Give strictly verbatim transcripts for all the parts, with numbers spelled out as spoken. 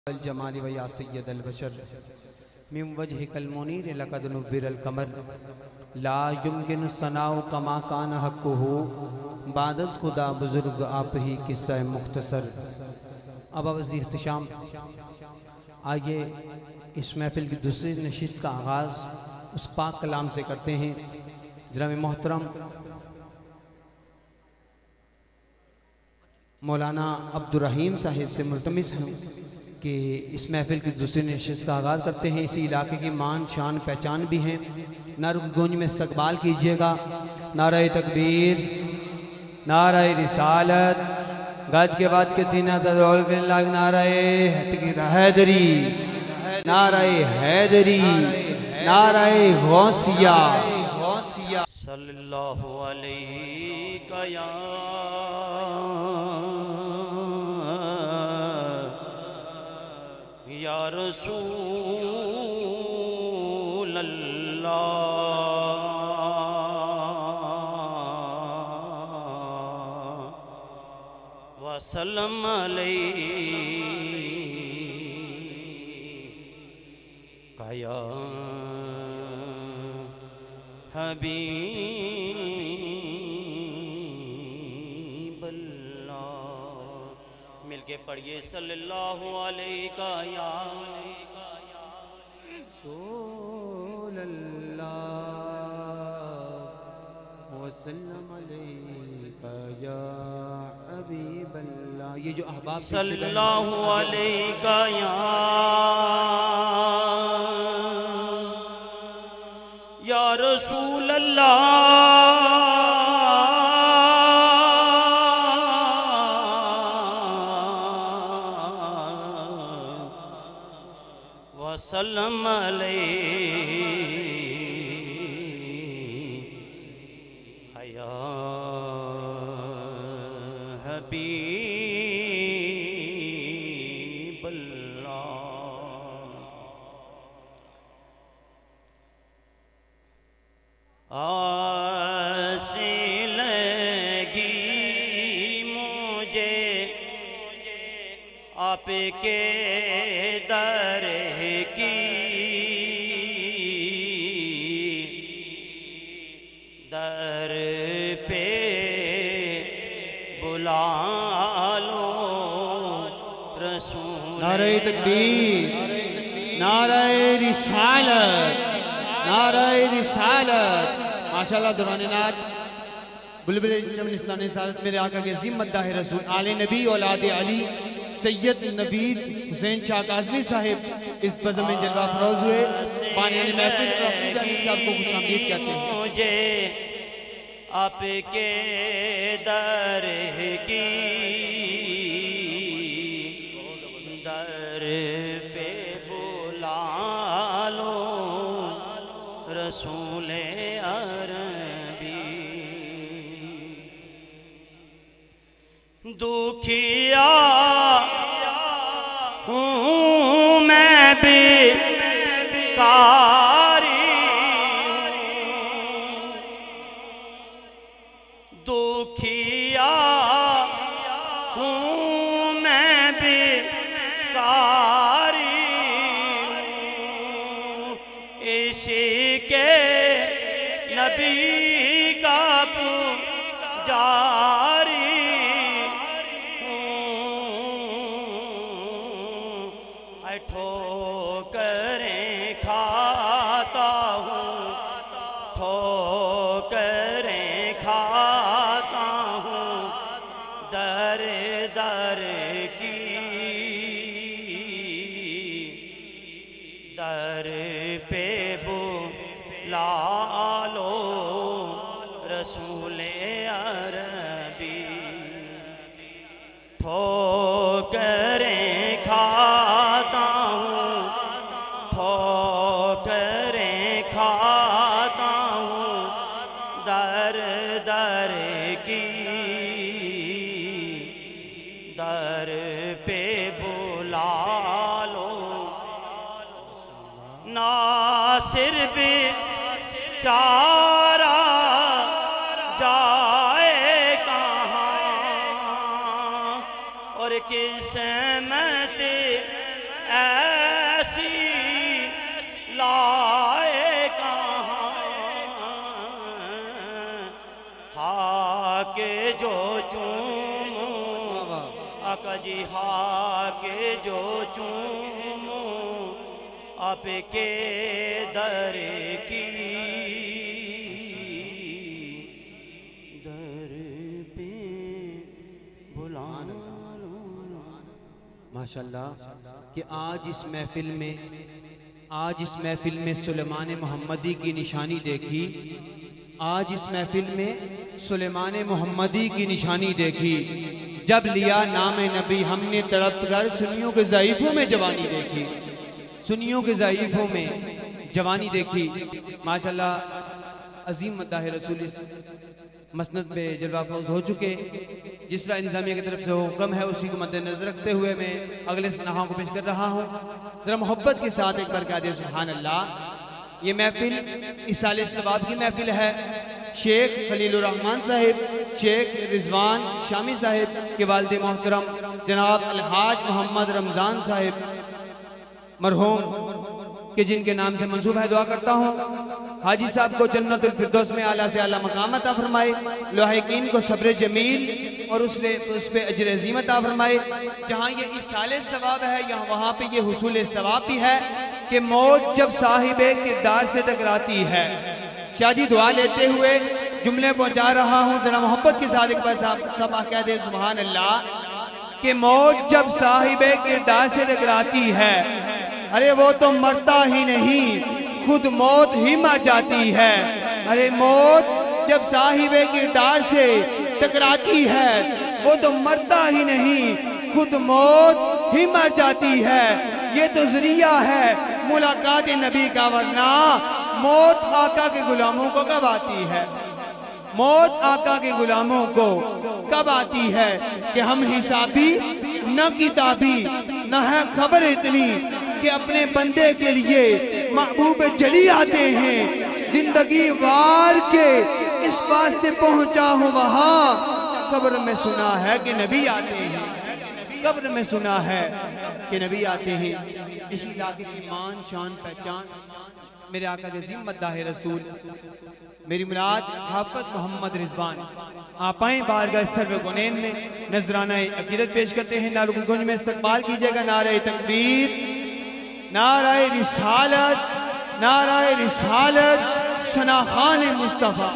الجمال و یا سید البشر من وجهک المنیر لقد نور القمر لا یمکن الثناء کما کان حقہ بعد از خدا بزرگ آپ ہی قصہ مختصر۔ اب عوضی احتشام آئیے اس محفل کی دوسری نشست کا آغاز اس پاک کلام سے کرتے ہیں۔ جناب محترم مولانا عبدالرحیم صاحب سے ملتمس ہیں کہ اس محفل کی دوسری نشست کا آغاز کرتے ہیں۔ اسی علاقے کی مان شان پہچان بھی ہیں۔ نعرہ گونج میں استقبال کیجئے گا۔ نعرہ تکبیر، نعرہ رسالت، گج کے بعد کے سینہ تدرول کے لگ نعرہ حیدری، نعرہ حیدری، نعرہ غوثیہ۔ صلی اللہ علیہ یا یا رسول اللہ وسلم علیہ یا حبیب اللہ۔ مل کے پڑھیے صلی اللہ علیہ یا رسول اللہ وسلم علیہ یا حبیب اللہ۔ یہ جو احباب صلی اللہ علیہ یا یا رسول اللہ وسلم علیہ یا حبیب اللہ۔ آسی لگی مجھے آپ کے در کی، در پہ بلا لو رسول۔ نعرہ تکبیر، نعرہ رسالت، نعرہ رسالت۔ ماشاءاللہ دوران نعت بلبل جمل اسلامی سعادت میرے آقا کے عظیم مداح رسول آل نبی اولاد علی سید نبی حسین شاہ قاسمی صاحب اس بزم میں جلوہ فروز ہوئے۔ بانیان محفل رفتی جانب صاحب کو خوش آمدید کہتے ہیں۔ مجھے آپ کے در کی، در پہ بلا لو رسول عربی۔ دکھیا ہوں میں بیکاری، دکھیا ہوں میں بیکاری، عشق نبی کا پجاری ہوں، اے ٹھوکریں کھاتا ہوں، ٹھوکریں کھاتا ہوں در در کی، در پہ بلا لو رسول عربی۔ ٹھوکریں کھاتا ہوں، ٹھوکریں کھاتا ہوں در در کی، در پہ بلا لو ناصر بھی چارہ جائے کہاں، اور کس سمت چوموں آپ کے در کی در پہ بلا لو. ماشاءاللہ کہ آج اس محفل میں آج اس محفل میں سلیمان محمدی کی نشانی دیکھی. آج اس محفل میں سلیمان محمدی کی نشانی دیکھی. جب لیا نام نبی ہم نے تڑپ کر سنیوں کے ضعیفوں میں جوانی دیکھی. سنیوں کے ضعیفوں میں جوانی دیکھی. ماشاءاللہ عظیم مداح رسول مسند پہ جلوہ فوز ہو چکے. جس طرح انتظامیہ کی طرف سے حکم ہے اسی کو مد نظر رکھتے ہوئے میں اگلے سناہوں کو پیش کر رہا ہوں. ذرا محبت کے ساتھ ایک بار کہہ دیں سبحان اللہ. یہ محفل اصال ثواب کی محفل ہے. شیخ خلیل الرحمن صاحب شیخ رضوان شامی صاحب کے والد محترم جناب الحاج محمد رمضان صاحب مرحوم کہ جن کے نام سے منصوب ہے. دعا کرتا ہوں حاجی صاحب کو جنت الفردوس میں اعلیٰ سے اعلیٰ مقام عطا فرمائے. لاحقین کو صبر جمیل اور اس پہ اجر عظیم عطا فرمائے. جہاں یہ اصال ثواب ہے یہاں وہاں پہ یہ حصول ثواب بھی ہے کہ موت جب صاحب کردار سے ٹکراتی ہے. شادی دعا لیتے ہوئے جملے پہنچا رہا ہوں. ذرا محبت کے ساتھ ایک بار سب کہہ دیں سبحان اللہ کہ موت جب صاحب کردار سے ٹکراتی ہے ارے وہ تو مرتا ہی نہیں خود موت ہی مر جاتی ہے. ارے موت جب صاحب کردار سے ٹکراتی ہے وہ تو مرتا ہی نہیں خود موت ہی مر جاتی ہے. یہ تو ذریعہ ہے ملاقات نبی کا ورنہ موت آقا کے غلاموں کو کب آتی ہے. موت آقا کے غلاموں کو کب آتی ہے کہ ہم حسابی نہ کتابی نہ ہے خبر اتنی کہ اپنے بندے کے لیے محبوب جلی آتے ہیں. زندگی وار کے اس بات سے پہنچا ہوں وہاں قبر میں سنا ہے کہ نبی آتے ہیں. قبر میں سنا ہے کہ نبی آتے ہیں. اسی علاقے کی مان شان پہچان میرے آقا کے عظیم مداح رسول میری مراد حافظ محمد رضوان آپ آئیں بارگاہ سرو گنین میں نذرانہ عقیدت پیش کرتے ہیں. نعروں کی گونج میں استقبال کیجئے گا. نعرہ تکبیر نعرہ رسالت نعرہ رسالت ثنا خان مصطفیٰ.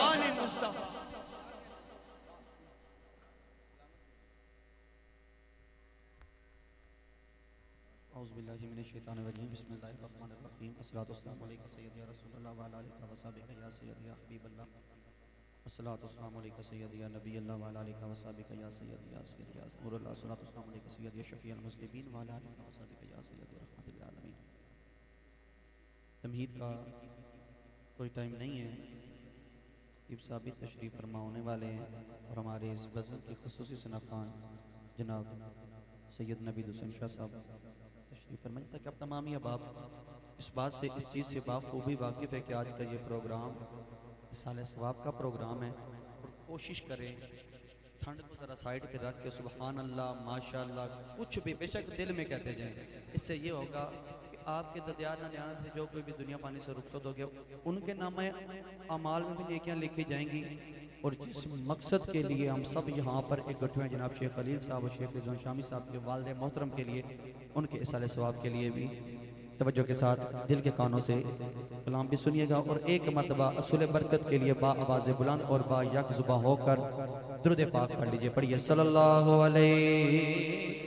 اعوذ باللہ من الشیطان الرجیم بسم اللہ الرحمن الرحیم. الصلاۃ والسلام علیکہ سیدی یا رسول اللہ وعلی آلہ وصحبہ یا سیدی یا حبیب اللہ. الصلاۃ والسلام علیکہ سیدی یا نبی اللہ وعلی آلہ وصحبہ یا سیدی یا سیدی یا نور اللہ. الصلاۃ والسلام علیکہ سیدی یا شفیع المذنبین وعلی آلہ وصحبہ یا سیدی رحمت للعالمین. تمہید کا کوئی ٹائم نہیں ہے. اب ثابت تشریف فرما ہونے والے ہیں اور ہمارے اس غزل کی خصوصی ثناخوان جناب سید نبی حسین شاہ صاحب تشریف فرمائیں تاکہ اب تمامی احباب اس بات سے اس چیز سے بخوبی واقف ہے کہ آج کا یہ پروگرام اصال ثواب کا پروگرام ہے. اور کوشش کریں ٹھنڈ کو ذرا سائیڈ پہ رکھ کے سبحان اللہ ماشاءاللہ کچھ بھی بے شک دل میں کہتے جائیں. اس سے یہ ہوگا کہ آپ کے ددیار ننیان سے جو کوئی بھی دنیا پانی سے رخصت ہو گیا ان کے نام اعمال میں بھی نیکیاں لکھی جائیں گی. اور جس مقصد کے لیے ہم سب یہاں پر اکٹھے ہیں جناب شیخ خلیل صاحب اور شیخ رضوان شامی صاحب کے والد محترم کے لیے ان کے اصال ثواب کے لیے بھی توجہ کے ساتھ دل کے کانوں سے کلام بھی سنیے گا. اور ایک مرتبہ اصول برکت کے لیے با آواز بلند اور با یک زباں ہو کر درود پاک پڑھ لیجئے. پڑھیے صلی اللہ علیہ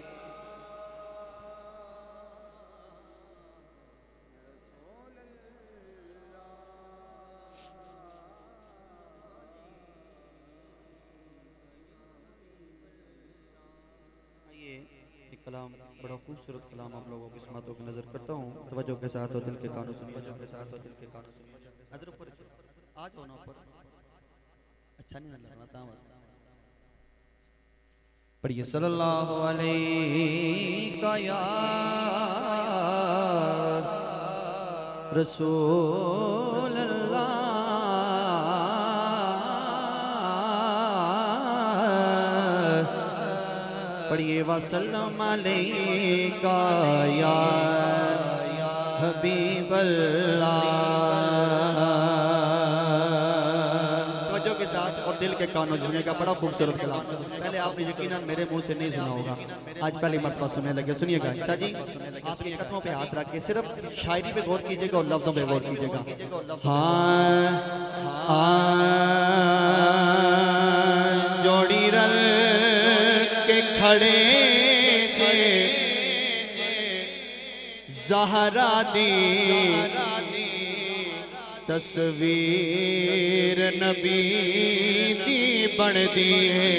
کلام. بڑا خوبصورت کلام آپ لوگوں کی سماعتوں کی نظر کرتا ہوں. توجہ کے ساتھ اور دل کے کانوں سنیے. توجہ کے ساتھ اور دل کے کانوں سنیے. ادھر اوپر آ جاؤ نا اوپر. اچھا نہیں لگ رہا تھا بس. پڑھیے صلی اللہ علیہ یا رسول اللہ. پڑھیے وسلم علیکہ یا حبیب اللہ. توجہ کے ساتھ اور دل کے کانوں جسنے کا بڑا خوبصورت کلام. پہلے آپ نے یقیناً میرے منہ سے نہیں سنا ہوگا, آج پہلی مرتبہ سننے لگے. سنیے گا شاہ جی, آپ کے قدموں پہ ہاتھ رکھ کے صرف شاعری پہ غور کیجئے گا اور لفظوں پہ غور کیجئے گا. ہاں جوڑی رل کے کھڑے زہرا دی تصویر نبی دی بن دیئے.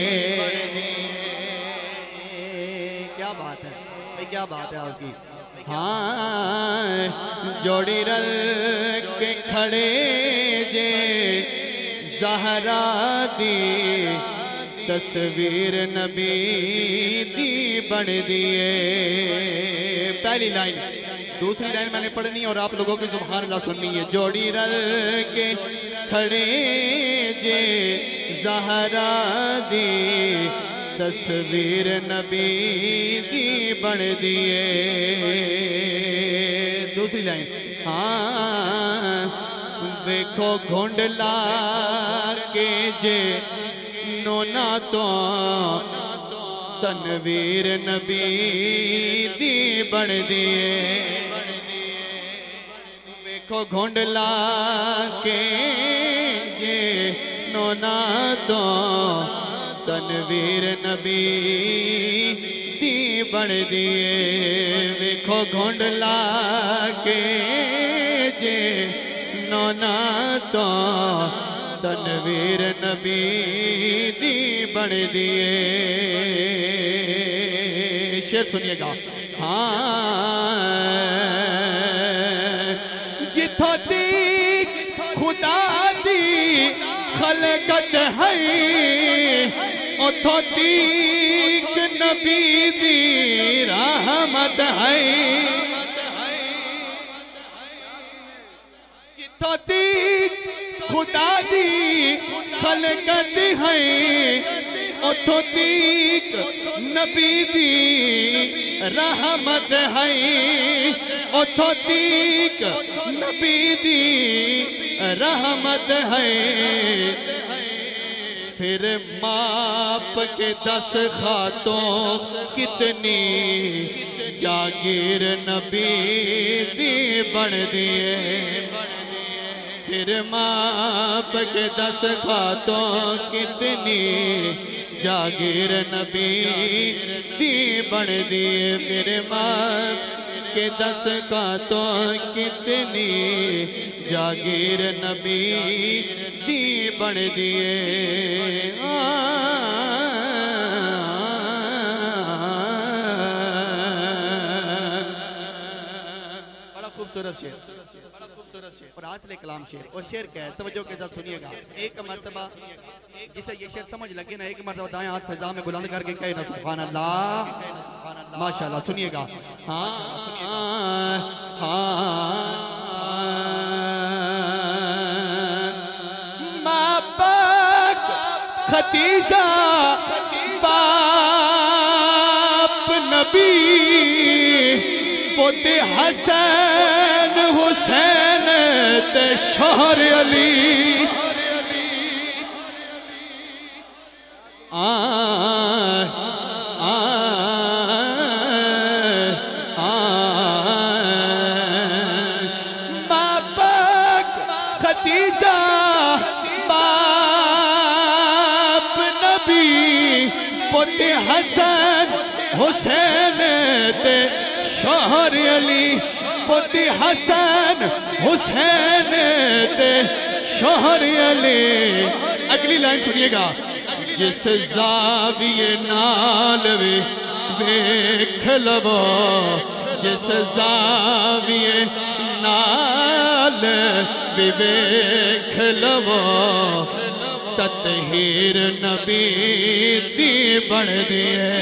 کیا بات ہے, کیا بات ہے آپ کی. ہاں جوڑی رل کے کھڑے جے زہرا دی تصویر نبی دی بن دیئے. پہلی لائن. دوسری لائن میں نے پڑھنی اور آپ لوگوں کی سبحان اللہ سننی ہے. جوڑی رل کے کھڑے جے زہرا دی تصویر نبی دی بن دیئے. دوسری لائن. ہاں ویکھو گھنڈ لا کے جے نونا تو تنویر نبی دی بن دیئے. ویکھو گھنڈ لا کے جے نونا تو تنویر نبی دی بن دیئے. ویکھو گھنڈ لا کے جے نونا تو تنویر نبی دی بن دیئے. شعر سنیے گا. ہاں جتھو دی خدا دی خلقت ہے اتھو تیک نبی دی رحمت ہے. جتھو تیک خدا دی خلقت ہے اتھو تیک نبی دی رحمت ہے. اتھو تیک نبی دی رحمت ہے. پھر ماپ کے دس خاتوں کتنی جاگیر نبی دی بن دیئے. پھر ماپ کے دس خاتوں کتنی جاگیر نبی دی بن دیئے. پھر ماپ کے دس خاتوں کتنی جاگیر نبی دی بن دیئے. بڑا خوبصورت شعر, بڑا خوبصورت شعر اور حاصل کلام شعر. اور شعر کیا ہے, توجہ کے ساتھ سنیے گا. ایک مرتبہ جسے یہ شعر سمجھ لگے نا, ایک مرتبہ دائیں ہاتھ فضا میں بلند کر کے کہے نا سبحان اللہ, ماشاءاللہ. سنیے گا. ہاں ہاں ماں پاک خدیجہ باپ نبی پوتے حسن حسین تے شوہر علی. آہ خدیجہ باپ نبی پوتے حسن حسین تے شوہر علی. پوتے حسن حسین تے شوہر علی. اگلی لائن سنیے گا. جس زاویے نال ویکھ لو, جس زاویے نال ویکھ لو تطہیر نبی دی بن دیئے.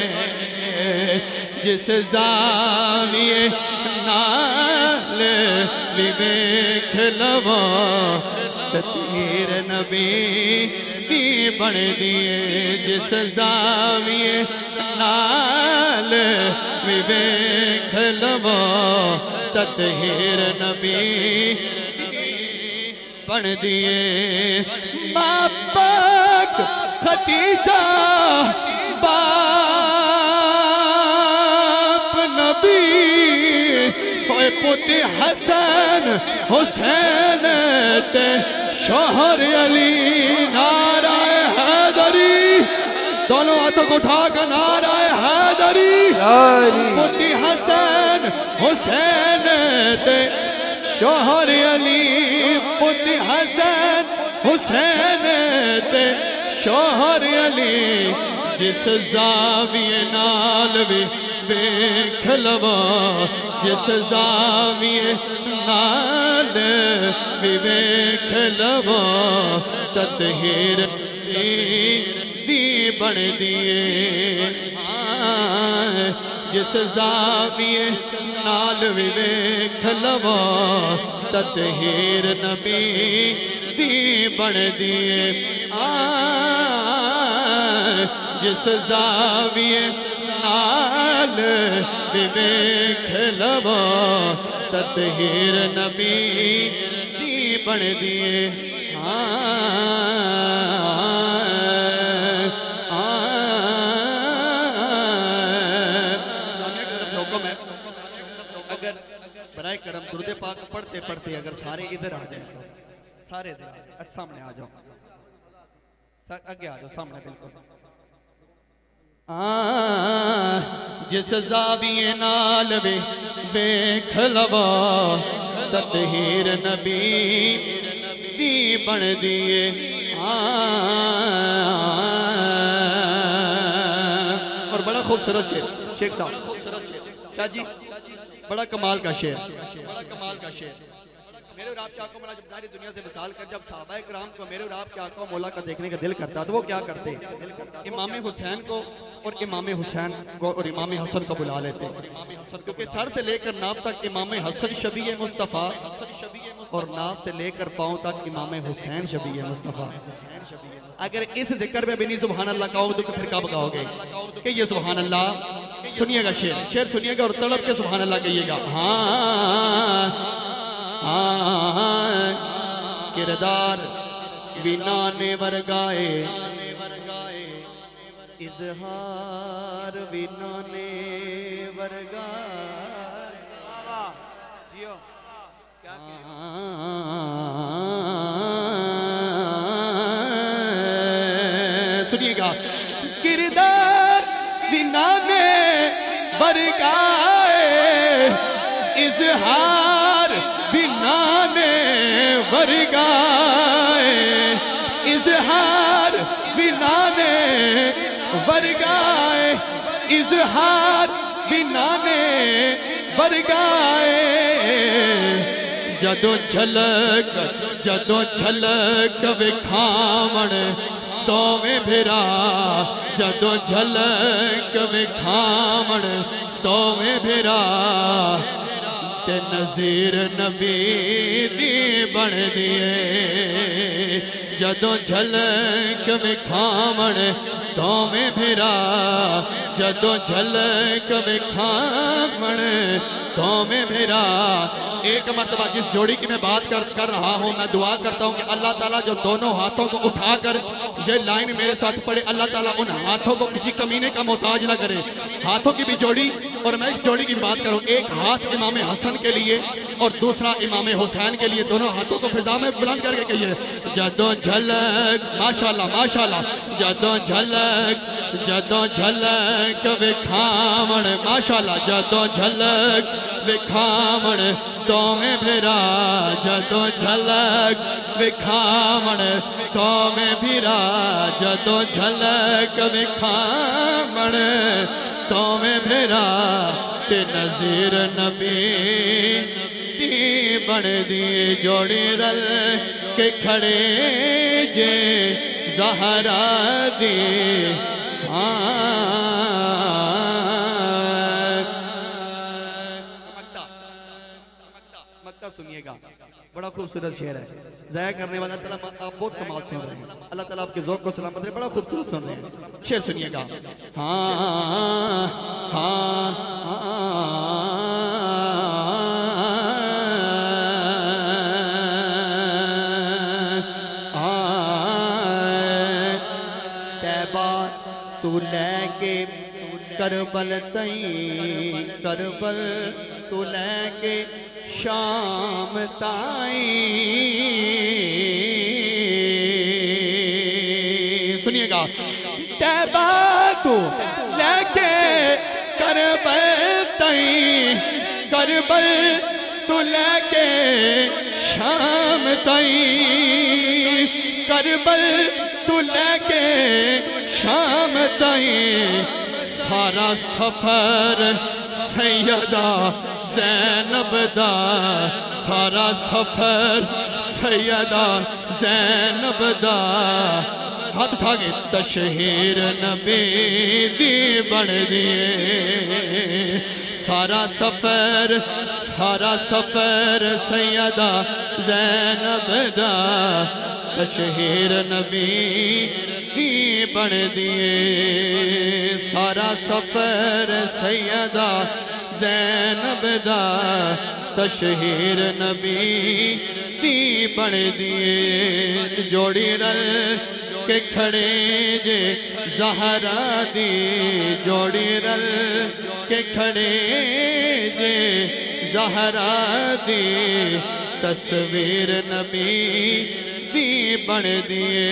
جس زاویے نال ویکھ لو تطہیر نبی دی بن دیئے. جس زاویے نال ویکھ لو تطہیر نبی بن دیئے. ماں پاک भतीजा बाप नबी होए पुत्र हसन हुसैन ते शोहर अली नाराए हैदरी दोनों हाथों को उठा कर नाराए हैदरी पुत्र हसन हुसैन ते शोहर अली पुत्र हसन हुसैन ते शोहर अली जिस ज़ाविये नाल वे वेख लवा जिस ज़ाविये नाल वे वेख लवा ततहीर दी बन दिए जिस ज़ाविये नाल वे वेख लवा ततहीर नबी दी बन दिए जिस ज़ाविये नाल विवेक लवा ततहीर नबी दी बन दिए अगर बराए करम दुरूद पाक पढ़ते पढ़ते अगर सारे इधर आ जाए सारे इधर सामने आ जाओ आगे आ जाओ सामने बिल्कुल जिस ज़ाविये नाल वे वेख लवा ततहीर नबी दी बन दिए और बड़ा खूबसूरत शेर शेख साहब शाह जी बड़ा कमाल का शेर बड़ा कमाल का शेर मेरे और आपके आंखों में जब सारी दुनिया से मिसाल कर जब सहाबा किराम को मेरे और आपके आंखों मौला का देखने का दिल करता तो वो क्या करते इमाम हुसैन को और इमाम हुसैन को और इमाम हसन को बुला लेते क्योंकि सर से लेकर नाप तक इमाम हसन शबी मुस्तफ़ा और नाप से लेकर पाँव तक इमाम हुसैन शबी मुस्तफ़ा अगर इस जिक्र में भी नहीं सुभान अल्लाह कहोगे तो फिर कब कहोगे कि ये सुभान अल्लाह सुनिएगा शेर शेर सुनिएगा और तड़प के सुभान अल्लाह कहिएगा हाँ किरदार बिना ने वर्गाए इजहार बिना ने वर्गाए जियो क्या सुनिएगा किरदार बिना ने वर्गाए इजहार बिना ने वर्गाए इजहार बिना ने वर्गाए इजहार बिना ने वर्गाए जदों झलक जदों झलक विखावण दोवें भिरा जदों झलक विखावण दोवें भिरा ते नज़ीर नबी दी बन दिए जदों झलक विखावण दोवें भिरा जदों झलक विखावण दोवें भिरा एक मरतबा जिस जोड़ी की मैं बात कर कर रहा हूँ मैं दुआ करता हूँ कि अल्लाह ताला जो दोनों हाथों को उठाकर ये लाइन मेरे साथ पढ़े अल्लाह ताला उन हाथों को किसी कमीने का मोहताज ना करे हाथों की भी जोड़ी और मैं इस जोड़ी की बात करूँ एक हाथ इमाम हसन के लिए और दूसरा इमाम हुसैन के लिए दोनों हाथों को फिजा में बुलंद करके कहिए जदों झलक माशाल्लाह माशाल्लाह जदों झलक जदों झलक विखावण माशाल्लाह जदों झलक विखावण दोवें भिरा जदों झलक विखावण दोवें भिरा जदों झलक विखावण दोवें भिरा ते नज़ीर नबी दी बन दी जोड़ी रल के खड़े जे ज़हरा दी मक्ता सुनिएगा बड़ा खूबसूरत शेर है ज़ाया करने वाला अल्लाह ताला आप बहुत कमाल सुन रहे हैं अल्लाह ताला आपके ज़ौक़ को सलामत रहे बड़ा खूबसूरत सुन रहे हैं शेर सुनिएगा हाँ हाँ हाँ کربل تائیں کربل تو لے کے شام تائیں سنیے گا طیبہ تو لے کے کربل تائیں کربل تو لے کے شام تائیں کربل تو لے کے شام تائیں سارا سفر سیدہ زینب دا سارا سفر سیدہ زینب دا ہاتھ اٹھا کے تشہیر نبی دی بڑھ دیے سارا سفر سارا سفر سیدہ زینب دا تشہیر نبی دی بڑھ دیے سارا سفر سیدہ زینب دا تشہیر نبی دی بڑھ دیے جوڑی رل کے کھڑے جے زہرا دی جوڑی رل کے کھڑے جے زہرا دی تصویر نبی دی بڑھ دیے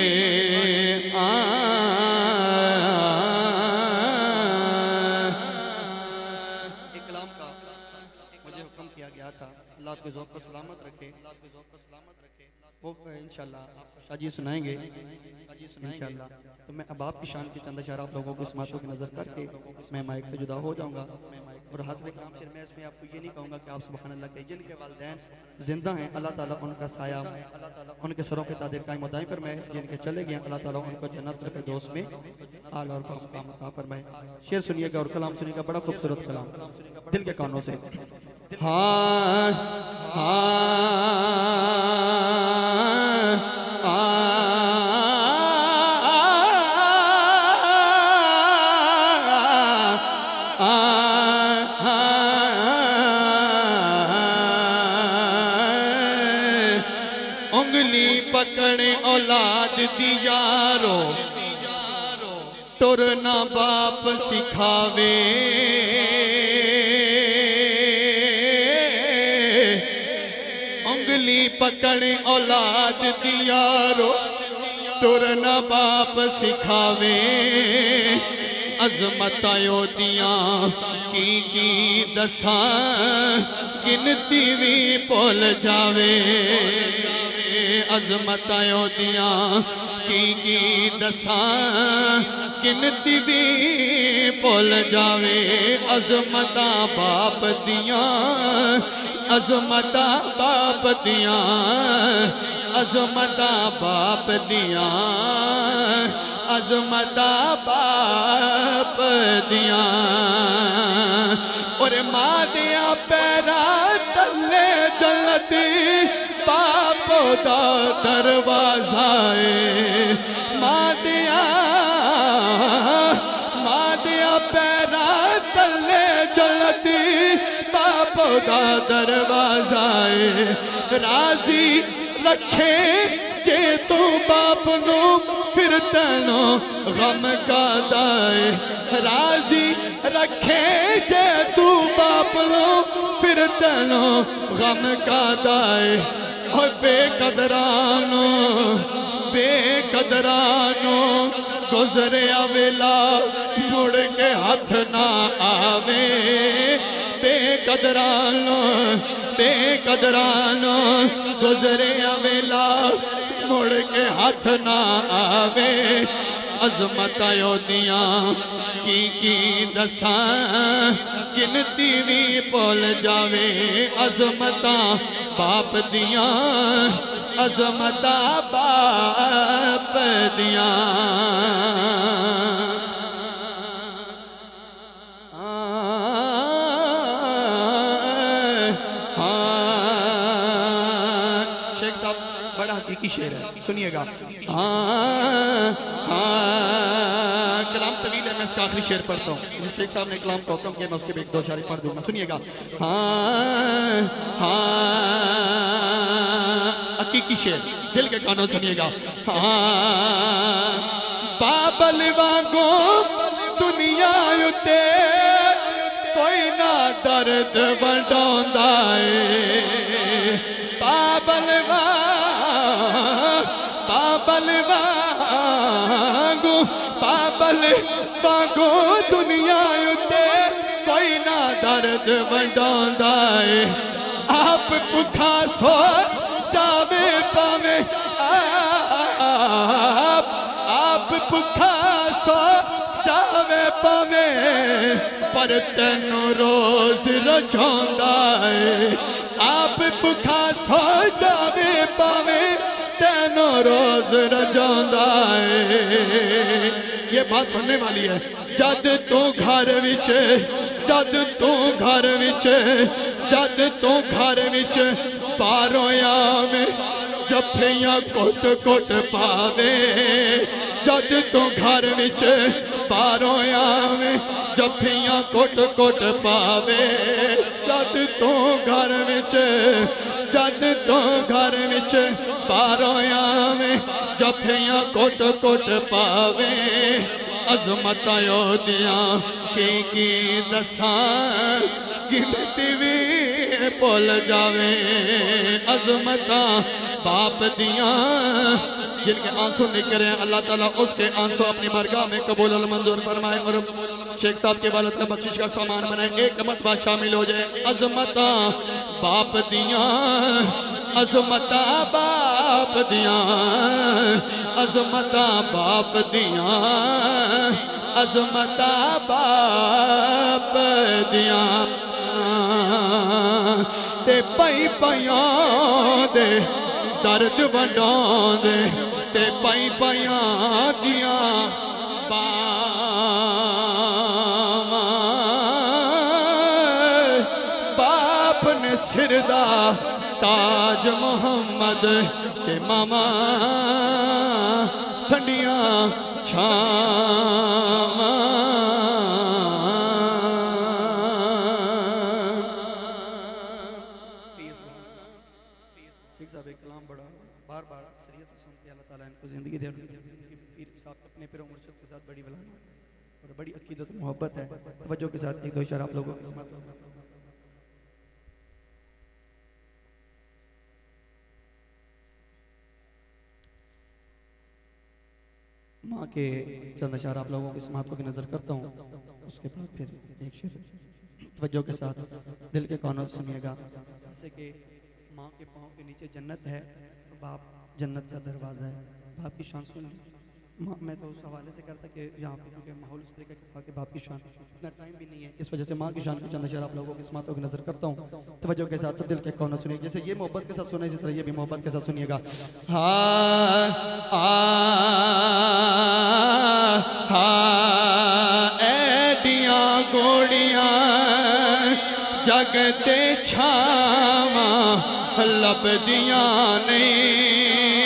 ایک کلام کا مجھے حکم کیا گیا تھا اللہ کو ذوق کو سلامت رکھے وہ انشاءاللہ شاہ جی سنائیں گے انشاءاللہ تو میں اب آپ کی شان کی چند اشارہ آپ لوگوں کو اس ماتوں کی نظر کر کے میں مائک سے جدا ہو جاؤں گا اور حاصل کلام شیر میں اس میں آپ کو یہ نہیں کہوں گا کہ آپ سبحان اللہ کہ جن کے والدین زندہ ہیں اللہ تعالیٰ ان کا سایہ ان کے سروں کے تادر قائم و دائم فرمائے جن کے چلے گئے اللہ تعالیٰ ان کو جنت رکھے دوست میں آل اور مقام عطا فرمائے شیر سنیے گا اور کلام سنیے گا بڑا خوبصورت کلام دل کے کانوں سے ہاں انگلی پکڑے اولاد دی یارو ٹرنا باپ سکھاوے انگلی پکڑے اولاد دی یارو ٹرنا باپ سکھاوے عظمت آیو دیاں کی کی دساں گنتی بھی پول جاوے عظمت آیو دیاں کی کی دساں گنتی بھی پول جاوے عظمت باپ دیاں عظمت باپ دیاں عظمت باپ دیاں عظمت باپ دیاں اور ماں دیاں پیرا تلے جلتی باپ دا دروازہ ماں دیاں ماں دیاں پیرا تلے جلتی باپ دا دروازہ راضی رکھے جے تو باپ نو پھر تینوں غم کا دائے راضی رکھے جے تو باپ نو پھر تینوں غم کا دائے اور بے قدرانو بے قدرانو گزرے آویلا مڑ کے ہاتھ نہ آوے بے قدرانو بے قدرانو گزرے آویلا مڑ کے ہاتھ نہ آوے عظمت آیو دیاں کی کی دساں گنتی بھی پول جاوے عظمت باپ دیاں عظمت باپ دیاں شیخ صاحب بڑا حقیقی شعر ہے سنیے گا کلام طویل ہے میں اس کا آخری شعر پڑھتا ہوں شیخ صاحب نے کلام کو حکم کیا میں اس کے بھی ایک دو شعر پڑھ دوں گا سنیے گا حقیقی شعر دل کے کانوں سنیے گا بابل وانگو دنیا یوتے درد وڈاوندا اے پابل پابل وانگو پابل وانگو دنیا اتے کوئی نہ درد وڈاوندا اے آپ بکھا سو جاوے پاوے آپ آپ بکھا سو جاوے پاوے پر تینوں روز رجھوندا اے آپ بکھا سو جاوے پاوے تینوں روز رجھوندا اے یہ بات سننے والی ہے جد تو گھر وچ جد تو گھر وچ جد تو گھر وچ پارویا میں جفیاں کٹ کٹ پاوے جد تو گھر وچ پارویا میں جفیاں کٹ کٹ پاوے جد تو گھر وچ جد تو گھر وچ پارویا میں جفیاں کٹ کٹ پاوے عظمتاں یودیاں کی کی دساں گنتی بھی پول جاوے عظمتاں باپ دیاں جن کے آنسو نکرے ہیں اللہ تعالیٰ اس کے آنسو اپنی بارگاہ میں قبول المنظور فرمائے اور شیخ صاحب کے والد کا بخشش کا سامان بنائے ایک مرتبہ شامل ہو جائے عظمتاں باپ دیاں عظمتاں باپ دیاں عظمتاں باپ دیاں عظمتاں باپ دیاں تے پائی پائیاں دے درد وڈاؤں دے تے پائی پائیاں دیاں باپ نے سردہ تاج محمد تے ماما ٹھنڈیاں چھاواں شیخ صاحب ایک کلام بڑا بار بار اکثریت سے سنتے اللہ تعالیٰ ان کو زندگی دے پیر صاحب اپنے پیر و مرشد کے ساتھ بڑی ولانا اور بڑی عقیدت و محبت ہے توجہ کے ساتھ ایک دو اشارہ آپ لوگوں کی سماعت ماں کے چند اشارہ آپ لوگوں کی سماعت کو بھی نظر کرتا ہوں اس کے بعد پھر ایک شعر توجہ کے ساتھ دل کے کونوں سے سنیے گا جیسے کہ ماں کے پاؤں کے نیچے جنت ہے باپ جنت کا دروازہ ہے باپ کی شان سن لی میں تو اس حوالے سے کرتا کہ یہاں پہ کیونکہ ماحول اس طریقے کا کہ باپ کی شان اتنا ٹائم بھی نہیں ہے اس وجہ سے ماں کی شان کی چند اشارہ آپ لوگوں کی سماعتوں کی نظر کرتا ہوں توجہ کے ساتھ دل کے کونوں سنیے جیسے یہ محبت کے ساتھ سنیں اسی طرح یہ بھی محبت کے ساتھ سنیے گا ہاں ہاں ایڈیاں گوڑیاں جگتے چھاواں لب دیاں نہیں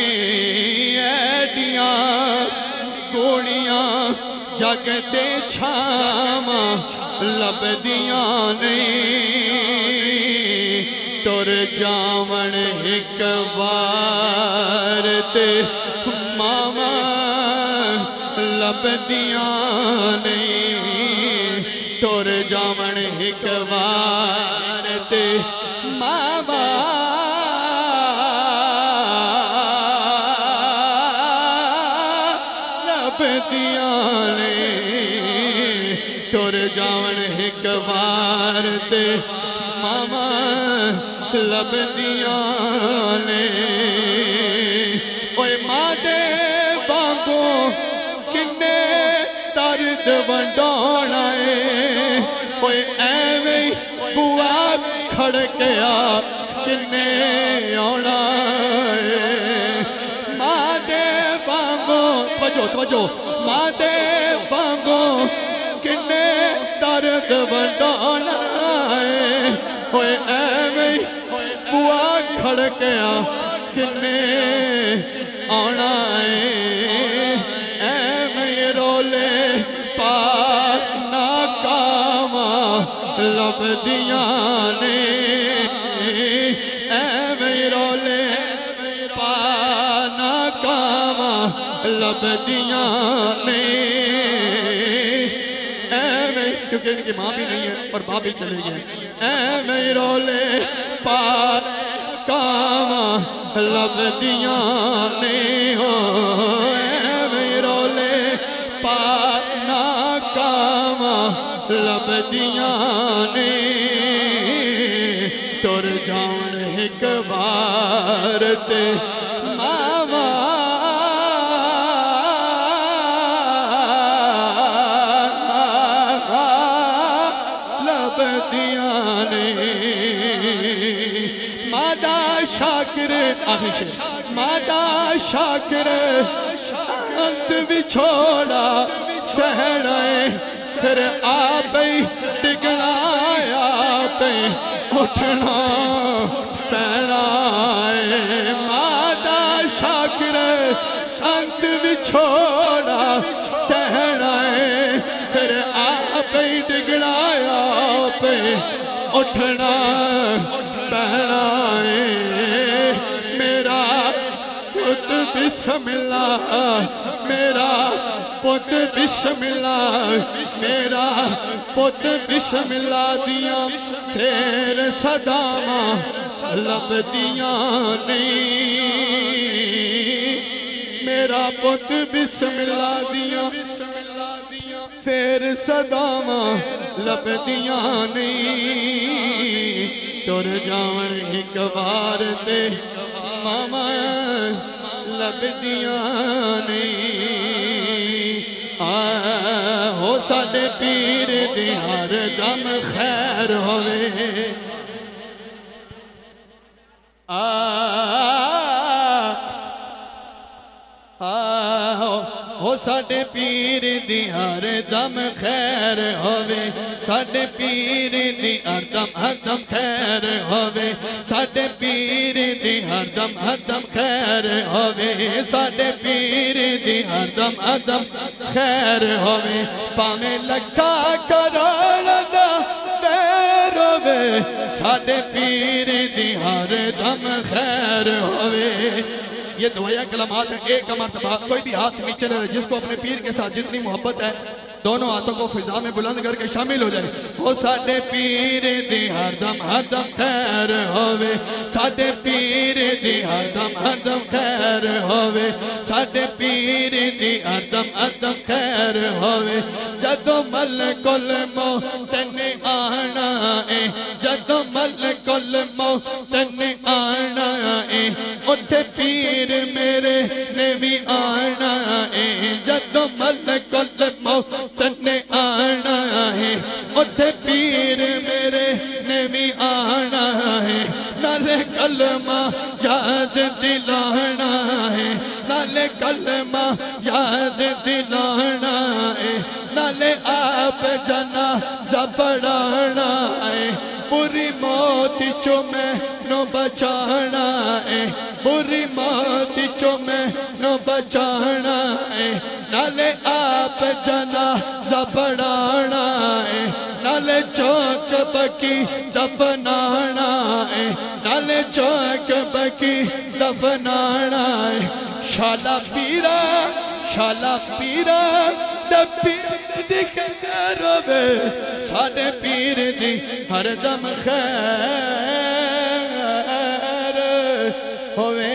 ایڈیاں گوڑیاں جگتے چھاواں لب دیاں نہیں تر جاون ایک بار تے ماما لب دیاں نہیں تر جاون ایک بار تے ماما لب دیاں نہیں تر جاون ایک بار تے ماما لب دیاں نہیں اوے ماں دے بانگوں کنے درد ونڈونا ہے اوے ایویں بوا کھڑکیا کنے آنا ہے ماں دے بانگوں توجہ توجہ ماں دے بانگوں کنے درد ونڈونا ہے اوے ایویں بوا کھڑکیا کنے آنا ہے ایویں رولے پاک ناکاواں لب دیاں نے ایویں رولے پاک ناکاواں لب دیاں نے ایویں کیونکہ ان کی ماں بھی نہیں ہے اور باپ بھی چلے گئے اے میں رولے پار کام لب دیاں نے ہو اے میں رولے پار ناکام لب دیاں نے تر جان ایک بار تے ماما لب دیاں نے مادا شاکر آخر مادا شاکر انت بھی چھوڑا سہرائے پھر آپ ہی ٹکنا آپ ہی اٹھنا پینا ہے مادا شاکر انت بھی چھوڑا سہرائے پھر آپ ہی ٹکنا آپ ہی اٹھنا پینا ہے میرا پت بسم اللہ میرا پت بسم اللہ میرا پت بسم اللہ دیاں تیرے صدامہ لب دیاں نہیں میرا پت بسم اللہ دیاں تیرے صدامہ لب دیاں نہیں تر جان ایک بار تے ماما لب دیاں نہیں ہو ساڑے پیر دی ہر دم خیر ہوئے ہو ساڑے پیر دی ہر دم خیر ہوئے ساڑے پیر دی ہر دم ہر دم خیر ہوئے ساڑے پیر دی ہر دم ہر دم خیر ہوئے ساڑے پیر دی ہر دم ہر دم خیر ہوئے پامیں لکھا کروڑ دا دیر ہوئے ساڑے پیر دی ہر دم خیر ہوئے یہ دعائیہ کلمات ہیں ایک مرتبہ کوئی بھی ہاتھ نیچے لے جس کو اپنے پیر کے ساتھ جتنی محبت ہے دونوں ہاتھوں کو فضا میں بلند کر کے شامل ہو جائے وہ ساڑے پیر دی ہر دم ہر دم خیر ہوئے ساڑے پیر دی ہر دم ہر دم خیر ہوئے ساڑے پیر دی ہر دم ہر دم خیر ہوئے جدو ملک الموت نے آنا ہے جدو ملک الموت نے آنا ہے اتھے پیر میرے نے بھی آنا ہے جدو ملک الموت نے آنا ہے اتھے پیر میرے نے بھی آنا ہے نالے کلمہ یاد دلانا ہے نالے کلمہ یاد دلانا ہے نالے آپ جنازہ پڑھانا ہے بری موت چو میں نو بچانا ہے بری موت چو میں نو بچانا ہے نالے آپ جنازہ پڑھانا ہے نالے چوک بکی دفنانا ہے نالے چوک بکی دفنانا ہے شالا پیرا شالا پیرا دپیر دی خیر ہوئے ساڑے پیر دی ہر دم خیر ہوئے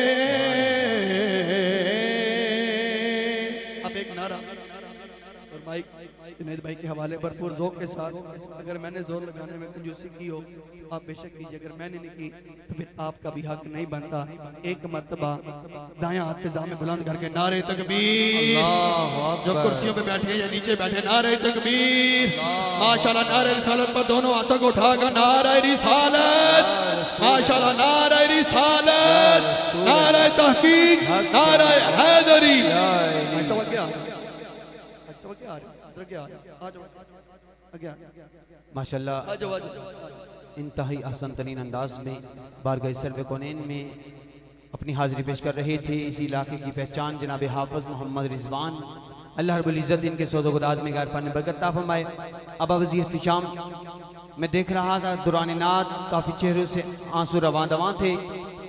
اب ایک نعرہ اور مائک جنید بھائی کے حوالے بھرپور ذوق کے ساتھ اگر میں نے زور لگانے میں کنجوسی کی ہو آپ بے شک کیجئے اگر میں نے نہیں کی تو پھر آپ کا بھی حق نہیں بنتا ایک مرتبہ دائیں ہاتھ کے زامن بلند کر کے نعرہ تکبیر جو کرسیوں پہ بیٹھے یا نیچے بیٹھے نعرہ تکبیر ماشاءاللہ نعرہ رسالت پر دونوں ہاتھوں کو اٹھا کر نعرہ رسالت ماشاءاللہ نعرہ رسالت نعرہ تحقیق نعرہ حیدری ایسا وقت کیا ایسا وقت کیا ماشاءاللہ انتہائی احسن ترین انداز میں بارگاہ سرور کونین میں اپنی حاضری پیش کر رہے تھے اسی علاقے کی پہچان جناب حافظ محمد رضوان اللہ رب العزت ان کے سوز و گداز میں غیر پانے برکت عطا فرمائے اب وزیر احتشام میں دیکھ رہا تھا دوران نعت کافی چہروں سے آنسو رواں دواں تھے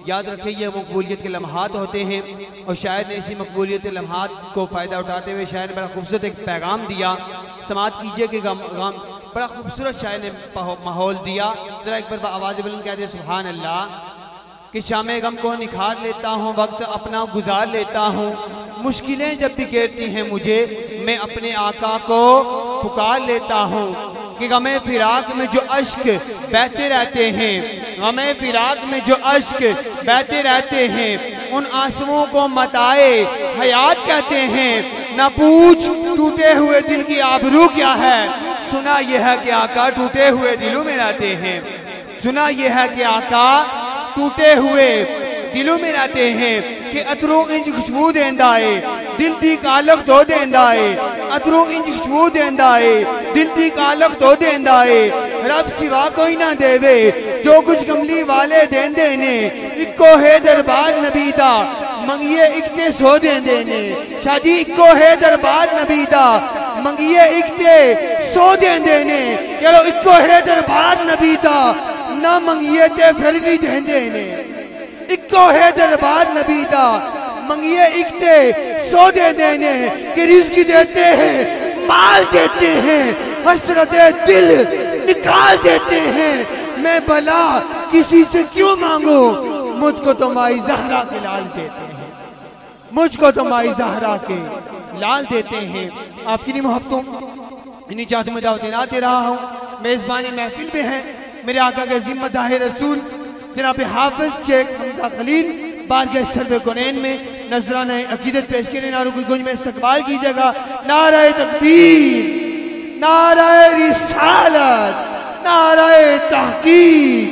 یاد رکھیں یہ مقبولیت کے لمحات ہوتے ہیں، اور شاید نے اسی مقبولیت کے لمحات کو فائدہ اٹھاتے ہوئے شاید نے بڑا خوبصورت ایک پیغام دیا. سماعت کیجئے کہ غم غم بڑا خوبصورت شاید نے ماحول دیا. ذرا ایک بار آواز بلند کہہ دیں سبحان اللہ. کہ شام غم کو نکھار لیتا ہوں، وقت اپنا گزار لیتا ہوں، مشکلیں جب بھی گھیرتی ہیں مجھے میں اپنے آقا کو پکار لیتا ہوں. کہ غم فراق میں جو اشک بہتے رہتے ہیں، غم فراق میں جو اشک بہتے رہتے ہیں، ان آنسوؤں کو متائے حیات کہتے ہیں. نہ پوچھ ٹوٹے ہوئے دل کی آبرو کیا ہے، سنا یہ ہے کہ آقا ٹوٹے ہوئے دلوں میں رہتے ہیں. سنا یہ ہے کہ آقا ٹوٹے ہوئے دلوں میں رہتے ہیں. کہ اترو انج خوشبو دیندہ ہے دل دی کالک تو دیندہ ہے. اترو انج خوشبو دیندہ ہے دل دی کالک تو دیندہ ہے. رب سوا کوئی نہ دے وے جو کچھ کملی والے دیندے نے. اکو ہے دربار نبی دا منگیے اکتے سو دیندے نے. شادی اکو ہے دربار نبی دا منگیے اکتے سو دیندے نے. چلو اکو ہے دربار نبی دا نہ منگیے تے پھر بھی دیندے نے. اکو ہے دربار نبی دا منگیے اکتے سو دے دینے. کہ رزق دیتے ہیں مال دیتے ہیں حسرت دل نکال دیتے ہیں. میں بلا کسی سے کیوں مانگو مجھ کو تو مائی زہرا کے لال دیتے ہیں. مجھ کو تو مائی زہرا کے لال دیتے ہیں. آپ کی محبتوں انہی چاہتوں میں دعوتیں آتے رہا ہوں. میزبانی محفل میں ہیں میرے آقا کے ذمہ داہ رسول جناب حافظ شیخ حمزہ خلیل بارگاہ سرور کونین میں نذرانہ عقیدت پیش کریں. نعروں کی گونج میں استقبال کیجئے گا. نعرہ تکبیر، نعرہ رسالت، نعرہ تحقیق.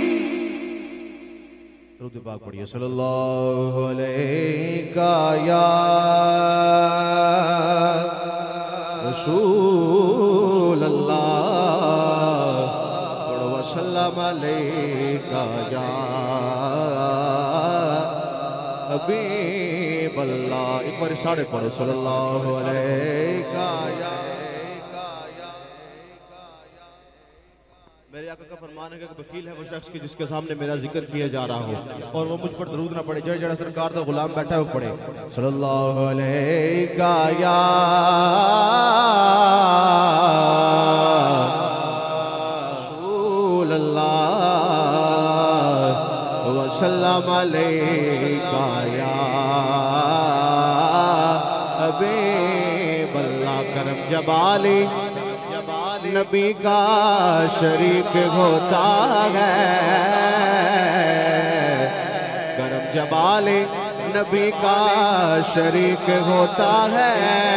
درود پاک پڑھیے. صلی اللہ علیہ یا رسول اللہ وسلم علیکہ یا حبیب اللہ. ایک بار ساڑھے پڑھے. صلی اللہ علیکہ یا. میرے آقا کا فرمان ہے کہ بخیل ہے وہ شخص کی جس کے سامنے میرا ذکر کیا جا رہا ہو اور وہ مجھ پر درود نہ پڑھے. جڑا جڑا سرکار دا غلام بیٹھا ہے وہ پڑھے. صلی اللہ علیکہ یا رسول اللہ وسلم علیکہ یا حبیب اللہ. کرم جبالی نبی کا شریک ہوتا ہے. کرم جبالی نبی کا شریک ہوتا ہے.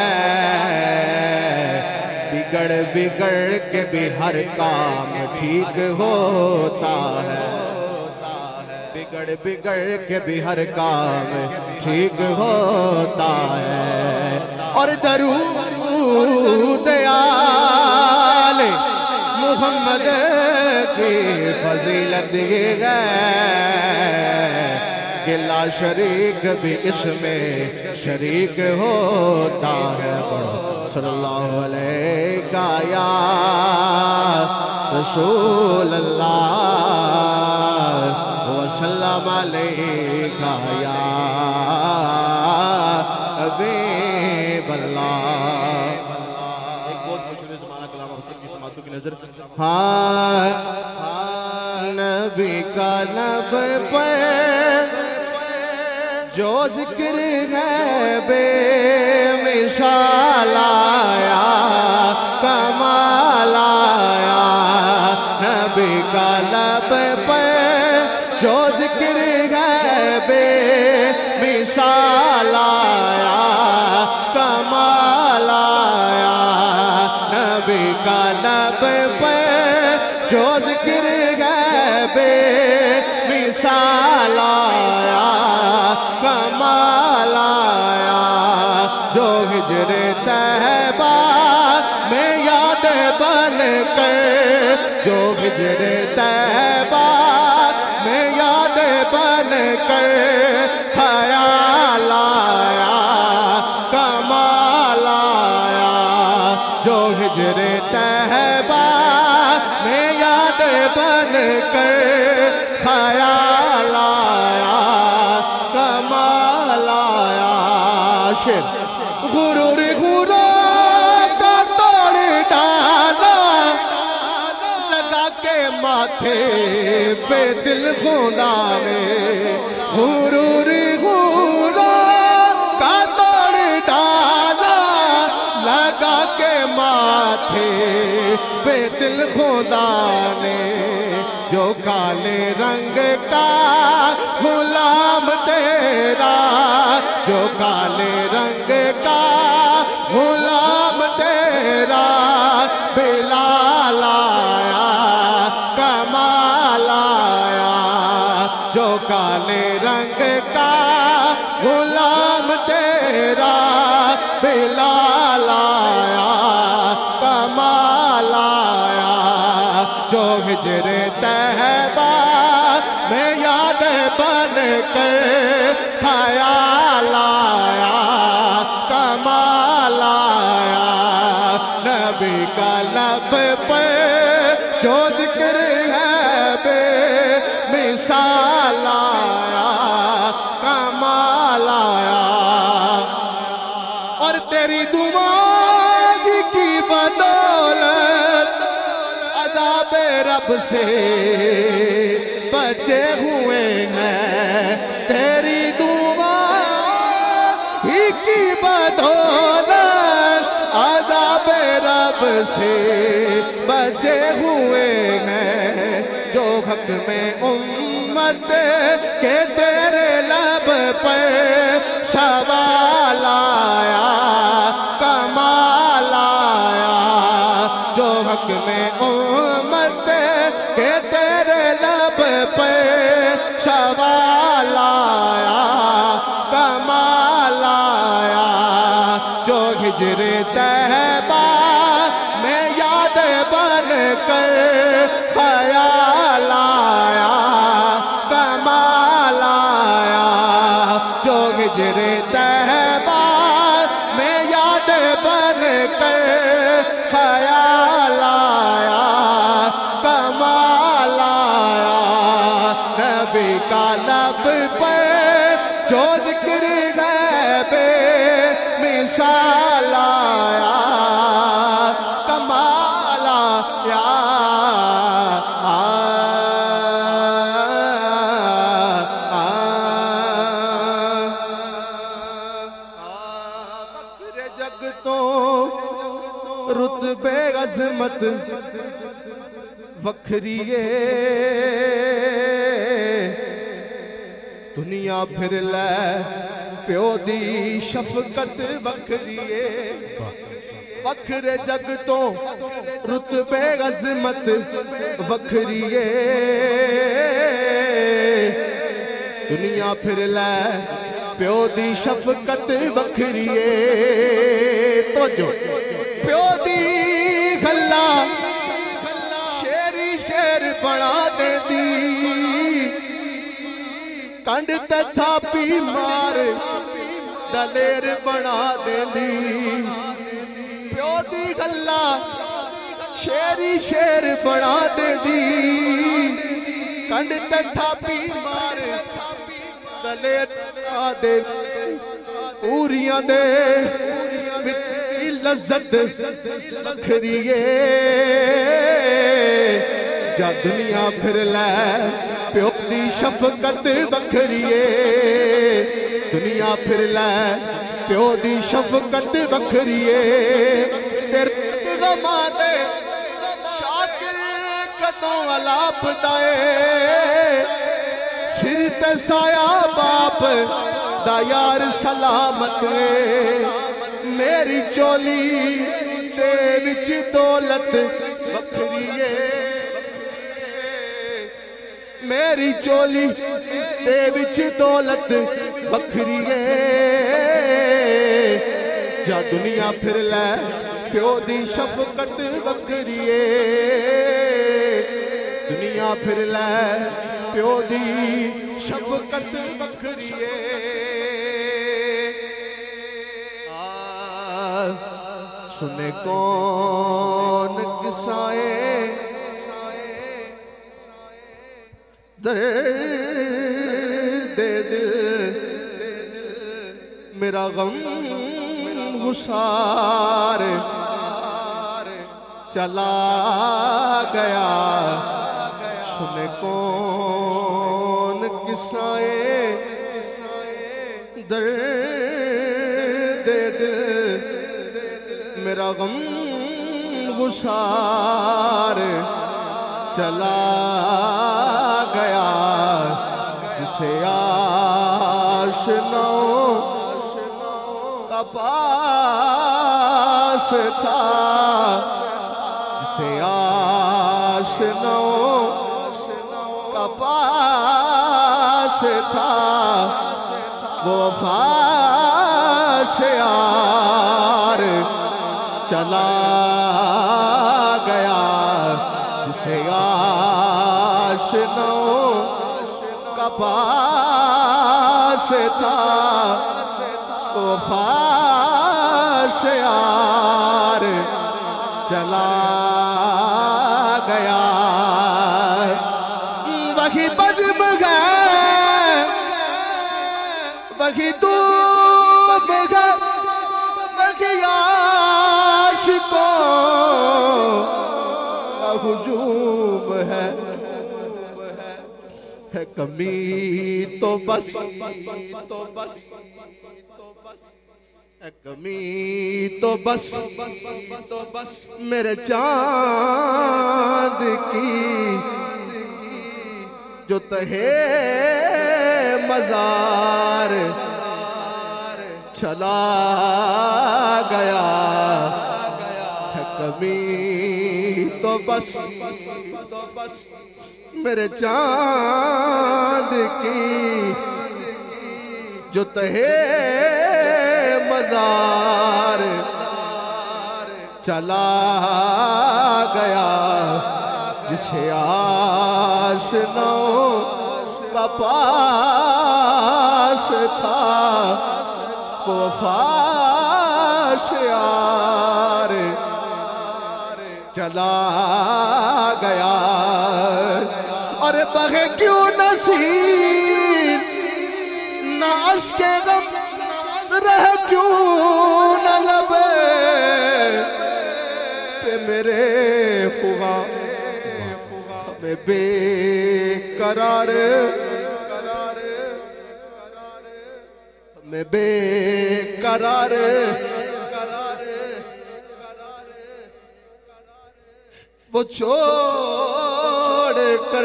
بگڑ بگڑ کے بھی ہر کام ٹھیک ہوتا ہے. بگڑ بگڑ کے بھی ہر کام ٹھیک ہوتا ہے. اور درود آل محمد کی فضیلت یہ ہے کہ لا شریک بھی اس میں شریک ہوتا ہے. صلی اللہ علیہ یا رسول اللہ وسلم علیہ یا حبیب اللہ. ایک بہت مشہور زمانہ کلام حسین کی سماعتوں کی نظر. ہاں نبی کا لب پر جو ذکر ہے بے مثال آیا کمال آیا. نبی کا لب پر جو ذکر ہے بے مثال آیا کمال آیا. نبی کا لب پر جو ذکر ہے بے مثال آیا کمال آیا. جو ہجر طیبہ میں یاد بن کر جو ہجر طیبہ میں یاد بن کر خیال آیا کمال آیا. جو ہجر طیبہ میں یاد بن کر خیال آیا شیر غرور غرور کا توڑ ڈالا لگا کے ماتھے پہ دل خدا نے غرور غرور کا توڑ ڈالا لگا کے ماتھے پہ دل خدا نے جو کالے رنگ کا غلام تیرا جو کالے رنگ کا غلام تیرا بلال آیا کمال آیا جو کالے رنگ کا غلام تیرا بلال آیا کمال آیا جو ہجر طیبہ میں یاد بن کر خیال آیا کمال آیا نبی کا لب پر جو ذکر ہے بے مثال آیا کمال آیا اور تیری دعا کی بدولت عذاب رب سے بچے ہوئے ہیں تیری دعا ہی کی بدولت عذاب رب سے بچے ہوئے ہیں جو حق میں امت کے تیرے لب پر سوال آیا کمال آیا جو حق میں امت کے تیرے لب پر سوال آیا کمال آیا جو ہجر طیبہ میں یاد بن کر خیال آیا کمال آیا جو ہجر طیبہ میں یاد بن کر خیال آیا کمال آیا نبی کا لب پر جو ذکر ہے بے مثال آیا کمال آیا فخر جگ تو رتبے عظمت وکھریے دنیا پھر لے پیو دی شفقت وکھریے فخر جگ تو رتبے عظمت وکھریے دنیا پھر لے پیو دی شفقت وکھریے تو جو پیو دی گھلا شیری شیر بنا دے دی کنڈ تے تھاپی مار دلیر بنا دے دی پیو دی گھلا شیری شیر بنا دے دی کنڈ تے تھاپی مار دلیر بنا دے اوریاں دے وچ لذت وکھریے جا دنیا پھر لے پیو دی شفقت وکھریے دنیا پھر لے پیو دی شفقت وکھریے تیرے غماں دے شاکر کدوں علاپ دائے سر تے سایہ باپ دا یار سلامت ہے میری چولی تے وچ دولت وکھریے میری چولی تے وچ دولت وکھریے جا دنیا پھر لے پیو دی شفقت وکھریے دنیا پھر لے پیو دی شفقت وکھریے سنے کون قصائے درد دل میرا غم گسار چلا گیا سنے کون قصائے درد دل میرا غم گسار چلا گیا جسے آشناؤں کا پاس تھا جسے آشناؤں کا پاس تھا وہ وفا سے یار چلا گیا جسے آشناؤں کا پاس تھا وہ وفا سے یار چلا گیا وہی بزم گئے وہی ڈوب گئے وہی عاشقوں کا ہجوم ہے ہے کمی تو بس ہے کمی تو بس میرے چاند کی جو تہے مزار چلا گیا ہے کمی تو بس میرے چاند کی جو تہے مزار چلا گیا جسے آشناؤں کا پاس تھا وہ وفا سے یار چلا گیا اور بغے کیوں نصیب نہ عشق غم رہ کیوں نہ لبے کہ میرے فغاں میں بے قرار میں بے قرار وہ چھوڑ کر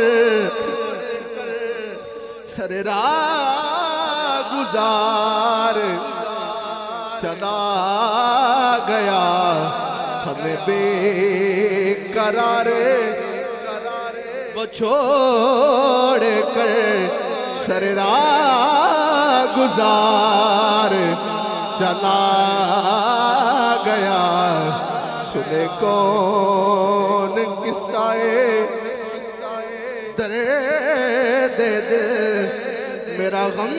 سر راہ گزار چلا گیا ہمیں بے قرار وہ چھوڑ کر سر راہ گزار چلا گیا سنے کون قصائے درد دل میرا غم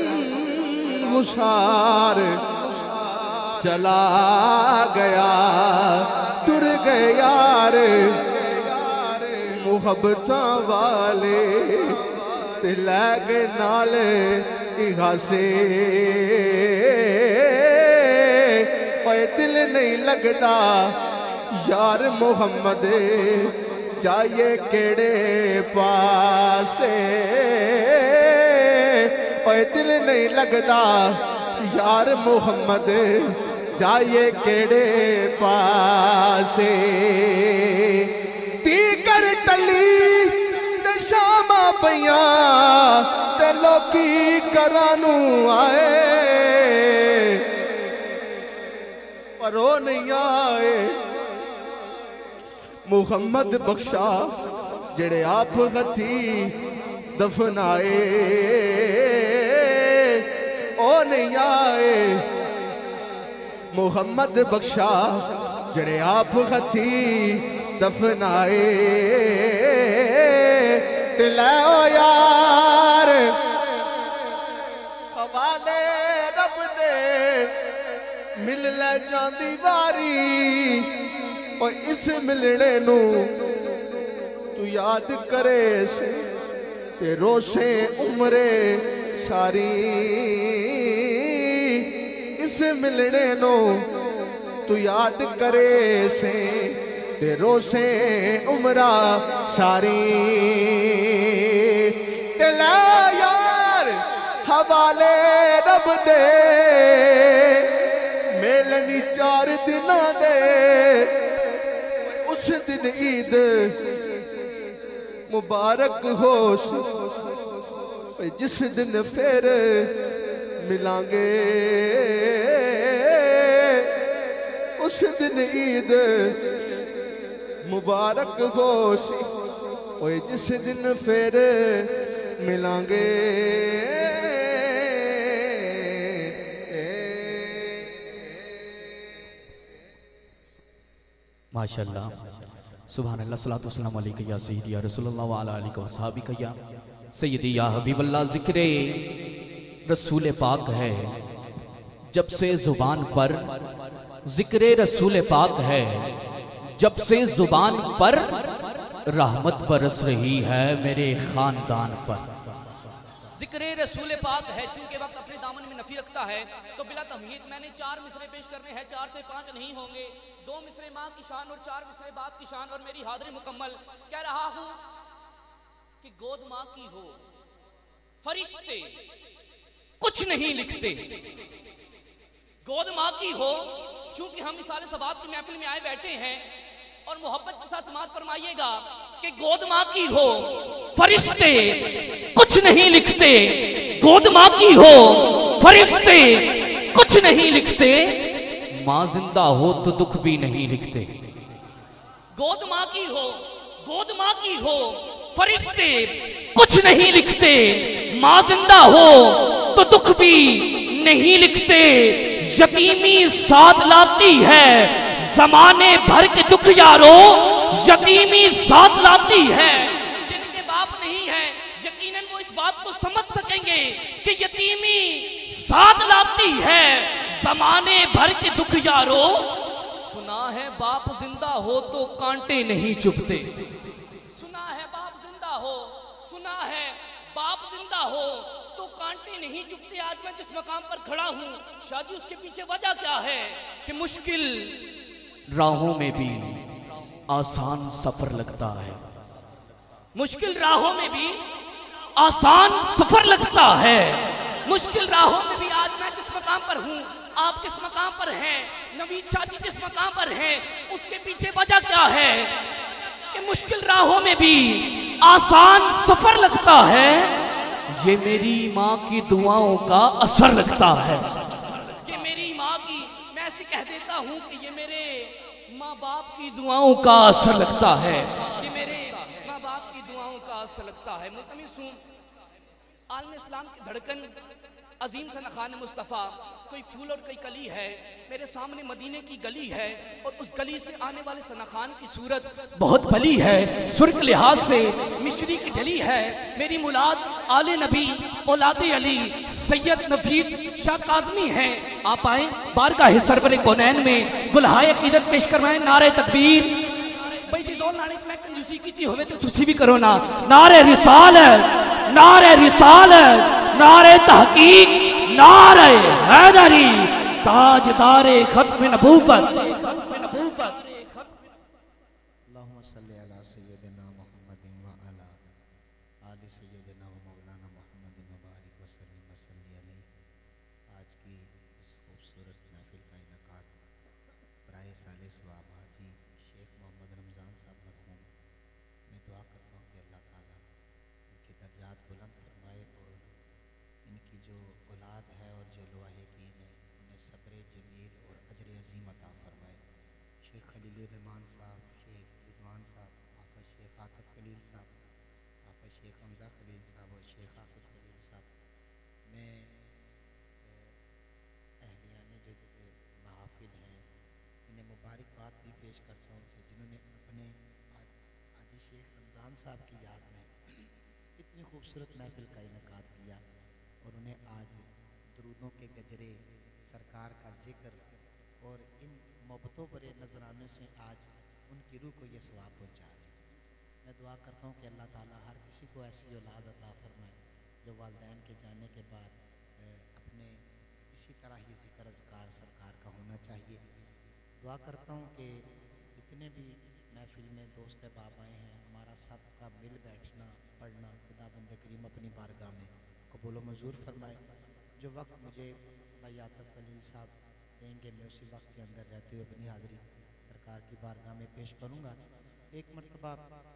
گسار چلا گیا ٹر گئے یار محبتاں والے تے لے گئے نالے احاسے اوے دل نہیں لگتا یار محمد جائیے کیڑے پاسے اوے دل نہیں لگتا یار محمد جائیے کیڑے پاسے تی کر ٹلی تے شامہ پیاں تے لوکی کرانو آئے پر وہ نہیں آئے محمد بخشا جڑے آپ ہتھی دفنائے او نہیں آئے محمد بخشا جڑے آپ ہتھی دفنائے تلائے یار حوالے رب دے مل لے جاندی باری اور اس ملنے نو تو یاد کرے سے تے روشیں عمرے ساری اس ملنے نو تو یاد کرے سے تے روسے عمرہ ساری تے لے یار حوالے رب دے میلنی چار دن دے اس دن عید مبارک ہو جس دن پھر ملیں گے اس دن عید مبارک ہو سی جس دن پھر ملیں گے ماشاءاللہ سبحان اللہ صلاۃ والسلام علیکہ یا سیدی یا رسول اللہ وعلی آلہ وصحبہ یا سیدی یا حبیب اللہ. ذکر رسول پاک ہے جب سے زبان پر، ذکر رسول پاک ہے جب سے زبان پر، رحمت برس رہی ہے میرے خاندان پر. ذکر رسول پاک ہے چونکہ وقت اپنے دامن میں نفی رکھتا ہے تو بلا تمہید میں نے چار مصرے پیش کرنے ہیں، چار سے پانچ نہیں ہوں گے. دو مصرے ماں کی شان اور چار مصرے باپ کی شان اور میری حاضری مکمل. کہہ رہا ہوں کہ گود ماں کی ہو فرشتے کچھ نہیں لکھتے. گود ماں کی ہو چونکہ ہم مثال ثواب کی محفل میں آئے بیٹھے ہیں اور محبت کے ساتھ سماعت فرمائیے گا کہ گود ماں کی ہو فرشتے کچھ نہیں لکھتے. گود ماں کی ہو فرشتے کچھ نہیں لکھتے. ماں زندہ ہو تو دکھ بھی نہیں لکھتے. گود ماں کی ہو گود ماں کی ہو فرشتے کچھ نہیں لکھتے. ماں زندہ ہو تو دکھ بھی نہیں لکھتے. یتیمی ساتھ لاتی ہے زمانے بھر کے دکھ یارو، یتیمی ساتھ لاتی ہے. جن کے باپ نہیں ہے یقیناً وہ اس بات کو سمجھ سکیں گے کہ یتیمی ساتھ لاتی ہے زمانے بھر کے دکھ یارو. سنا ہے باپ زندہ ہو تو کانٹے نہیں چبھتے. سنا ہے باپ زندہ ہو سنا ہے باپ زندہ ہو تو کانٹے نہیں چبھتے. آج میں جس مقام پر کھڑا ہوں شاہ جی اس کے پیچھے وجہ کیا ہے کہ مشکل راہوں میں بھی آسان سفر لگتا ہے. مشکل راہوں میں بھی آسان سفر لگتا ہے. مشکل راہوں میں بھی آج میں جس مقام پر ہوں، آپ جس مقام پر ہیں، نوید شاہ جی جس مقام پر ہیں، اس کے پیچھے وجہ کیا ہے کہ مشکل راہوں میں بھی آسان سفر لگتا ہے. یہ میری ماں کی دعاؤں کا اثر لگتا ہے. یہ میری ماں کی، میں ایسے کہہ دیتا ہوں کہ یہ میرے ماں باپ کی دعاؤں کا اثر لگتا ہے. یہ میرے ماں باپ کی دعاؤں کا اثر لگتا ہے. ملتمس ہوں عالم اسلام کی دھڑکن عظیم سنخان مصطفیٰ، کوئی پھول اور کوئی کلی ہے. میرے سامنے مدینے کی گلی ہے اور اس گلی سے آنے والے سنخان کی صورت بہت بھلی ہے. سرخ لحاظ سے مشری کی ڈلی ہے. میری مولاد آل نبی اولاد علی سید نفید شاہ کاظمی ہیں. آپ آئیں بارگاہ سرور کونین میں گلہائے عقیدت پیش کروائیں. نعرہ تکبیر. بھائی جی زور لانے میں کنجوسی کی تھی ہوئے تو تسی بھی کرو نا. نعرہ رسالت، نعرہ رسالت، نعرہ تحقیق، نعرہ حیدری، تاجدار ختم نبوت. اللہم صلی علی سیدنا محمد وعلا آل سیدنا و مولانا محمد مبارک وسلم وسلی علیہ. آج کی اس خوبصورت محفل کا انعقاد برائے سال ثواب حاجی شیخ محمد رمضان صاحب مرحوم. میں دعا کرتا ہوں کہ اللہ تعالیٰ ان کے درجات بلند فرمائے اور ان کی جو اولاد ہے اور جو لواحقین ہے انہیں صبر جمیل اور اجر عظیم عطا فرمائے. شیخ خلیل الرحمان صاحب، شیخ رضوان صاحب، آقا شیخ عاطف خلیل صاحب، آقا شیخ حمزہ خلیل صاحب اور شیخ عاطف خلیل صاحب، میں اہلیان جو محافل ہیں انہیں مبارکباد بھی پیش کرتا ہوں کہ جنہوں نے اپنے حاجی شیخ رمضان صاحب کی یاد میں اتنی خوبصورت محفل کا انعقاد کیا اور انہیں آج درودوں کے گجرے، سرکار کا ذکر اور ان محبتوں بھرے نذرانے سے آج ان کی روح کو یہ ثواب پہنچا رہے ہیں. میں دعا کرتا ہوں کہ اللہ تعالیٰ ہر کسی کو ایسی اولاد عطا فرمائے جو والدین کے جانے کے بعد اپنے इसी तरह ही ज़िक्र अज़कार सरकार का होना चाहिए। दुआ करता हूँ कि जितने भी महफिल में दोस्त बाब आए हैं, हमारा सबका मिल बैठना पढ़ना खुदा बंद करीम अपनी बारगाह में कबूल मंजूर फरमाए। जो वक्त मुझे भाई आतिफ अली साहब देंगे, मैं उसी वक्त के अंदर रहते हुए अपनी हाज़िरी सरकार की बारगाह में पेश करूँगा। एक मरतबा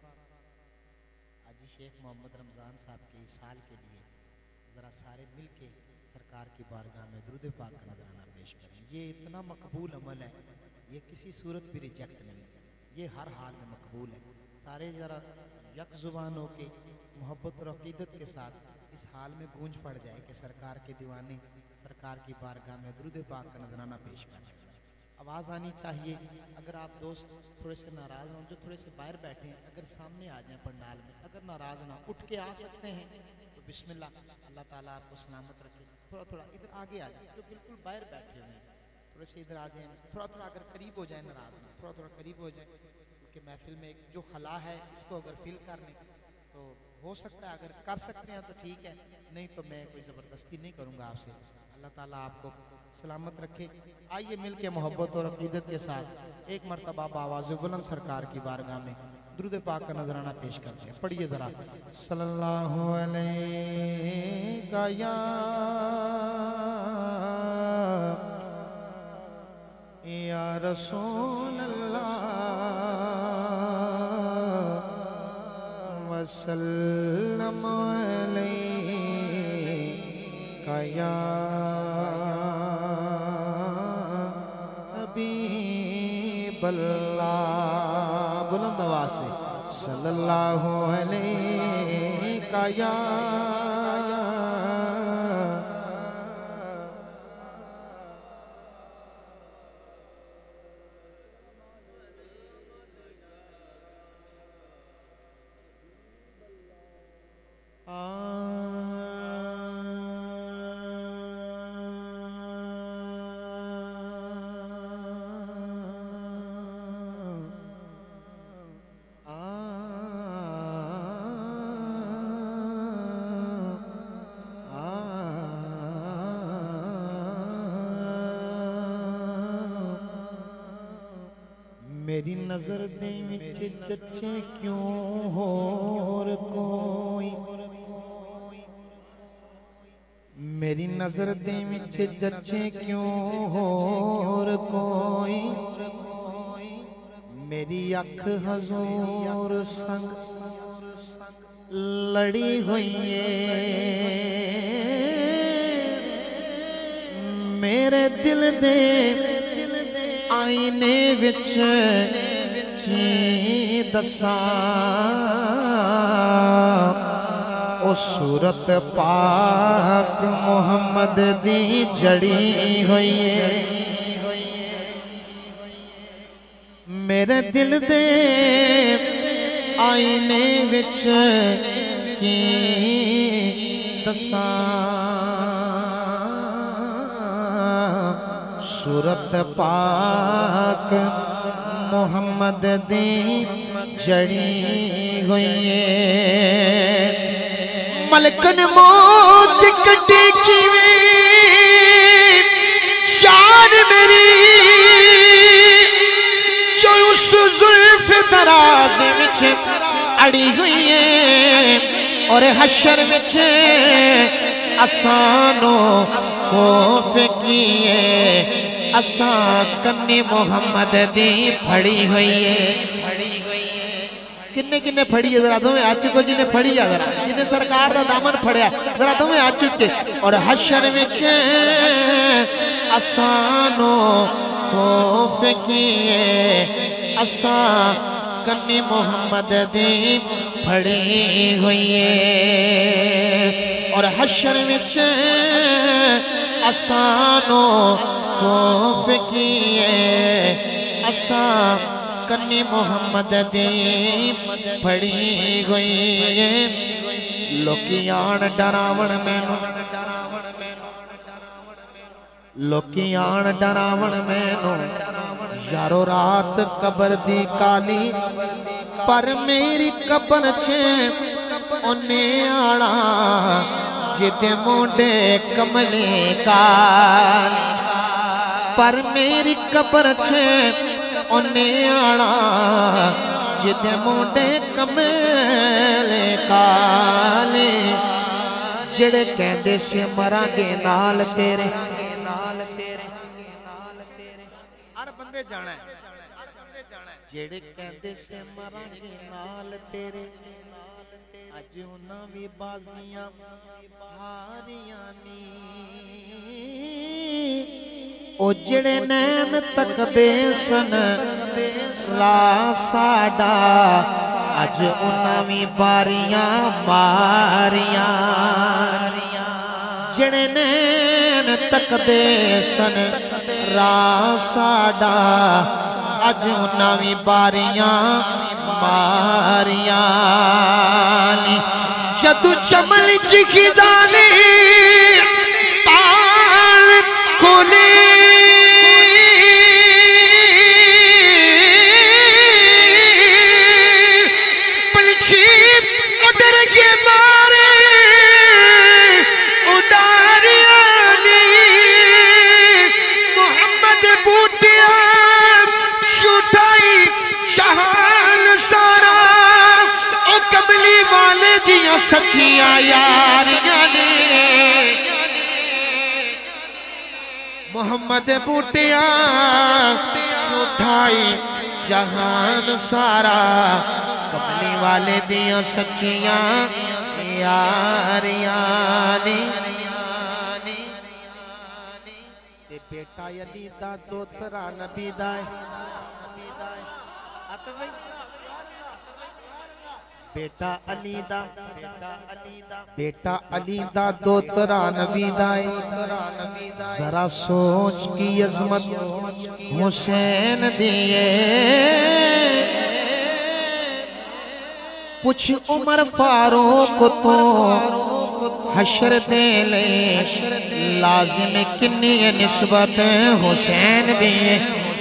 हाजी शेख मोहम्मद रमज़ान साहब के इस साल के लिए ज़रा सारे मिल के सरकार की बारगाह में दुरूद पाक का नजराना पेश करें। ये इतना मकबूल अमल है, ये किसी सूरत भी रिजेक्ट नहीं है, ये हर हाल में मकबूल है। सारे ज़रा यक ज़ुबान हो के मोहब्बत और अक़ीदत के साथ इस हाल में गूंज पड़ जाए कि सरकार के दीवाने सरकार की बारगाह में दुरूद पाक का नजराना पेश करें। आवाज़ आनी चाहिए। अगर आप दोस्त थोड़े से नाराज़ हों, जो थोड़े से बाहर बैठे हैं, अगर सामने आ जाएं पंडाल में, अगर नाराज़ ना उठ के आ सकते हैं तो बिस्मिल्लाह, अल्लाह ताला आपको सलामत रखे। थोड़ा थोड़ा इधर आगे आ जाए, जो बिल्कुल बाहर बैठे हुए हैं थोड़े से इधर आ जाएं। थोड़ा थोड़ा अगर करीब हो जाए, नाराज़ ना, थोड़ा थोड़ा करीब हो जाए, क्योंकि महफिल में एक जो खला है इसको अगर फिल कर लें तो हो सकता है, अगर कर सकते हैं तो ठीक है, नहीं तो मैं कोई ज़बरदस्ती नहीं करूँगा आपसे। अल्लाह ताला आपको सलामत रखे। आइए मिल के मोहब्बत और अक़ीदत के साथ एक मरतबा आवाज़ बुलंद सरकार की बारगाह में दुरूद पाक का नजराना पेश करते हैं। पढ़िए ज़रा। सल्लल्लाहु अलैका या या रसूल अल्लाह वसल्लम अलैका या हबीबल्लाह। बुलंद आवाज़ से सल्लल्लाहु अलैका या मेरी नजर दे विच जच्चे क्यों होर कोई, मेरी नजर दे विच जच्चे क्यों होर कोई, मेरी अख हजूर संग लड़ी हुई है, मेरे दिल दे आईने विच की दसा ओ सूरत पाक मुहम्मद दी जड़ी हुई है, मेरे दिल दे आईने विच की दसा सूरत पाक मुहम्मद दी जड़ी हुई है। मलकन मौत कटी किवे शान मेरी जो उस जुल्फ दराज विच अड़ी हुई है, और हशर विच असानो खौफ किए असा कन्नी मुहम्मद दी फड़ी हुई है। किन्ने किन्ने फड़ी है जरा तुम्हें आ चुको, जिन्हें फड़ी है जरा, जिन्हें सरकार का दामन फड़िया जरा तुम्हें आ चुके। और हशर विच असानो खौफ किए असा कन्नी मुहम्मद दी फड़ी हुई है, और हशर विच असानो खौफ किए असा कन्नी मुहम्मद दी फड़ी हुई है। लोकियान डरावण मैनू, लोकियान डरावण मैनू यारो रात कबर दी काली, पर मेरी कबर च उन्हें आना جد موڈے کملے کال پر میری قبر چھے انہیں آنا جد موڈے کملے کال جڑے کہندے سے مرا گے نال تیرے ہر بندے جانا ہے جڑے کہندے سے مرا گے نال تیرے اج انہاں وی بازیاں ہاریاں نی او جڑے نین تک دے سن لا ساڈا اج انہاں وی باریاں ماریاں جڑے نین تک دے سن را ساڈا اج انہاں وی باریاں ماریاں جدو چمل چکھدانی پال کھولی پلچھی اڈر کے مارے اڈاریانی محمد بوٹیا چھوٹائی شہان سارا او کملی والے دیاں سچیاں یاریاں نے محمد بوٹیا چھوٹائی شہان سارا کملی والے دیاں سچیاں یاریاں نے بیٹا علی دا دوترا نبی دائے بیٹا علی دا بیٹا علی دا دوترا نبی دائے ذرا سوچ کی عظمت حسین دیئے پوچھ عمر فاروق تو حشر دے لے لازم کنی نسبت حسین دیئے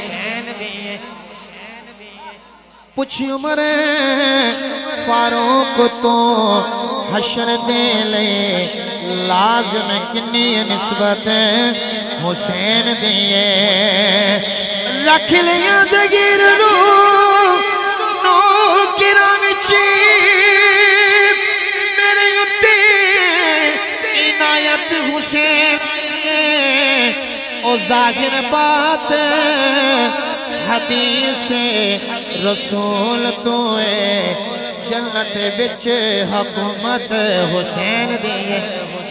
پوچھ عمر فاروق تو حشر دے لے لازم کنی نسبت حسین دیئے رکھ لیا دگیر رو نو گرام چیب میرے اتے عنایت حسین او ظاہر بات حدیث رسول تو ہے جنت بچ حکومت حسین دیئے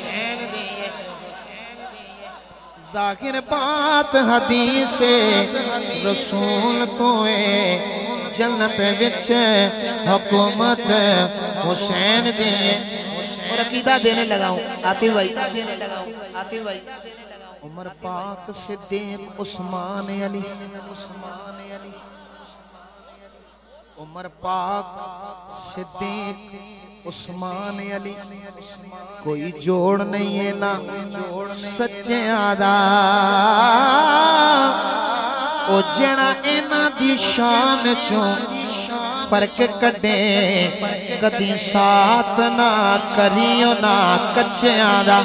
ظاہر بات حدیث رسول تو ہے جنت بچ حکومت حسین دیئے اور عقیدہ دینے لگا ہوں آتی بھائی آتی بھائی عمر پاک صدیق عثمان علی عمر پاک صدیق عثمان علی کوئی جوڑ نہیں ہے نا سچے آدھا او جڑا اینا دی شان چوں فرق کڈے کدی ساتھ نہ کریو نہ کچے آدھا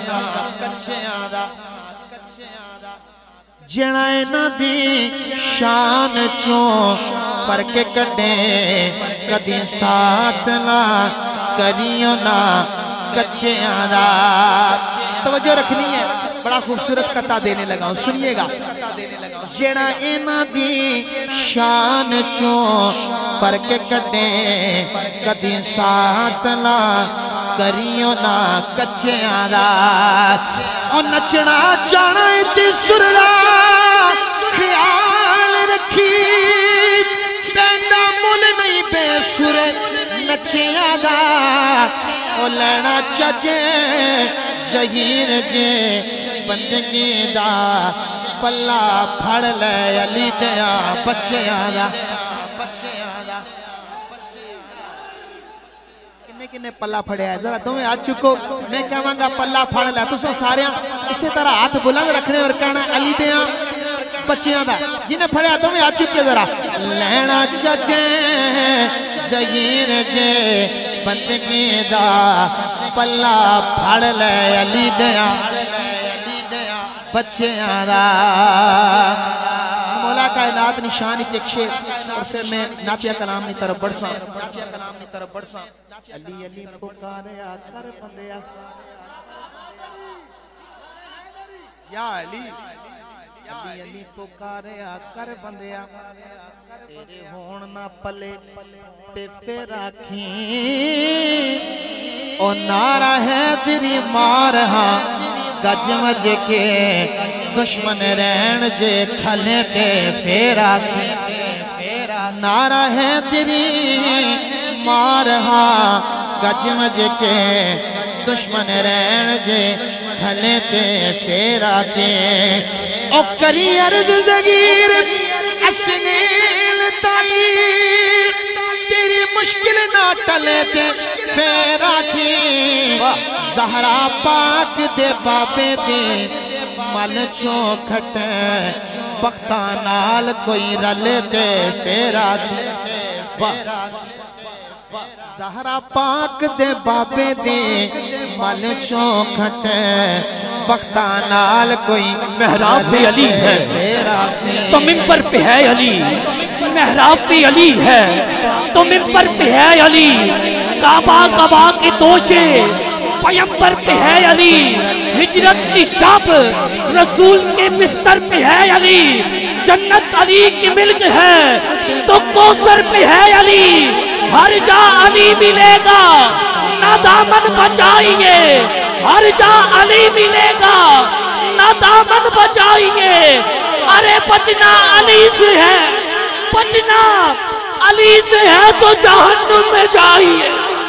جڑا اینا دی شان چوں فرق کڈے کدی ساتھ نہ کریو نہ کچے آدھا توجہ رکھنی ہے بڑا خوبصورت قطع دینے لگا ہوں سنیے گا جڑا اینا دی شان چوں فرق کڈے کدی ساتھ نہ کریو نہ کچے آدھا اور نچنا چانا تی سرلا خیال رکھی پیندا مل نہیں بے سر نچے آدھا اور لینا چاچے ظہیر جے بندگی دا پلا پھڑ لے علی دیا بچے آدھا کنے کنے پلا پھڑے آئے ذرا تمہیں آج چکو میں کہاں گا پلا پھڑ لے تو سو سارے اسی طرح ہاتھ بلند رکھنے اور کہنا علی دیا بچے آدھا جنہیں پھڑے آتا ہوں آج چکے ذرا لینا چاچے ظہیر جے بندگی دا پلا پھڑ لے علی دیاں بچیاں دا مولا کائنات نشانی چکشے اور پھر میں ناتیہ کلام نی طرف بڑھ ساں علی علی پکاریا کر بندیا یا علی علی علی پکاریا کر بندیا تیرے ہون نہ پلے تے پھر آکھیں او نعرہ ہے تیری مارہا گج مج کے دشمن رہن جے کھلے تے پھر آکھیں نعرہ ہے تیری مارہا گج مج کے دشمن رہن جے کھلے تے پھر آکھیں او کری عرض زگیر اسنیل تائیر تیری مشکل نہ ٹلے تے پھر آکھیں زہرا پاک دے بابے دے مل چوں کھٹیں بختہ نال کوئی رلے تے پھر آکھیں زہرا پاک دے بابے دے مل چوں کھٹیں بختہ نال کوئی محراب بھی علی ہے تو ممبر پہ ہے علی محراب بھی علی ہے تو ممبر پہ ہے علی کعبہ کعبہ کے دوشے پیمبر پہ ہے علی ہجرت کی شب رسول کے بستر پہ ہے علی جنت علی کی ملک ہے تو کوثر پہ ہے علی ہر جا علی ملے گا نہ دامن بچائیے ہر جا علی ملے گا نہ دامن بچائیے ارے بچنا علی سے ہے بچنا علی سے ہے تو جہنم میں جائیے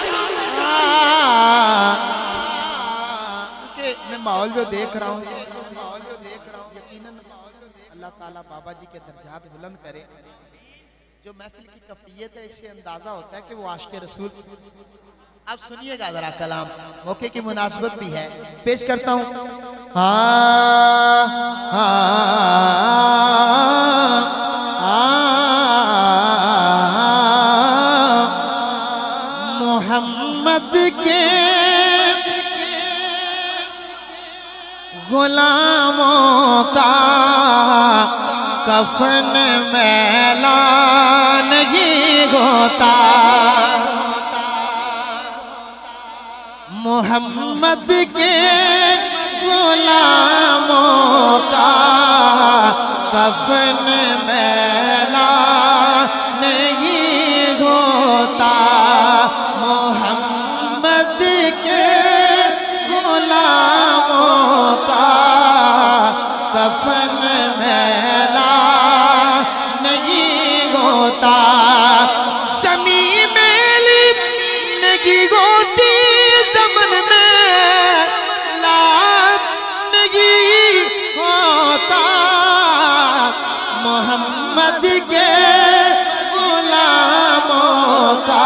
میں ماحول جو دیکھ رہا ہوں یقیناً اللہ تعالیٰ بابا جی کے درجات بلند کرے جو محفل کی کفیت ہے اس سے اندازہ ہوتا ہے کہ وہ عاشق رسول اب سنیے گا ذرا کلام موقع کی مناسبت بھی ہے پیش کرتا ہوں محمد کے غلاموں کا کفن میلا نہیں ہوتا محمد کے غلاموں کا کفن میلا نہیں ہوتا محمد کے غلاموں کا کفن میلا نہیں ہوتا سمی میلی نہیں ہوتی زمن میں لاب نہیں ہوتا محمد کے غلاموں کا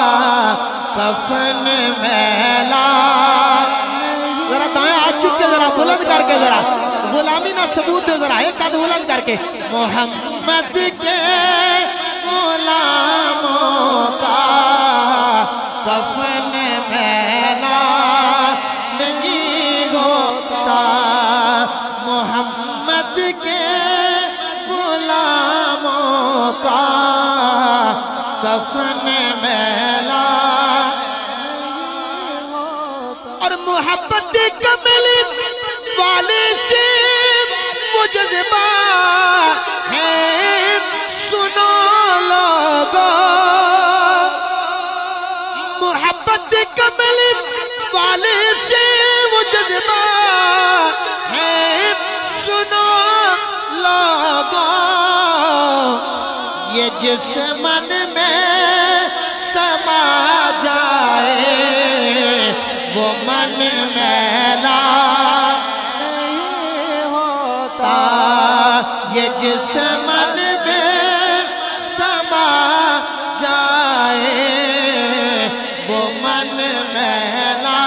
کفن میلا ذرا دائیں آ چکے ذرا بلند کر کے ذرا غلامی نہ ثبوت دے ذرا ایک قد بلند کر کے محمد کے غلاموں کا کفن میلا نہیں ہوتا محمد کے غلاموں کا کفن میلا اور محبت کمل والے سے وہ جذبہ ہے سنو لوگو محبت کمل والے سے وہ جذبہ ہے سنو لوگو یہ جس من میں سما جائے وہ من میلا نہیں ہوتا یہ جس من میں سما جائے وہ من میلا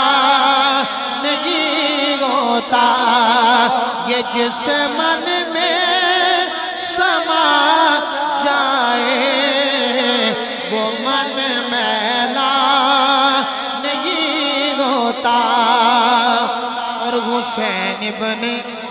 نہیں ہوتا یہ جس من میں سما جائے وہ من میلا نہیں ہوتا حسین ابن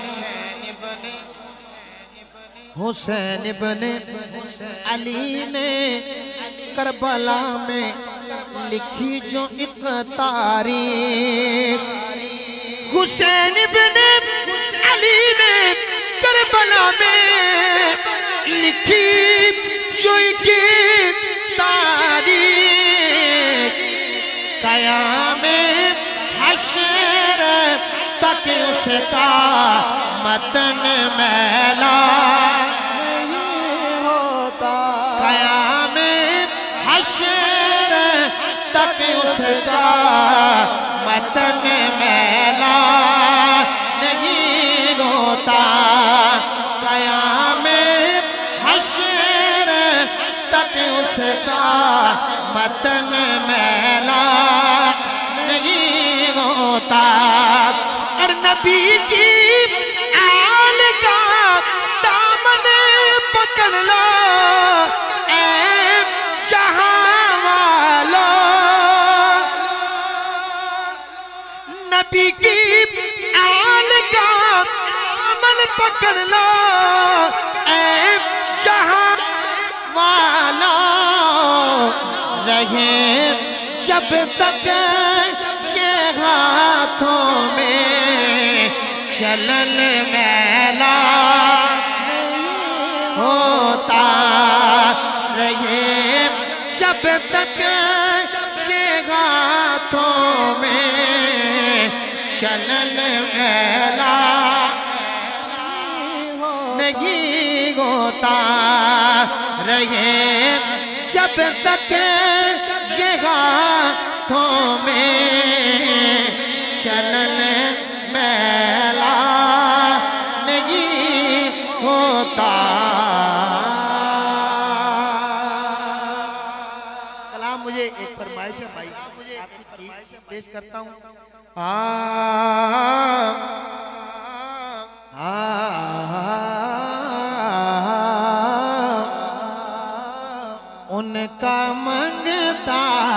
حسین ابن علی نے کربلا میں لکھی جو ایک تاریخ حسین ابن علی نے کربلا میں لکھی جو ایک تاریخ قیام حشر تک اس کا متن میلا نہیں ہوتا قیام حشر تک اس کا متن میلا نہیں ہوتا قیام حشر تک اس کا متن میلا نہیں ہوتا اور نبی کی آل کا دامن پکڑ لو اے جہاں والو نبی کی آل کا دامن پکڑ لو اے جہاں والو رہے جب تک یہ ہاتھوں میں چلن میلا ہوتا رہے جب تک یہ ہاتھوں میں چلن میلا نہیں ہوتا رہے جب تک یہ ہاتھوں میں چلن میلا نہیں ہوتا کلام مجھے ایک فرمائش ہے بھائی آپ کی پیش کرتا ہوں ان کا منگتا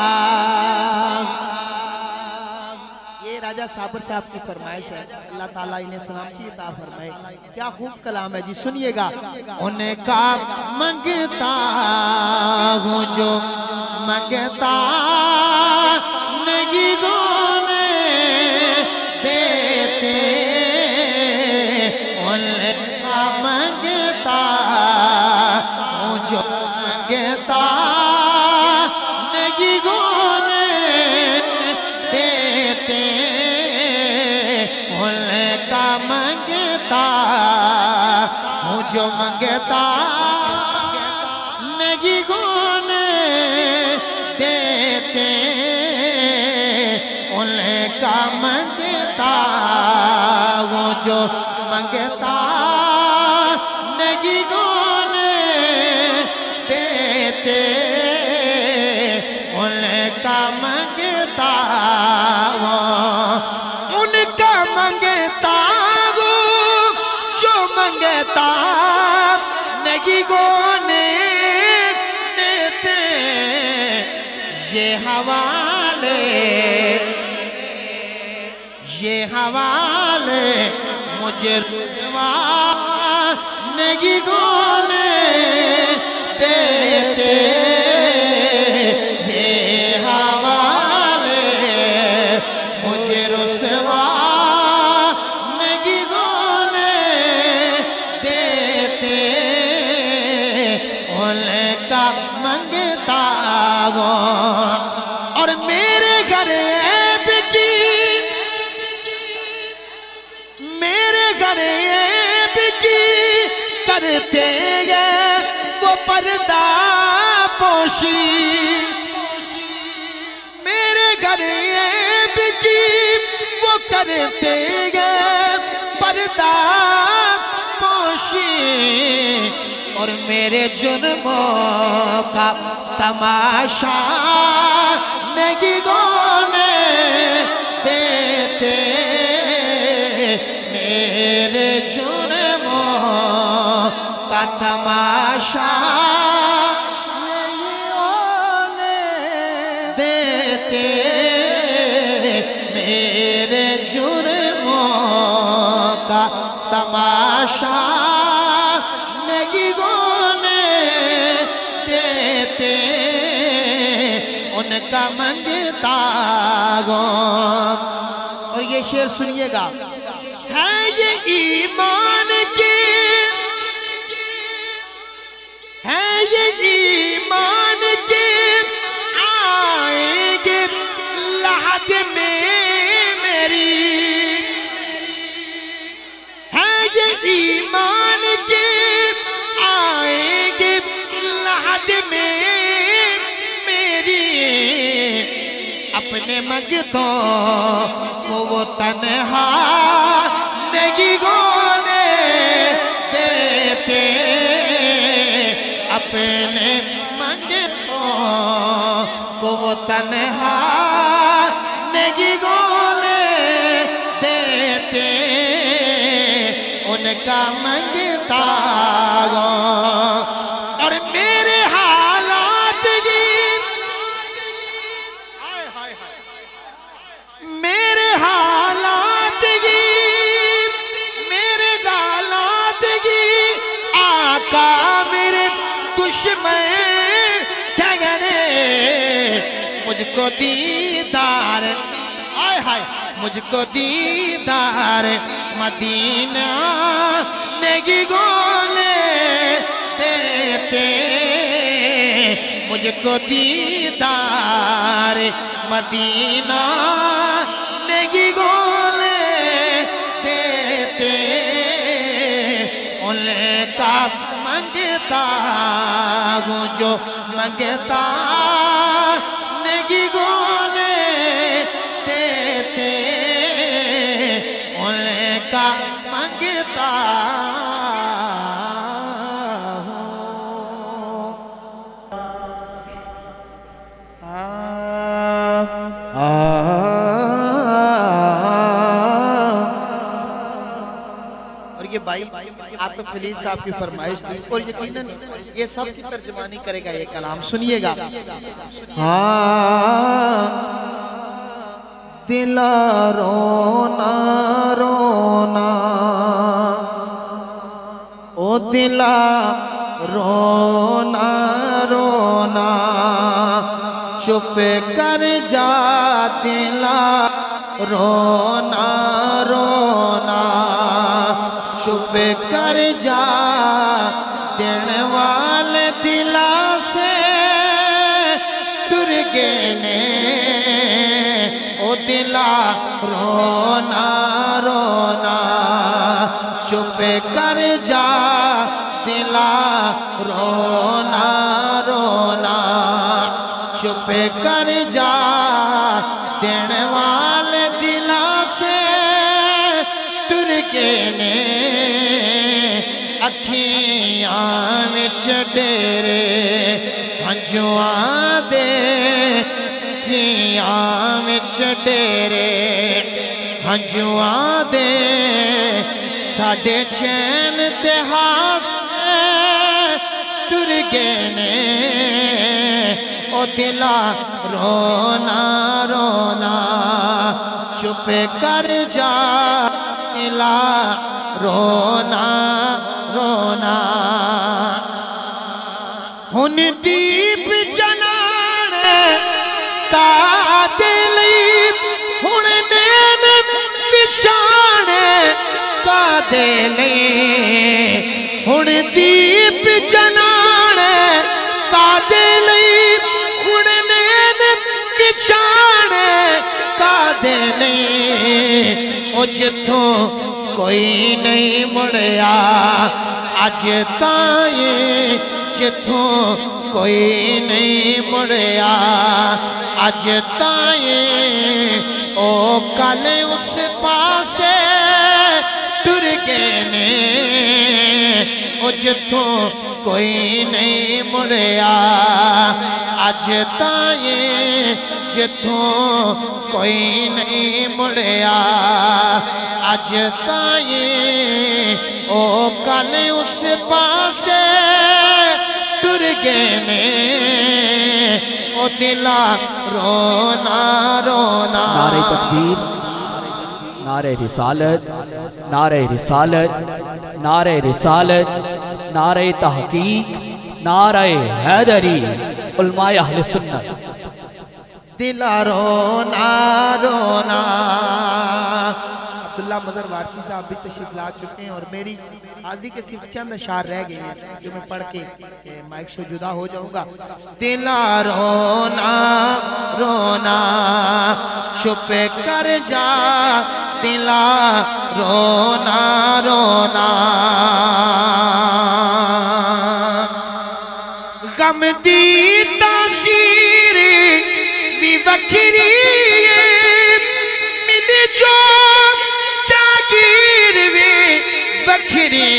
یہ راجہ صابر سے آپ کی فرمائش ہے اللہ تعالیٰ انہیں سلامتی عطا فرمائے کیا خوب کلام ہے جی سنیے گا ان کا منگتا ہوں جو منگتا نہیں گونے دیتے ان کا منگتا ہوں جو منگتا نہیں گونے دیتے ان کا منگتا ہوں جو منگتا نہیں گونے دیتے ان کا منگتا ہوں جو منگتا نہیں گونے دیتے ان کا منگتا ہوں ان کا منگتا ہوں جو منگتا نہیں گونے دیتے یہ حوالے یہ حوالے مجھے رسوا نہیں گونے دیتے یہ حوالے مجھے رسوا نہیں گونے دیتے ان کا منگتا ہوں اور میرے گھر عیب کی میرے گھر عیب کی کرتے گئے وہ پردہ پوشی میرے گھر عیب کی وہ کرتے گئے پردہ پوشی اور میرے جرموں کا تماشا نہیں گونے دیتے میرے جرموں کا تماشا نہیں ہونے دیتے میرے جرموں کا تماشا نگی گونے دیتے ان کا منگتا گو. اور یہ شعر سنیے گا. ہے یہ ایمان کی ہے یہ ایمان کی آئیں گے لحد میں میری. ہے یہ ایمان کی آئیں گے لحد میں میری. اپنے منگتوں کو وہ تنہا نگی گونے دیتے. اپنے منگتوں کو وہ تنہا نگی گونے دیتے. ان کا منگتا گو. اور میرے حالات کی میرے حالات کی میرے غالات کی آقا میرے دشمن ٹھگنے. مجھ کو دیدار آئے ہائے مجھ کو دیدار مدینہ نگی گونے دیتے. مجھ کو دیدار مدینہ نگی گونے دیتے. ان کا منگتا ہوں جو منگتا نگی گونے دیتے. ان کا منگتا یہ بھائی عاطف خلیل صاحب کی فرمائش تھی اور یقیناً یہ سب کی ترجمانی کرے گا یہ کلام. سنیے گا. ہاں دلا رونا رونا او دلا رونا رونا چپ کر جا دلا رونا رونا چپ کر جا دن والے دلا سے ٹر گئے نے. او دلا رونا رونا چپ کر جا دلا رونا رونا چپ کر جا دن والے دلا سے ٹر گئے نے. اکھیاں وچ ڈیرے ہنجواں دے اکھیاں وچ ڈیرے ہنجواں دے ساڈے چین تے ہاسے ٹر گئے نے. او دلا رونا رونا چپ کر جا دلا رونا رونا. ہن دیپ جلان کا دلی ہن نین بچھان کا دلی. ہن دیپ جلان کا دلی ہن نین بچھان کا دلی. او جتھوں کوئی نہیں مڑیا اج تائیں جتھوں کوئی نہیں مڑیا اج تائیں. او کل اس پاسے ٹر گئے نے. او جتھوں کوئی نہیں مڑیا اج تائیں جتھوں کوئی نہیں مڑیا اج تائیں. او کل اس پاسے ٹر گئے نے. او دلا رونا رونا. نعرہ تکبیر نعرہ رسالت نعرہ رسالت نعرہ رسالت نعرہ تحقیق نعرہ حیدری علماء اہل سنت دلا رونا رونا عبداللہ مظہر وارسی صاحب بھی تشریف لا چکے ہیں اور میری حاضری کے صرف چند اشعار رہ گئے ہیں جو میں پڑھ کے مائک سے جدا ہو جاؤں گا. دلا رونا رونا چھپ کر جا دلا رونا رونا غم دی تاثیر بھی وکری مل جو شاگیر بھی وکری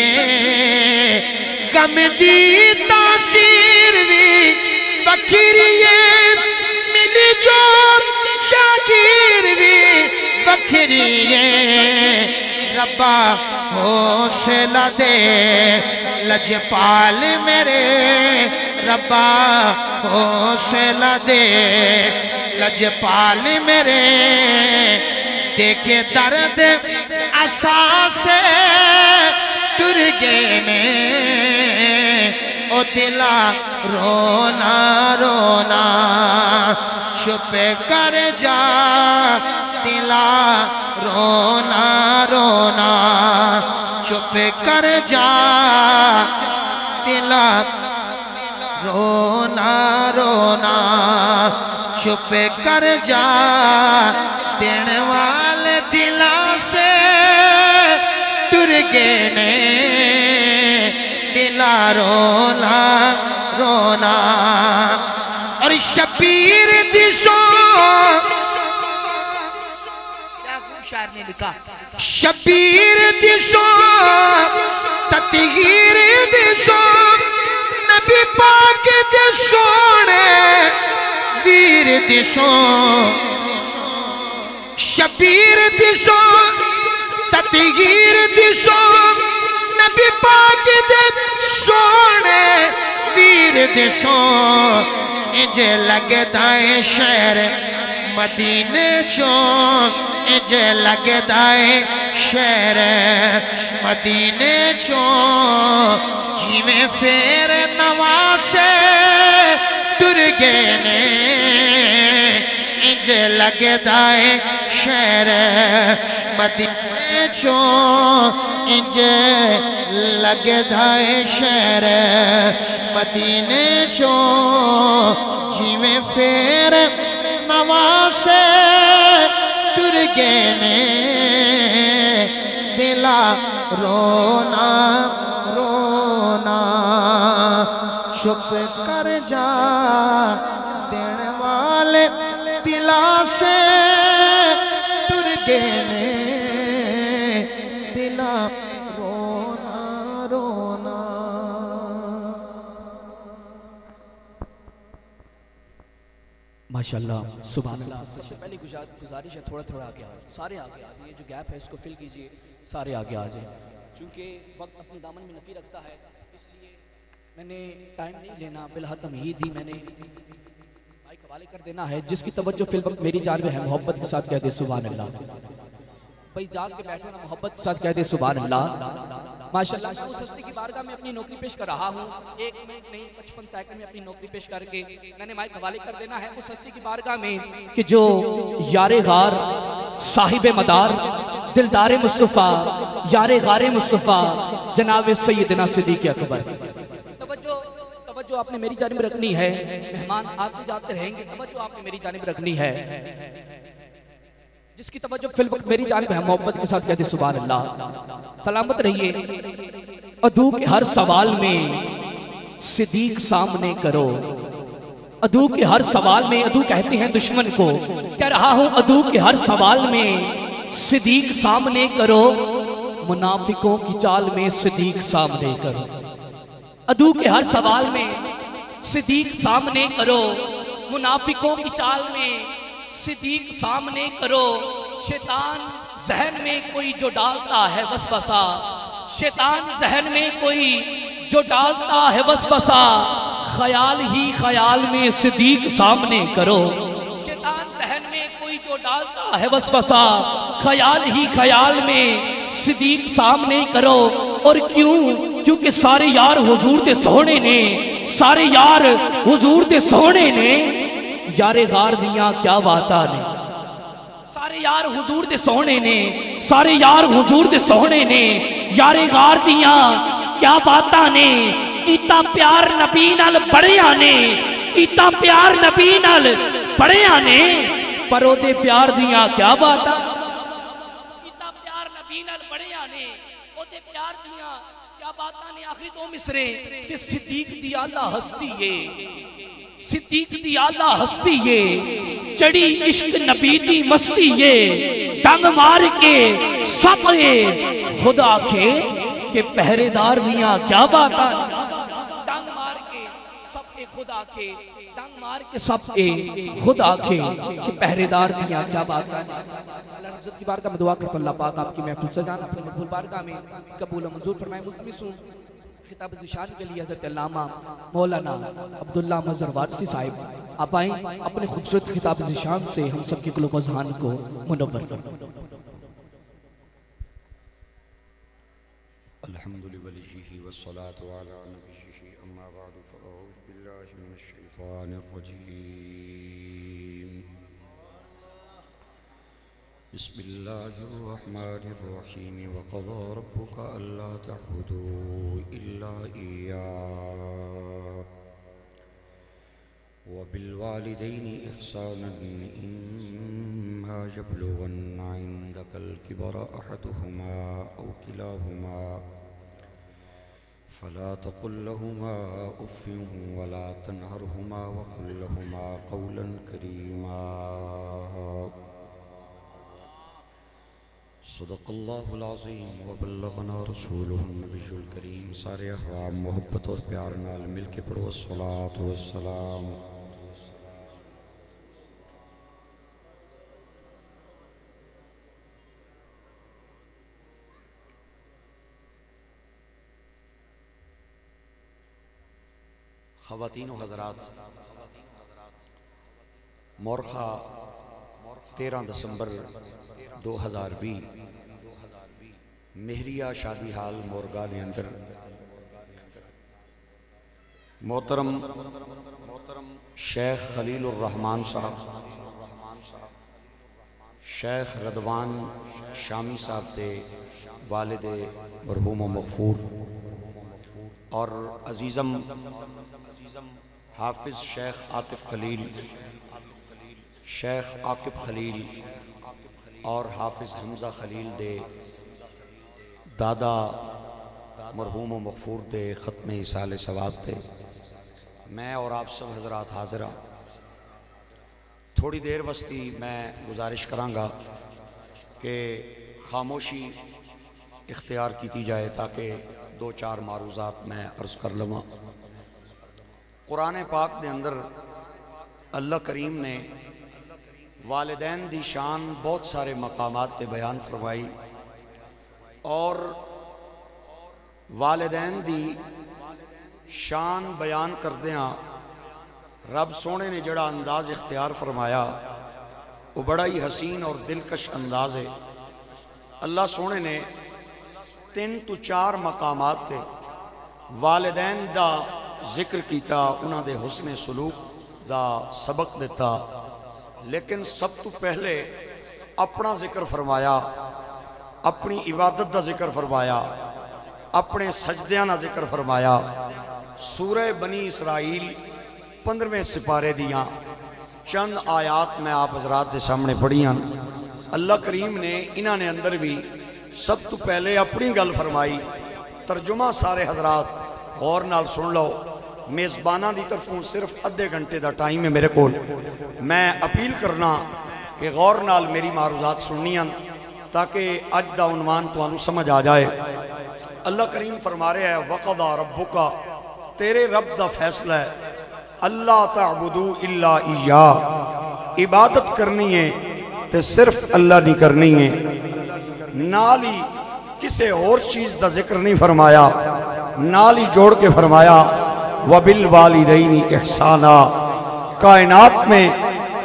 غم دی تاثیر بھی وکری مل جو شاگیر بھی وکری ربا حوصلہ دے لجپال میرے ربا حوصلہ دے لجپال میرے دیکھے درد اساس ٹر گئے نے او دلا رونا رونا چھپ کر جا دلا رونا رونا چھپ کر جا دلا رونا رونا چھپ کر جا دین والے دلا سے ٹر گئے نے دلا رونا رونا اور شبیر دسو کیا خوب شاعر نے لکھا شبیر دسو تطہیر دسو نبی پاک دسونے ویر دسو شبیر دسو تطہیر دسو نبی پاک دسونے ویر دسو انجھے لگدائے شہر مدینے چوں انجھے لگدائے شہر مدینے چوں جیویں پھر نواسے ٹر گئے نے انجھے لگدائے شہر مدینے چوں انجھے لگدائے شہر مدینے چوں جیویں پھر نواسے ٹر گئے نے دلا رونا رونا چھپ کر جا دین والے دلا سے ٹر گئے نے دلا رونا رونا. ماشاءاللہ سبحان اللہ. سب سے پہلی گزارش ہے تھوڑا تھوڑا آگے آگے سارے آگے آگے یہ جو گیپ ہے اس کو فل کیجئے سارے آگے آ جائیں چونکہ وقت اپنے دامن میں نفی رکھتا ہے اس لیے میں نے ٹائم نہیں لینا بالحتم ہی دی میں نے بھائی حوالے کر دینا ہے جس کی توجہ فی الوقت میری جانب ہے محبت کے ساتھ کہہ دے سبحان اللہ. بھائی جاگ کے بیٹھو نا محبت کے ساتھ کہہ دے سبحان اللہ. ماشاءاللہ میں اس ہستی کی بارگاہ میں اپنی نوکری پیش کر رہا ہوں ایک منٹ نہیں پچپن سیکنڈ میں اپنی نوکری پیش کر کے میں نے مائک حوالے کر دینا ہے اس ہستی کی بارگاہ میں کہ جو یار غار صاحب مدار دلدار مصطفیٰ یار غار مصطفیٰ جناب سیدنا صدیق اکبر. توجہ توجہ آپ نے میری جانب رکھنی ہے مہمان آتے جاتے رہیں گے توجہ آپ نے میری جانب رکھنی ہے جس کی توجہ فی الوقت میری جانب ہے محبت کے ساتھ کہتے سبحان اللہ. سلامت رہیے. عدو کے ہر سوال میں صدیق سامنے کرو عدو کے ہر سوال میں عدو کہتے ہیں دشمن کو کہہ رہا ہوں عدو کے ہر سوال میں صدیق سامنے کرو منافقوں کی چال میں صدیق سامنے کرو. عدو کے ہر سوال میں صدیق سامنے کرو منافقوں کی چال میں صدیق سامنے کرو. شیطان ذہن میں کوئی جو ڈالتا ہے وسوسہ شیطان ذہن میں کوئی جو ڈالتا ہے وسوسہ خیال ہی خیال میں صدیق سامنے کرو. شیطان ذہن میں کوئی جو ڈالتا ہے وسوسہ خیال ہی خیال میں صدیق سامنے کرو. اور کیوں؟ کیونکہ سارے یار حضور دے سونے نے سارے یار حضور دے سونے نے یار غار دیاں کیا باتاں نے سارے یار حضور دے سونے نے سارے یار حضور دے سونے نے یار غار دیاں کیا باتاں نے. کیتا پیار نبی نال بڑیاں نے کیتا پیار نبی نال بڑیاں نے پر او دے پیار دیاں کیا باتاں کیتا پیار نبی نال بڑیاں نے او دے پیار دیاں کیا باتاں نے. آخری دو مصرے کہ صدیق دی آلہ ہستی ہے صدیق دی آلہ ہستی ہے چڑی عشق نبی دی مستی ہے ڈنگ مار کے سب خدا کے کہ پہرے دار دیاں کیا باتاں ڈنگ مار کے سب خدا کے ڈنگ مار کے سب خدا کے کہ پہرے دار دیاں کیا باتاں. اللہ رمضت کی بارگاہ میں دعا کرتا ہوں اللہ پاک آپ کی محفل سجانا اپنے مقبول بارگاہ میں قبول و منظور فرمائے. ملتمس ہوں خطاب ذیشان کے لیے حضرت علامہ مولانا عبداللہ مظہر وارثی صاحب آپ آئیں اپنے خوبصورت خطاب ذیشان سے ہم سب کے قلوب و ذہان کو منور فرمائیں. الحمد لولیہ والصلاة علی نبیہ اما بعد فاعوذ باللہ من الشیطان الرجیم. بسم اللہ الرحمن الرحیم. وقضى ربك الا تعبدوا الا اياه وبالوالدين احسانا اما يبلغن عندك الكبر احدهما او كلاهما فلا تقل لهما اف ولا تنهرهما وقل لهما قولا كريما. صدق اللہ العظیم وبلغنا رسولہ النبی الکریم. سارے احوام محبت اور پیار نال مل کے پڑھو الصلاۃ والسلام. خواتین و حضرات، مورخہ تیرہ دسمبر دو ہزار بھی مہریہ شادی حال مورگا نے اندر محترم شیخ خلیل الرحمان صاحب شیخ رضوان شامی صاحب دے والد مرحوم و مغفور اور عزیزم حافظ شیخ عاطف خلیل شیخ عاقب خلیل اور حافظ حمزہ خلیل دے دادا مرحوم و مغفور دے ختم ایصال ثواب تھے. میں اور آپ سب حضرات حاضرہ تھوڑی دیر وسطی میں گزارش کرانگا کہ خاموشی اختیار کیتی جائے تاکہ دو چار معروضات میں عرض کر لوں. قرآن پاک دے اندر اللہ کریم نے والدین دی شان بہت سارے مقامات تے بیان فرمائی اور والدین دی شان بیان کردیاں رب سونے نے جڑا انداز اختیار فرمایا وہ بڑا ہی حسین اور دلکش انداز ہے. اللہ سونے نے تین تو چار مقامات تے والدین دا ذکر کیتا انہاں دے حسن سلوک دا سبق دیتا لیکن سب تو پہلے اپنا ذکر فرمایا اپنی عبادت دا ذکر فرمایا اپنے سجدیاں دا ذکر فرمایا. سورہ بنی اسرائیل پندرہویں سپارے دیاں چند آیات میں آپ حضرات دے سامنے پڑھیاں. اللہ کریم نے انہاں نے اندر بھی سب تو پہلے اپنی گل فرمائی. ترجمہ سارے حضرات غور نال سن لو. میزبانہ دی طرفوں صرف ادھے گھنٹے دا ٹائم ہے میرے کول. میں اپیل کرنا کہ غور نال میری معروضات سننیاں تاکہ اج دا عنوان تو انو سمجھ آ جائے. اللہ کریم فرما رہے ہیں وَقَضَى رَبُّكَ تیرے رب دا فیصلہ ہے اللہ تعبدو الا ایّاہ عبادت کرنی ہے تے صرف اللہ نہیں کرنی ہے. نال ہی کسے اور چیز دا ذکر نہیں فرمایا نال ہی جوڑ کے فرمایا وَبِالْوَالِدَيْنِ احسانا. کائنات میں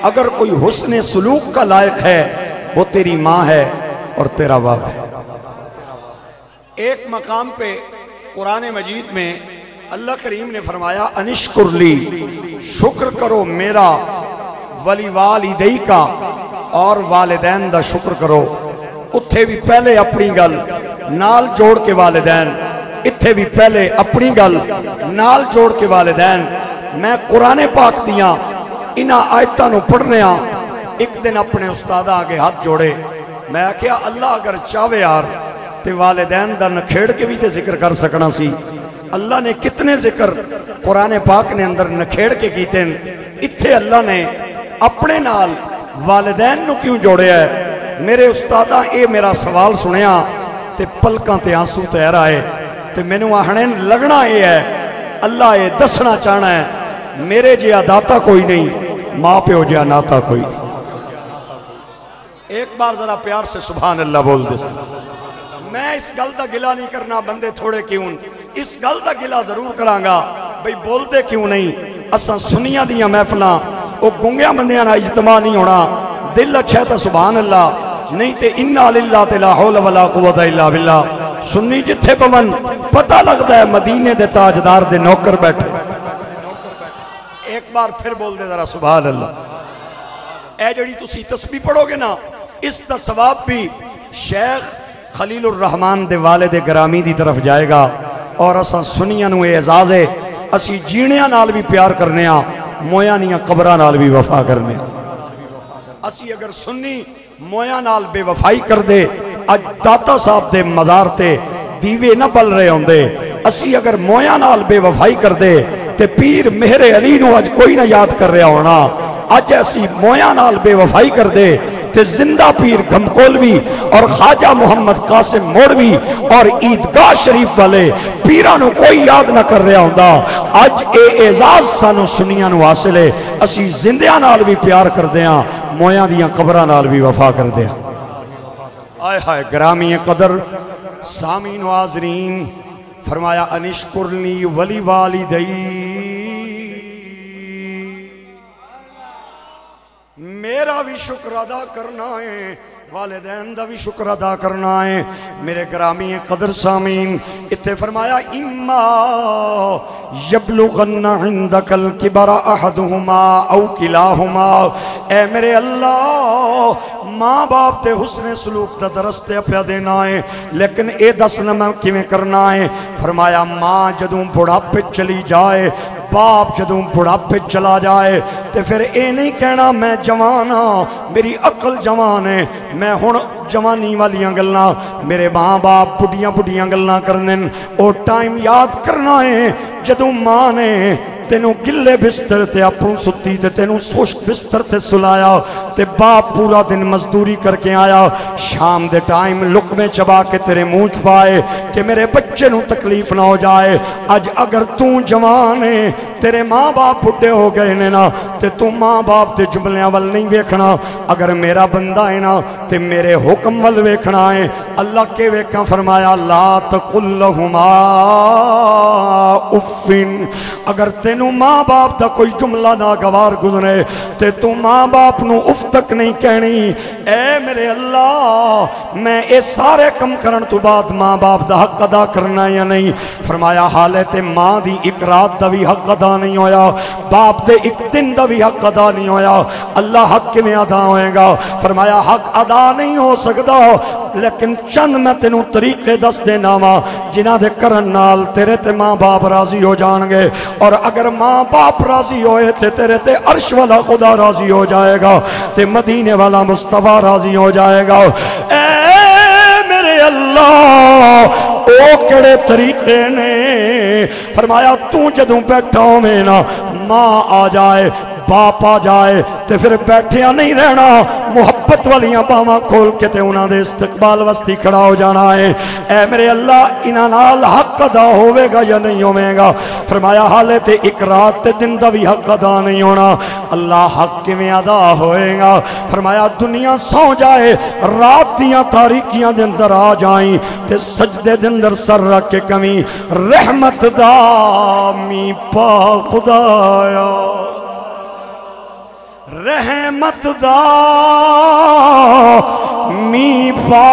اگر کوئی حسن سلوک کا لائق ہے وہ تیری ماں ہے اور تیرا باپ ہے۔ ایک مقام پہ قرآن مجید میں اللہ کریم نے فرمایا انشکر لی، شکر کرو میرا، ولی والدی کا، اور والدین دا شکر کرو۔ اتھے بھی پہلے اپنی گل نال جوڑ کے والدین، اتھے بھی پہلے اپنی گل نال جوڑ کے والدین۔ میں قرآن پاک دیاں انہاں آیتاں نو پڑھنے ہاں، ایک دن اپنے استاد آگے ہاتھ جوڑے، میں کہا اللہ اگر چاہے یار تے والدین دا نکھیڑ کے بھی تے ذکر کر سکنا سی۔ اللہ نے کتنے ذکر قرآن پاک نے اندر نکھیڑ کے کیتے ہیں، اتھے اللہ نے اپنے نال والدین نو کیوں جوڑے ہے؟ میرے استادہ اے میرا سوال سنیا تے پلکاں تے آنسو تیر آئے تے میں نو آہنے لگنا اے ہے اللہ اے دسنا چاہنا ہے میرے جیا داتا کوئی نہیں، ماں پہ ہو جیا ناتا کوئی نہیں۔ ایک بار ذرا پیار سے سبحان اللہ بول دے سکتا۔ میں اس گل دا گلہ نہیں کرنا بندے تھوڑے کیوں، اس گل دا گلہ ضرور کرانگا بھئی بول دے کیوں نہیں۔ اساں سنیاں دیاں محفلاں او گنگیاں بندیاں نہ اجتماع نہیں ہونا، دل اچھا تا سبحان اللہ، نہیں تے انا للہ تے لا حول ولا قوت الا باللہ۔ سنی جتھے پون پتہ لگتا ہے مدینے دے تاجدار دے نوکر بیٹھے۔ ایک بار پھر بول دے ذرا سبحان اللہ۔ اے جڑی تسی تسبیح پڑھو گے نا، اس دا ثواب بھی شیخ خلیل الرحمن دے والد گرامی دی طرف جائے گا، اور اساں سنیاں نو اعزاز ہے، اسی جینیاں نال بھی پیار کرنے ہاں، مویاں نیاں قبراں نال بھی وفا کرنے ہاں۔ اسی اگر سنی مویاں نال بے وفائی کر دے، اج داتا صاحب دے مزار تے دیوے نہ بل رہے ہوں دے، اسی اگر مویاں نال بے وفائی کر دے تے پیر مہر علی نو اج کوئی نہ یاد کر رہا ہونا۔ اج ایسی مویاں نال بے وفائی کر دے تے زندہ پیر گھمکولوی اور خواجہ محمد قاسم موڑوی اور عیدگاہ شریف والے پیرانو کوئی یاد نہ کر رہا ہوندہ۔ اج اے اعزاز سانو سنیاں نو حاصل ہے، اسی زندیاں نال بھی پیار کر دیاں، مویاں دیاں قبراں نال بھی وفا کر دیاں۔ آئے ہائے گرامی قدر سامین و حاضرین، فرمایا انشکر لی ولی والدی، میرا بھی شکر ادا کرنا ہے، والدین دا بھی شکر ادا کرنا ہے۔ میرے گرامی قدر سامین اتنے فرمایا اما یبلغن عندک الکبر احدہما او کلاہما، اے میرے اللہ ماں باپ دے حسن سلوک دا درستے اپیا دینا ہے، لیکن اے دسنا میں کیویں کرنا ہے؟ فرمایا ماں جدوں بڑھاپے چلی جائے، باپ جدوں بڑھاپے چلا جائے تے پھر اے نہیں کہنا میں جوان ہاں، میری عقل جوان ہے، میں ہن جوانی والیاں گلنا، میرے ماں باپ بڑھیاں بڑھیاں گلنا کرنے، او ٹائم یاد کرنا ہے جدوں ماں نے تینوں گلے بستر تے اپنوں ستی تے تینوں سوشک بستر تے سلایا تے باپ پورا دن مزدوری کر کے آیا، شام دے ٹائم لقمے چبا کے تیرے مونچ پائے کہ میرے بچے نوں تکلیف نہ ہو جائے۔ اج اگر توں جوان ہے، تیرے ماں باپ بڑھے ہو گئے نے نا تے تو ماں باپ تے جملیاں وال نہیں ویکھنا، اگر میرا بندہ ہے نا تے میرے حکم وال ویکھنا ہے۔ اللہ کے ویکھاں فرمایا لا تقل لہما افن، اگر تینوں ماں باپ دا کوئی جملہ ناگوار گزرے تے تو ماں باپ نو اف تک نہیں کہنی۔ اے میرے اللہ میں اے سارے کم کرن تو بعد ماں باپ دا حق ادا کرنا یا نہیں؟ فرمایا حالت ماں دی ایک رات دا بھی حق ادا نہیں ہویا، باپ دے ایک دن دا بھی حق ادا نہیں ہویا، اللہ حق کے میں ادا ہوئے گا؟ فرمایا حق ادا نہیں ہو سکتا، لیکن چند میں تینوں طریقے دس دینا وا جنہ دے کرن نال تیرے تے ماں باپ راضی ہو جان گے، اور اگر ماں باپ راضی ہوئے تے تیرے تے عرش والا خدا راضی ہو جائے گا، تے مدینے والا مصطفیٰ راضی ہو جائے گا۔ اے میرے اللہ او کڑے طریقے نے؟ فرمایا تو جدوں بیٹھا ہوئے نا ماں آ جائے باپ آ جائے تے پھر بیٹھیا نہیں رہنا، محبت والیاں باواں کھول کے تے انہاں دے استقبال وستی کھڑا ہو جانا ہے۔ اے میرے اللہ انہاں نال حق ادا ہوئے گا یا نہیں ہوئے گا؟ فرمایا حالے تے ایک رات تے دن دا بھی حق ادا نہیں ہونا، اللہ حق کے میں ادا ہوئے گا؟ فرمایا دنیا سو جائے، رات دیاں تاریکیاں دے اندر آ جائیں تے سجدے دے اندر سر رکھ کے کمی رحمت دا می پا خدایا رحمت دا می پا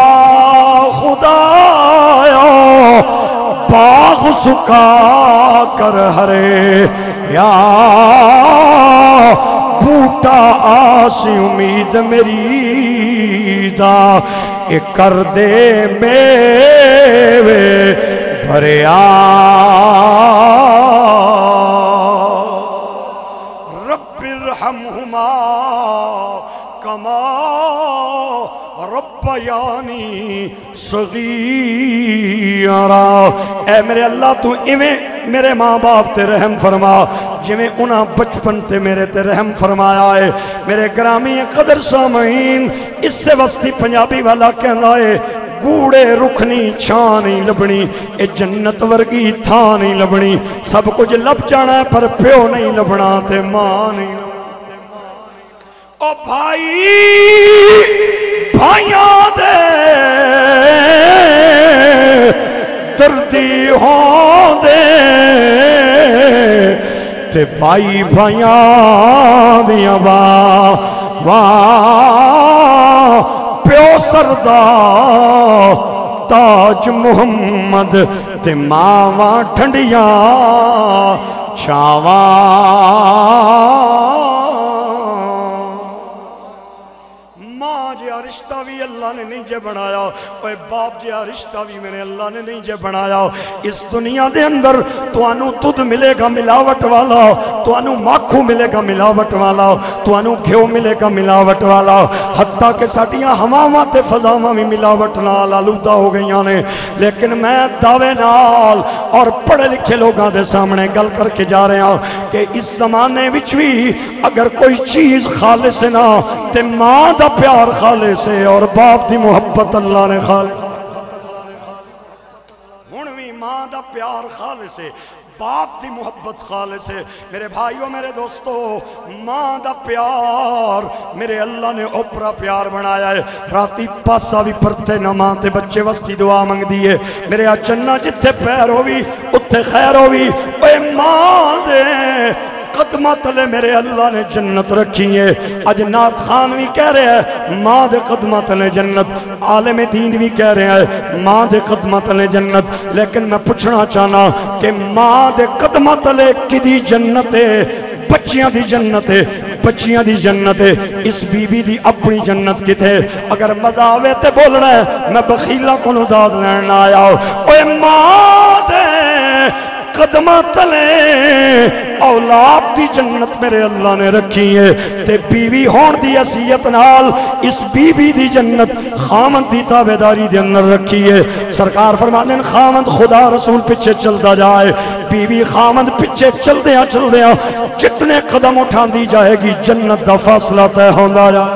خدایا باغ سکا کر ہرے یا بوٹا آس امید میری دا اے کر دے میوے بھریا رب ارحمہما کما ربیانی صغیرا اے میرے اللہ تو ایویں میرے ماں باپ تے رحم فرما جویں انہاں بچپن تے میرے تے رحم فرمایا ہے میرے گرامی قدر سامعین اس سے وسطی پنجابی والا کہندا ہے گوڑے رکھنی چھاں نہیں لبنی اے جنت ورگی تھاں نہیں لبنی سب کچھ لب جانا ہے پر پیو نہیں لبنا تے ماں نہیں لبنا او بھائی بھائیاں دے دردی ہوں دے تے بھائی بھائیاں دیاں واہ واہ پیو سردار تاج محمد تے ماواں ٹھنڈیاں چھاواں رشتہ بھی اللہ نے نہیں جے بنایا اوے باپ جیا رشتہ بھی میرے اللہ نے نہیں جے بنایا اس دنیا دے اندر توانو تُد ملے گا ملاوٹ والا توانو ماکھو ملے گا ملاوٹ والا توانو گھیو ملے گا ملاوٹ والا حتیٰ کہ ساٹیاں ہماواں تے فضاواں بھی ملاوٹ نال آلودہ ہو گئیاں نے لیکن میں دعوے نال اور پڑھے لکھے لوگاں دے سامنے گل کر کے جا رہے ہیں کہ اس زمانے وچ بھی اگر کوئی چیز خالص نہ تے ماں دا پیار خالص ہے اور باپ دی محبت اللہ نے خالص ہونوی ماں دا پیار خالص ہے باپ دی محبت خالص ہے میرے بھائیوں میرے دوستو ماں دا پیار میرے اللہ نے اوپرا پیار بنایا ہے راتی پاسا بھی پرتے نہ ماں تے بچے وستی دعا منگ دیئے میرے اچنہ جتھے پیر ہوئی اتھے خیر ہوئی اے ماں دے قدمہ تلے میرے اللہ نے جنت رکھی ہے اج نات خان بھی کہہ رہے ہیں ماں دے قدمہ تلے جنت عالم دین بھی کہہ رہے ہیں ماں دے قدمہ تلے جنت لیکن میں پوچھنا چاہنا کہ ماں دے قدمہ تلے کدی جنت ہے بچیاں دی جنت ہے بچیاں دی جنت ہے اس بی بی دی اپنی جنت کی تھے اگر مزہ آوے تے بولنا ہے میں بخیلہ کو نداد لینا آیا ہوں اوے ماں دے قدمہ تلے اولاد دی جنت میرے اللہ نے رکھی ہے تے بیوی ہون دی حیثیت نال اس بیوی دی جنت خامند دی تابعداری دے اندر رکھی ہے سرکار فرماتے ہیں خامند خدا رسول پیچھے چلتا جائے بیوی خامند پیچھے چل دیا چل دیا جتنے قدم اٹھان دی جائے گی جنت دا فاصلہ تے ہوندا جائے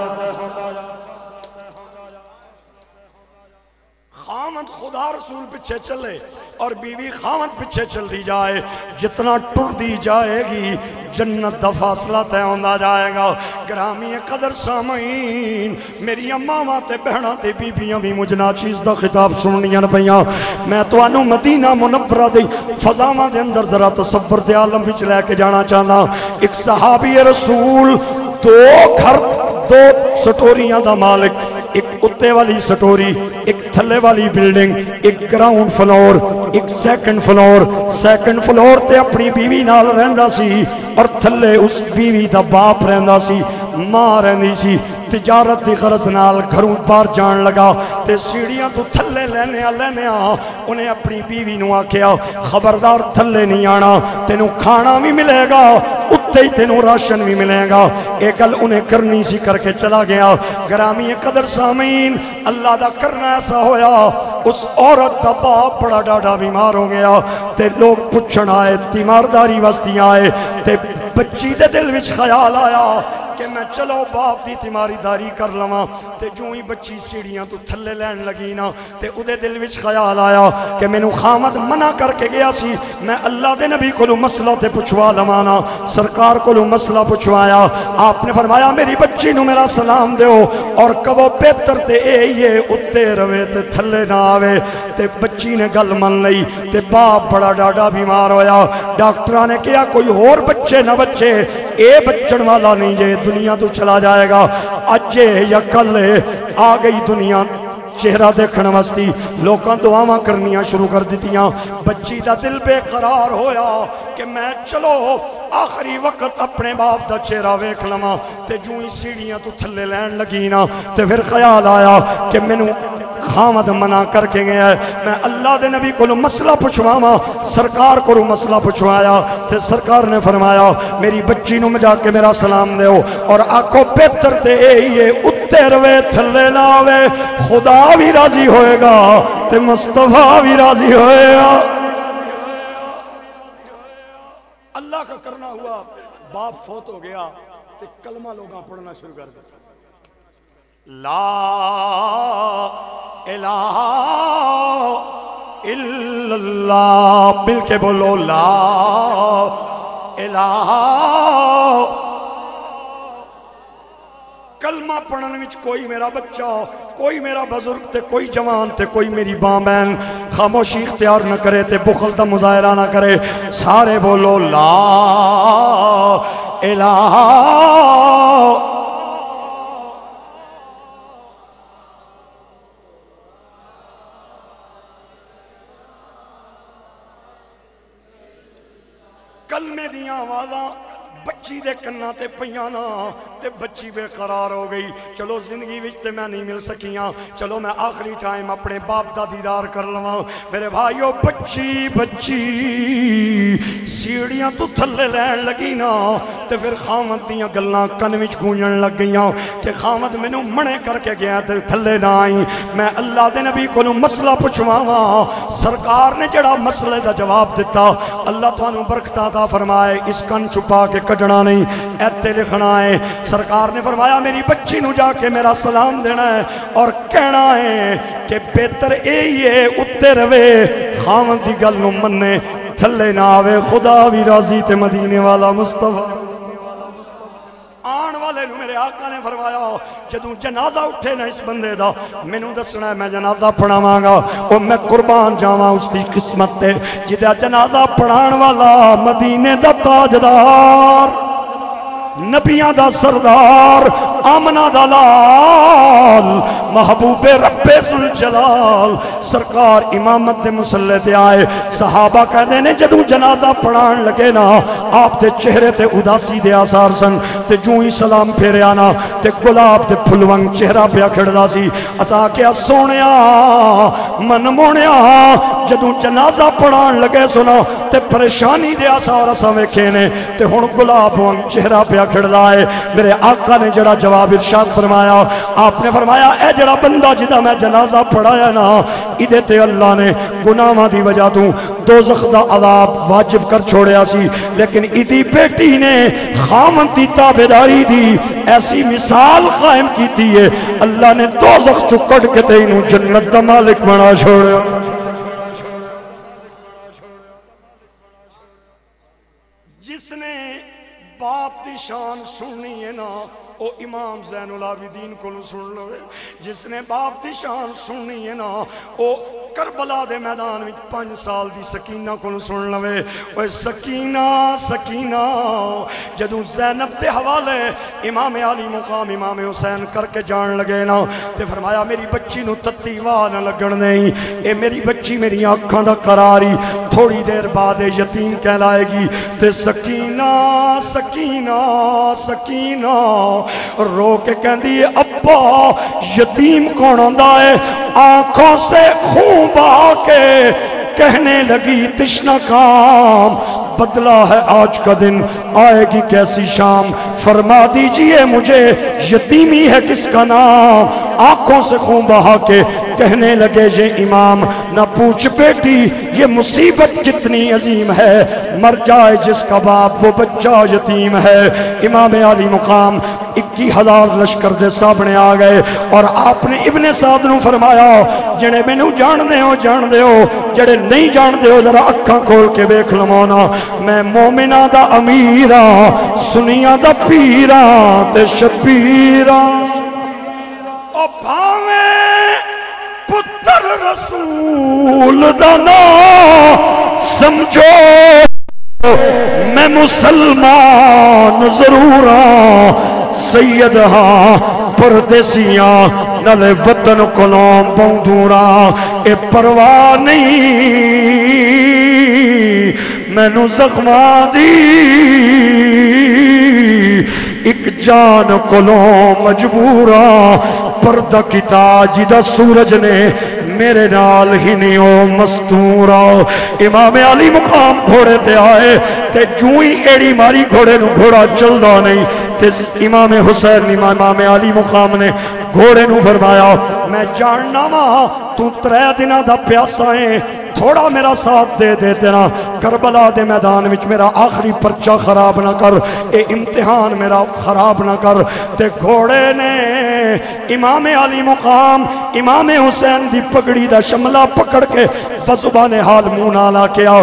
خامند خدا رسول پیچھے چلے اور بیوی خامد پیچھے چل دی جائے جتنا ٹر دی جائے گی جنت دا فاصلہ تے ہوندہ جائے گا گرامی قدر سامعین میری اماں تے بہنا تے بی بیاں بھی مجھنا چیز دا خطاب سننیاں پیاں میں تو انو مدینہ منورہ دی فضاواں دے اندر ذرا تصور دے عالم وچ لے کے جانا چاہنا ایک صحابی رسول دو گھر دو سٹوریاں دا مالک ایک اتے والی سٹوری ایک تھلے والی بلڈنگ ایک گراؤنڈ فلور ایک سیکنڈ فلور سیکنڈ فلور تے اپنی بیوی نال رہندا سی اور تھلے اس بیوی دا باپ رہندا سی ماں رہندی سی تجارت دی غرض نال گھروں بار جان لگا تے سیڑھیاں تو تھلے لینے آ لینے آ انہیں اپنی بیوی نو آکھیا خبردار تھلے نہیں آنا تینوں کھانا بھی ملے گا اتے ہی تینوں راشن بھی ملے گا ایک گل انہیں کرنی سی کر کے چلا گیا گرامی قدر سامعین اللہ دا کرنا ایسا ہویا اس عورت دا باپ بڑا ڈاڈا بیمار ہو گیا تے لوگ پچھن آئے تیمارداری وستی آئے تے بچی دے دل وچ خیال آیا کہ میں چلو باپ دی تیماری داری کر لواں تے جو ہی بچی سیڑھیاں تو تھلے لین لگی نا تے اودے دل وچ خیال آیا کہ میں نو خامد منع کر کے گیا سی میں اللہ دے نبی کو لو مسئلہ تے پچھوا لوانا سرکار کو لو مسئلہ پچھوایا آپ نے فرمایا میری بچی نو میرا سلام دیو اور کبو بہتر تے اے یہ اتے روے تے تھلے نہ آوے تے بچی نے گل من لئی تے باپ بڑا ڈاڈا بیمار ہویا ڈاکٹرہ نے کیا کوئی اور بچے نہ بچے اے بچن والا نہیں جے دنیا تو چلا جائے گا اج یا کل آ گئی دنیا چہرہ دیکھنا واسطے لوکاں دعاواں کرنیاں شروع کر دیتیاں بچی دا دل بے قرار ہویا کہ میں چلو آخری وقت اپنے باپ دا چہرہ ویکھ لواں تے جو ہی سیڑھیاں تو تھلے لین لگی نا تے پھر خیال آیا کہ مینوں خامد منع کر کے گیا ہے میں اللہ دے نبی کو مسئلہ پوچھواواں سرکار کو مسئلہ پوچھوایا تے سرکار نے فرمایا میری بچی نو جا کے میرا سلام دیو اور آنکھوں بہتر تے اے اتے روے تھلے لاوے خدا بھی راضی ہوئے گا تے مصطفیٰ بھی راضی ہوئے گا اللہ کا کرنا ہوا باپ فوت ہو گیا تے کلمہ لوگاں پڑھنا شروع کر دیتا لا الہ الا اللہ مل کے بولو لا الہ کلمہ پڑھنے وچ کوئی میرا بچہ کوئی میرا بزرگ تے کوئی جوان تے کوئی میری باں بہن خاموشی اختیار نہ کرے تے بخل دا مظاہرہ نہ کرے سارے بولو لا الہ کلمے دیاں آوازاں بچی دے کناں تے پیانا تے بچی بے قرار ہو گئی چلو زندگی وچ تے میں نہیں مل سکیاں چلو میں آخری ٹائم اپنے باپ دا دیدار کر لواں میرے بھائیو بچی بچی سیڑھیاں تو تھلے لین لگی نا تے پھر خامد دیاں گلاں کن وچ گونجن لگ گئیاں کہ خامد مینوں منے کر کے گیا تے تھلے نہ آئی میں اللہ دے نبی کو مسئلہ پوچھواواں سرکار نے جڑا مسئلے دا جواب دیتا اللہ تانوں برکت عطا فرمائے اس کن چھپا کے کڈنا نہیں ایتے لکھنا ہے سرکار نے فرمایا میری بچی نو جا کے میرا سلام دینا ہے اور کہنا ہے کہ بہتر اے ہی ہے اتے روے خامن دی گل نو مننے تھلے نہ آوے خدا بھی راضی تے مدینے والا مصطفیٰ آن والے نو میرے آقا نے فرمایا جدوں جنازہ اٹھے نا اس بندے دا مینوں دسنا ہے میں جنازہ پڑھاواں گا او میں قربان جاواں اس دی قسمت تے جدا جنازہ پڑھان والا مدینے دا تاجدار نبیاں دا سردار آمنہ دا لال محبوب رب ذوالجلال سرکار امامت دے مسلح تے آئے صحابہ کہنے نے جدوں جنازہ پڑھان لگے نا آپ دے چہرے تے اداسی دے آثار سن تے جو ہی سلام پھیرے آنا تے گلاب دے پھلونگ چہرہ پہ کھڑدا سی اسا کیا سونیا من مونیا جدوں جنازہ پڑھان لگے سنا تے پریشانی دے آثار اسا ویکھے نے تے ہن گلاب وانگ چہرہ پہ کھڑدا ہے میرے آقا نے جڑا جواب ارشاد فرمایا آپ نے فرمایا اے جڑا بندہ جدا میں جنازہ پڑھایا نا ادھے تے اللہ نے گناہاں دی وجہ تو دوزخ دا عذاب واجب کر چھوڑیا سی لیکن ادھی بیٹی نے خامن دی تابعداری دی ایسی مثال قائم کیتی ہے اللہ نے دوزخ چکڑ کے تے انہوں جنت دا مالک بنا چھوڑیا جس نے باپ دی شان سننی ہے نا او امام زین العابدین کو سن لو جس نے باپ دی شان سننی ہے نا او کربلا دے میدان میں پانچ سال دی سکینہ کو سن لو اوے سکینہ سکینہ جدوں زینب دے حوالے امام علی مقام امام حسین کر کے جان لگے نا تے فرمایا میری بچی نو تتی واہ نہ لگن نہیں اے میری بچی میری آنکھاں دا قراری تھوڑی دیر بعد یتیم کہلائے گی تے سکینہ سکینہ سکینہ رو کے کہندی ہے ابا یتیم کون ہوندا ہے آنکھوں سے خون بہا کے کہنے لگی تشنا کام بدلا ہے آج کا دن آئے گی کیسی شام فرما دیجئے مجھے یتیمی ہے کس کا نام آنکھوں سے خون بہا کے کہنے لگے یہ امام نہ پوچھ بیٹی یہ مصیبت کتنی عظیم ہے مر جائے جس کا باپ وہ بچہ یتیم ہے امام علی مقام اکی ہزار لشکر دے سامنے آ گئے اور آپ نے ابن سعد نو فرمایا جڑے مینوں جان دے ہو جان دے ہو جڑے نہیں جان دے ہو ذرا اکھاں کھول کے ویکھ لوانا میں مومنہ دا امیرہ سنیہ دا پیرہ تے شبیرہ او بھاویں پتر رسول دانا سمجھو میں مسلمان ضرور ہاں سید ہاں پردیسیاں نلے وطن کولوں بوندورا اے پرواہ نہیں مینو زخماں دی ایک جان کولوں مجبورا پردہ کیتا جدا سورج نے میرے نال ہی نہیں او مستورا امام علی مقام گھوڑے تے آئے تے جوئی ایڑی ماری گھوڑے نو گھوڑا چلدا نہیں تے امام حسین امام علی مقام نے گھوڑے نو فرمایا میں جاننا ماں تو ترے دنہ دا پیاسا ہے تھوڑا میرا ساتھ دے دے دینا کربلا دے میدان وچ میرا آخری پرچہ خراب نہ کر اے امتحان میرا خراب نہ کر تے گھوڑے نے امام علی مقام امام حسین دی پگڑی دا شملہ پکڑ کے بزبان حال منہ نالا کیا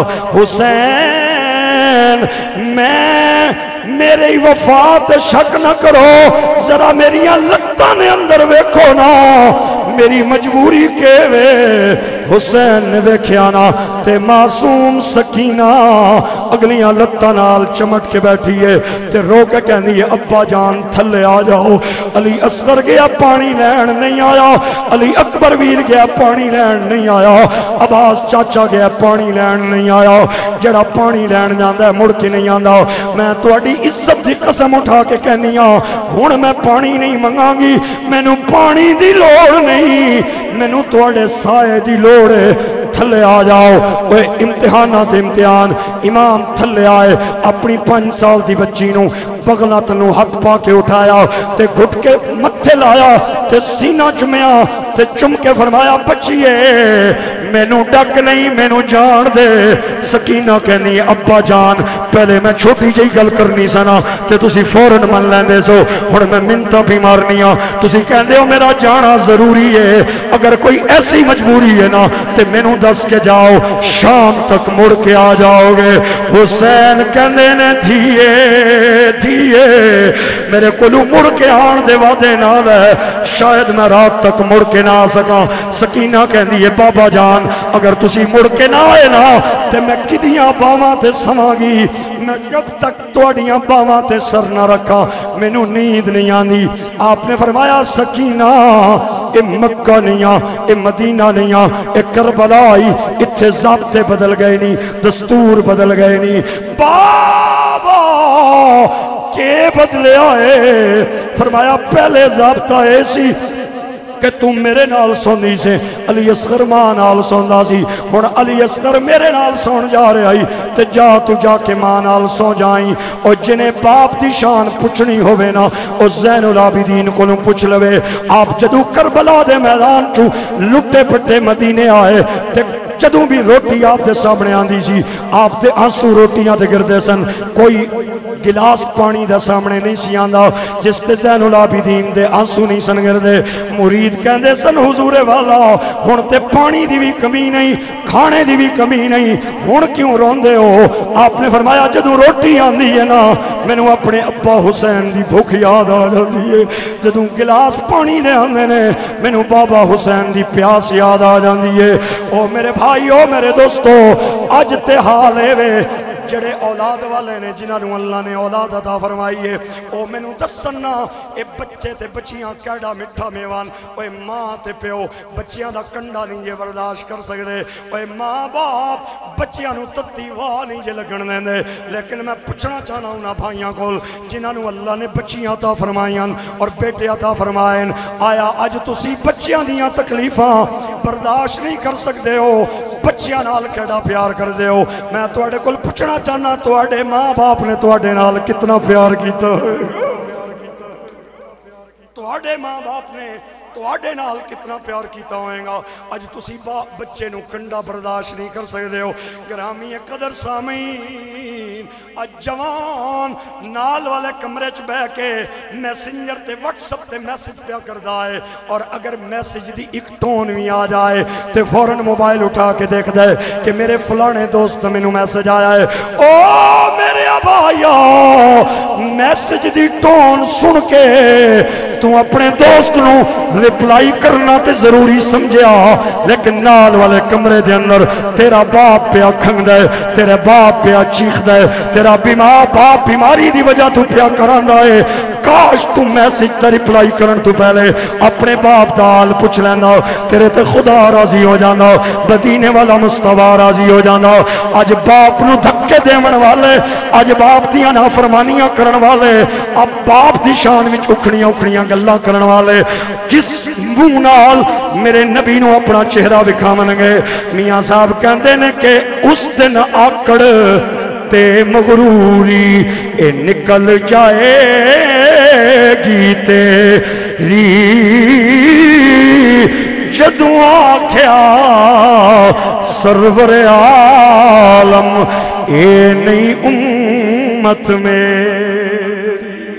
حسین میں میری وفات شک نہ کرو ذرا میری لتاں نے اندر ویکھو نا میری مجبوری کے وے حسین نے ویکھیا نا تے معصوم سکینہ اگلیاں لتاں نال چمٹ کے بیٹھی ہے تے رو کے کہندی ہے ابا جان تھلے آ جاؤ علی اصغر گیا پانی لین نہیں آیا علی اکبر ویر گیا پانی لین نہیں آیا عباس چاچا گیا پانی لین نہیں آیا جڑا پانی لین جاندا ہے مڑ کے نہیں آندا میں تہاڈی عزت دی قسم اٹھا کے کہنی ہاں ہن میں پانی نہیں منگاں گی مینوں پانی دی لوڑ نہیں مینوں تہاڈے سائے دی لوڑ ہے تھلے آ جاؤ وہ امتحانات امتحان امام تھلے آئے اپنی پانچ سال دی بچی نو بغلہ تنو ہاتھ پا کے اٹھایا تے گھٹ کے متھے لایا تے سینہ چمیا تے چم کے فرمایا بچیے مینوں ڈک نہیں مینوں جان دے سکینہ کہنی ابا جان پہلے میں چھوٹی جئی گل کرنی سنا تے تسی فوراً من لیندے سو ہن میں منتاں بھی مارنیاں تسی کہندے ہو میرا جانا ضروری ہے اگر کوئی ایسی مجبوری ہے نا تے مینوں دس کے جاؤ شام تک مڑ کے آ جاؤ گے حسین کہندے نے دھیے دھیے میرے کولو مڑ کے آن دے وعدے نال ہے شاید میں رات تک مڑ کے نہ آ سکاں سکینہ کہندی ہے بابا جان اگر تسی مڑ کے نہ آئے نا تے میں کدیاں باواں تے سواں گی میں کب تک تواڈیاں باواں تے سر نہ رکھا مینوں نیند نہیں آندی آپ نے فرمایا سکینہ اے مکہ نہیں آ اے مدینہ نہیں آ اے کربلا آئی اتھے ضابطے بدل گئے نہیں دستور بدل گئے نہیں بابا کے بدلے آئے فرمایا پہلے ضابطہ ایسی کہ تم میرے نال سوندی سے علی اصغر ماں نال سوندا سی ہن علی اصغر میرے نال سون جا رہا ہی تے جا تو جا کے ماں نال سو جائیں او جنے باپ دی شان پوچھنی ہووے نا او زین العابدین کولوں پوچھ لوے آپ جدوں کربلا دے میدان چوں لٹے پٹے مدینے آئے تے جدوں بھی روٹی آپ دے سامنے آندی سی آپ دے آنسو روٹیاں دے گردے سن کوئی گلاس پانی دے سامنے نہیں سی آندا جس تے زین العابدین دے آنسو نہیں سن گردے مرید کہندے سن حضور والا ہن تے پانی دی بھی کمی نہیں کھانے دی بھی کمی نہیں ہن کیوں روندے ہو آپ نے فرمایا جدوں روٹی آندی ہے نا مینوں اپنے ابا حسین دی بھوک یاد آ جاتی ہے جدوں گلاس پانی دے آندے نے مینوں بابا حسین دی پیاس یاد آ جاندی ہے او میرے بھائیو میرے دوستو اج تے حال ہے وے جڑے اولاد والے نے جنہاں نوں اللہ نے اولاد عطا فرمائی ہے او مینوں دسنا اے بچے تے بچیاں کیڑا میٹھا میوان اوے ماں تے پیو بچیاں دا کنڈا نہیں جے برداشت کر سکدے اوے ماں باپ بچیاں نوں تتی واہ نہیں جے لگن دیندے لیکن میں پوچھنا چاہنا انہاں بھائیاں کول جنہاں نوں اللہ نے بچیاں عطا فرمائیاں اور بیٹے عطا فرمائے آیا اج تسی بچیاں دیاں تکلیفاں برداشت نہیں کر سکدے ہو بچیاں نال کیڑا پیار کر دے ہو میں تواڈے کول پوچھنا چاہنا تواڈے ماں باپ نے تواڈے نال کتنا پیار کیتا ہے تواڈے ماں باپ نے تواڈے نال کتنا پیار کیتا ہوئے گا اج تسی بچے نو کنڈا برداشت نہیں کر سکدے ہو گرامی قدر سامعین اج جوان نال والے کمرے چ بیٹھ کے میسنجر تے واٹس ایپ تے میسج پیا کردا ہے اور اگر میسج دی ایک ٹون بھی آ جائے تے فوراً موبائل اٹھا کے دیکھدا ہے کہ میرے فلانے دوست نے مینوں میسج آیا ہے او میرے بھائیا میسج دی ٹون سن کے تو اپنے دوست نو ریپلائی کرنا تے ضروری سمجھیا لیکن نال والے کمرے دے اندر تیرا باپ پیا کھنگدا ہے تیرا باپ پیا چیخدا ہے تیرا بیمار باپ بیماری دی وجہ تو پیا کراندا ہے کاش تم میسج تے رپلائی کرن تو پہلے اپنے باپ دا حال پوچھ لینا، تیرے تے خدا راضی ہو جانا، مدینے والا مصطفیٰ راضی ہو جانا۔ اج باپ نو دھکے دیون والے، اج باپ دیاں نافرمانیاں کرن والے، اب باپ دی شان وچ اکھڑیاں اکھڑیاں گلاں کرن والے کس منہ نال میرے نبی نو اپنا چہرہ وکھاون گے؟ میاں صاحب کہندے نے کہ اس دن آکڑ تے مغروری اے نکل جائے گی تیری، جدوں آکھیا سرور عالم اے نہیں امت میری۔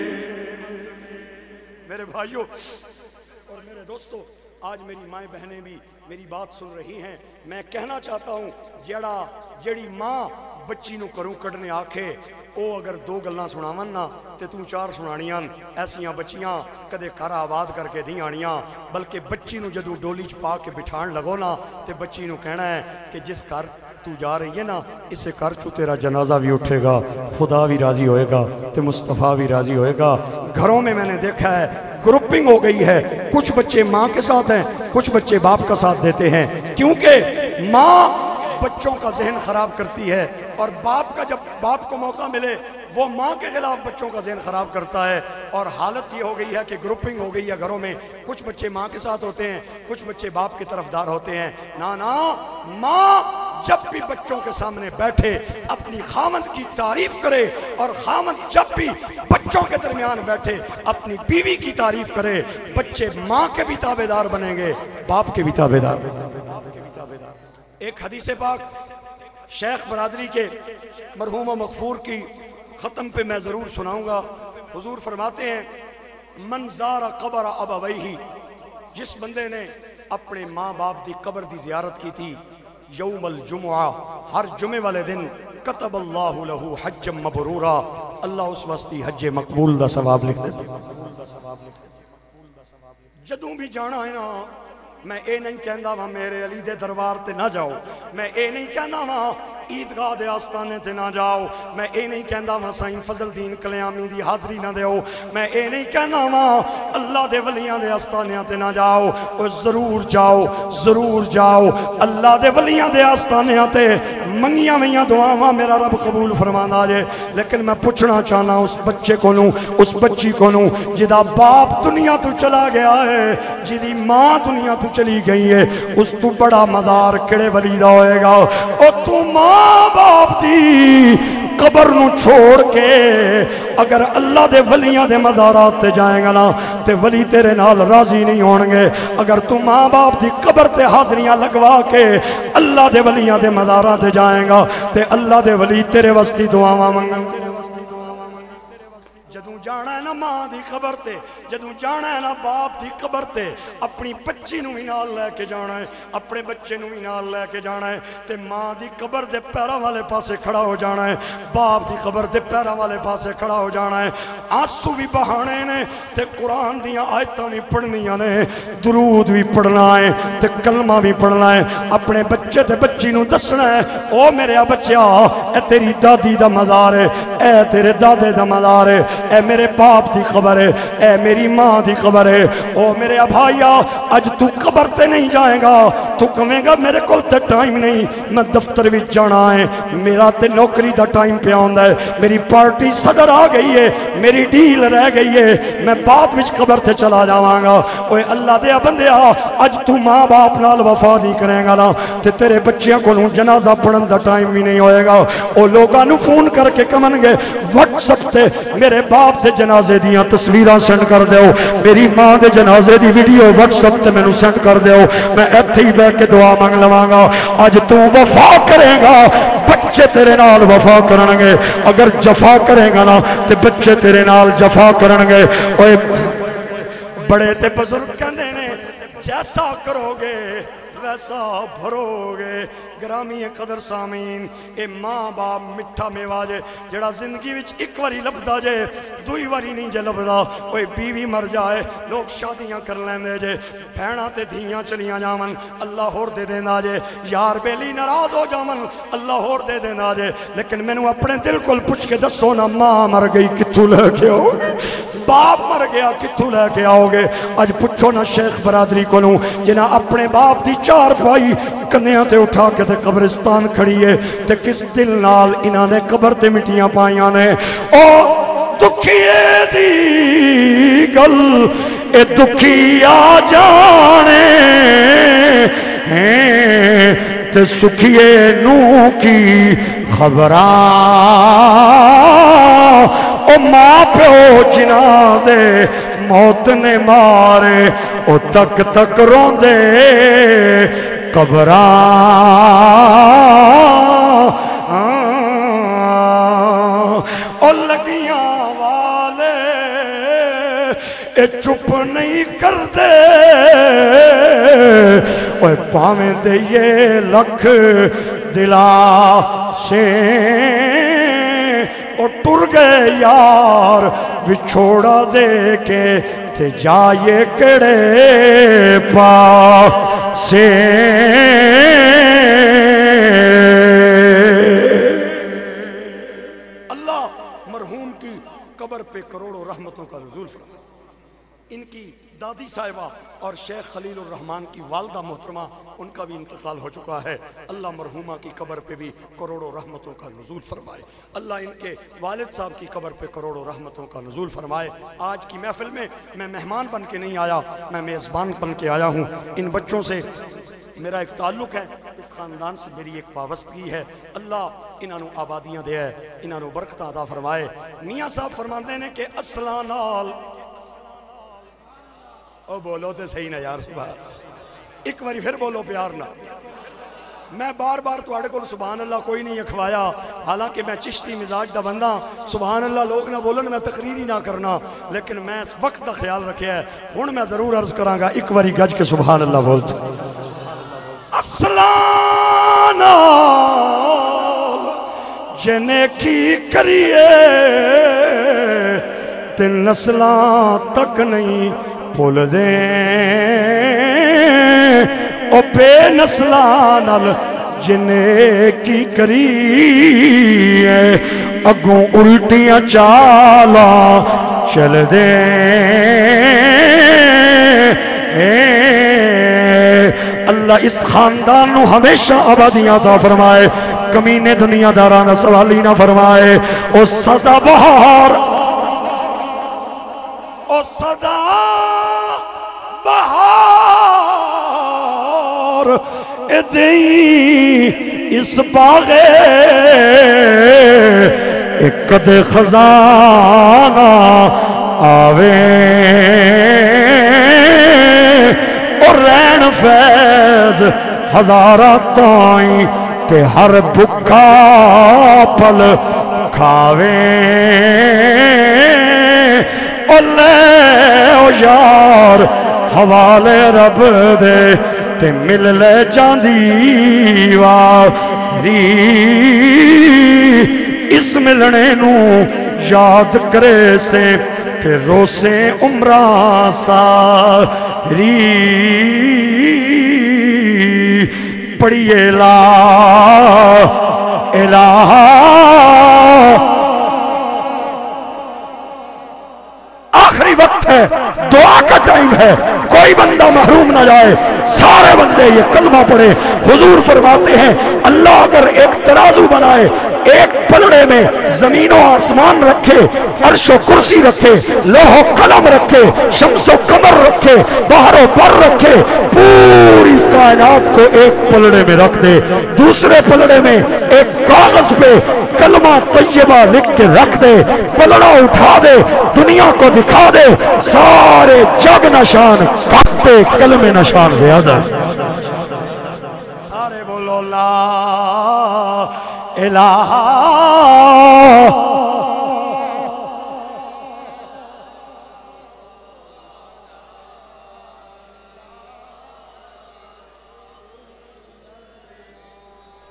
میرے بھائیوں اور میرے دوستو، آج میری مائیں بہنیں بھی میری بات سن رہی ہیں۔ میں کہنا چاہتا ہوں جڑا جڑی ماں بچی نو کروں کڈنے آکھے او اگر دو گلاں سناون نا تے تو چار سنانیاں، ایسیاں بچیاں کدے گھر آباد کر کے نہیں آنیاں، بلکہ بچی نو جدو ڈولی چ پا کے بٹھان لگو نا تے بچی نو کہنا ہے کہ جس گھر تو جا رہی ہے نا اسے گھر چو تیرا جنازہ بھی اٹھے گا، خدا بھی راضی ہوئے گا تے مصطفیٰ بھی راضی ہوئے گا۔ گھروں میں میں نے دیکھا ہے گروپنگ ہو گئی ہے، کچھ بچے ماں کے ساتھ ہیں، کچھ بچے باپ کا ساتھ دیتے ہیں، کیونکہ ماں بچوں کا ذہن خراب کرتی ہے اور باپ کا جب باپ کو موقع ملے وہ ماں کے خلاف بچوں کا ذہن خراب کرتا ہے، اور حالت یہ ہو گئی ہے کہ گروپنگ ہو گئی ہے گھروں میں، کچھ بچے ماں کے ساتھ ہوتے ہیں، کچھ بچے باپ کی طرفدار ہوتے ہیں۔ نا نا، ماں جب بھی بچوں کے سامنے بیٹھے اپنی خامند کی تعریف کرے، اور خامند جب بھی بچوں کے درمیان بیٹھے اپنی بیوی کی تعریف کرے، بچے ماں کے بھی تابعدار بنیں گے، باپ کے بھی تابعدار۔ ایک حدیث پاک شیخ برادری کے مرحوم و مغفور کی ختم پہ میں ضرور سناؤں گا۔ حضور فرماتے ہیں من زار قبر ابویہ، جس بندے نے اپنے ماں باپ دی قبر دی زیارت کی تھی، یوم الجمعہ، ہر جمعے والے دن، کتب اللہ لہو حج مبرورا، اللہ اس واسطی حج مقبول دا ثواب لکھ دیتے۔ جدوں بھی جانا ہے نا، میں اے نہیں کہندا وہاں میرے علی دے دربار تے نہ جاؤ، میں اے نہیں کہنا وہاں عیدگاہ دے آستانے تے نہ جاؤ، میں اے نہیں کہندا وہاں سائیں فضل دین کلیامی دی حاضری نہ دیو، میں اے نہیں کہنا وہاں اللہ دے ولیاں دے آستانے تے نہ جاؤ، اور ضرور جاؤ ضرور جاؤ اللہ دے ولیاں دے آستانے تے، منگیاں ویاں دعاواں میرا رب قبول فرمانا جے۔ لیکن میں پوچھنا چاہنا اس بچے کو نوں، اس بچی کو نوں جدا باپ دنیا تو چلا گیا ہے، جدی ماں دنیا تو چلی گئی ہے، اس تو بڑا مزار کڑے ولی دا ہوئے گا؟ اور تو ماں باپ دی قبر نو چھوڑ کے اگر اللہ دے ولیاں دے مزارات تے جائیں گا نا تے ولی تیرے نال راضی نہیں ہونگے۔ اگر تو ماں باپ دی قبر تے حاضریاں لگوا کے اللہ دے ولیاں دے مزارات تے جائیں گا تے اللہ دے ولی تیرے واسطے دعاواں منگن۔ جدوں جانا ہے نا ماں دی قبر تے، جدوں جانا ہے نا باپ دی قبر تے، اپنی بچی نو بھی نال لے کے جانا ہے، اپنے بچے نو بھی نال لے کے جانا ہے، تے ماں دی قبر دے پیرا والے پاسے کھڑا ہو جانا ہے، باپ دی قبر دے پیرا والے پاسے کھڑا ہو جانا ہے، آنسو بھی بہانے نے، تے قرآن دیاں آیتاں بھی پڑھنیاں نے، درود بھی پڑھنا ہے، تے کلمہ بھی پڑھنا ہے، اپنے بچے تے بچی نو دسنا ہے، او میرے بچیا اے تیری دادی دا مزار ہے، اے تیرے دادے دا مزار ہے، اے میرے باپ دی قبر ہے، اے میری ماں دی قبر ہے۔ او میرے بھائیا اج تو قبر تے نہیں جائے گا، تو کہیں گا میرے کول تے ٹائم نہیں، میں دفتر وچ جانا ہے، میرا تے نوکری دا ٹائم پہ آندا ہے، میری پارٹی صدر آ گئی ہے، میری ڈیل رہ گئی ہے، میں بعد وچ قبر تے چلا جاواں گا۔ اوے اللہ دے بندیا اج تو ماں باپ نال وفا نہیں کرے گا نا تے تیرے بچیاں کولوں جنازہ پڑھن دا ٹائم بھی نہیں ہوئے گا۔ او لوگاں نو فون کر کے کمن گے واٹس ایپ تے میرے باپ دے جنازے دیاں تصویراں سینڈ کر دیو، میری ماں دے جنازے دی ویڈیو واٹس ایپ تے مینوں سینڈ کر دیو، میں ایتھے ہی بیٹھ کے دعا مانگ لواں گا۔ اج تو وفا کرے گا بچے تیرے نال وفا کرن گے، اگر جفا کرے گا نا تے بچے تیرے نال جفا کرن گے۔ اوے بڑے تے بزرگ کہندے نے جیسا کرو گے ویسا بھرو گے گرامی قدر سامین اے ماں باپ مٹھا میوہ جے جڑا زندگی وچ ایک واری لبدا جے دوئی واری نہیں جے لبدا کوئی بیوی مر جائے لوگ شادیاں کر لیندے جے بھیڑاں تے دھیاں چلیاں جامن اللہ ہور دے دینا جے یار بیلی ناراض ہو جامن اللہ ہور دے دینا جے لیکن میں نو اپنے دل کو پوچھ کے دسو نا ماں مر گئی کتھوں لے کے آؤ گے باپ مر گیا کتھوں لے کے آؤ گے اج پوچھو نا شیخ برادری کو لوں جنہاں اپنے باپ دی چار پائی کنیاں تے اٹھا کے تے قبرستان کھڑی ہے تے کس دل نال انہاں نے قبر تے مٹیاں پائیاں نے او دکھیے دی گل اے دکھیا جانے ہیں تے سکھیے نو کی خبراں او ماں پیو جنہاں دے موت نے مارے او تک تک رون دے قبراں او لگیاں والے اے چپ نہیں کر دے اوے پاویں دے یہ لکھ دلا سے او ٹر گئے یار وچھوڑا دے کے تے جائے کڑے پا سے اللہ مرحوم کی قبر پہ کروڑوں رحمتوں کا نزول فرمائے ان کی دادی صاحبہ اور شیخ خلیل الرحمن کی والدہ محترمہ ان کا بھی انتقال ہو چکا ہے اللہ مرحومہ کی قبر پہ بھی کروڑوں رحمتوں کا نزول فرمائے اللہ ان کے والد صاحب کی قبر پہ کروڑوں رحمتوں کا نزول فرمائے آج کی محفل میں میں مہمان بن کے نہیں آیا میں میزبان بن کے آیا ہوں ان بچوں سے میرا ایک تعلق ہے اس خاندان سے میری ایک وابستگی ہے اللہ انہاں نو آبادیاں دے ہے انہاں نو برکت عطا فرمائے میاں صاحب فرماتے ہیں کہ اصلاں نال او بولو تے صحیح نہ یار سبحان ایک باری پھر بولو پیار نہ میں بار بار تواڈے کول سبحان اللہ کوئی نہیں اکھوایا حالانکہ میں چشتی مزاج دا بندہ سبحان اللہ لوگ نہ بولن میں تقریر ہی نہ کرنا لیکن میں اس وقت دا خیال رکھیا ہے ہن میں ضرور عرض کراں گا ایک باری گج کے سبحان اللہ بولتے اصلاں نال جنے کی کریے تے نسلاں تک نہیں پھول دیں او بے نسلان ال جنے کی کری اگوں الٹیاں چالا چل دیں اللہ اس خاندان نو ہمیشہ آبادیاں عطا فرمائے کمینے دنیا دارانہ سوالی نہ فرمائے او صدا بہار او صدا بہار ادئی اس باغے ایک قد خزانہ آوے اور رین فیض ہزارہ تائیں کہ ہر بکھا پل کھاوے اور لے او یار حوالے رب دے تے مل لے جاندی واری اس ملنے نو یاد کرے سے تے روسے عمرہ ساری پڑھیے لا الہ آخری وقت ہے دعا کا ٹائم ہے کوئی بندہ محروم نہ جائے سارے بندے یہ کلمہ پڑھے حضور فرماتے ہیں اللہ اگر ایک ترازو بنائے ایک پلڑے میں زمین و آسمان رکھے عرش و کرسی رکھے لوح و قلم رکھے شمس و قمر رکھے بحر و بر رکھے پوری کائنات کو ایک پلڑے میں رکھ دے دوسرے پلڑے میں ایک کاغذ پہ کلمہ طیبہ لکھ کے رکھ دے پلڑا اٹھا دے دنیا کو دکھا دے سارے جگ نشان کھاتے کلمہ نشان زیادہ سارے بولو لا الہ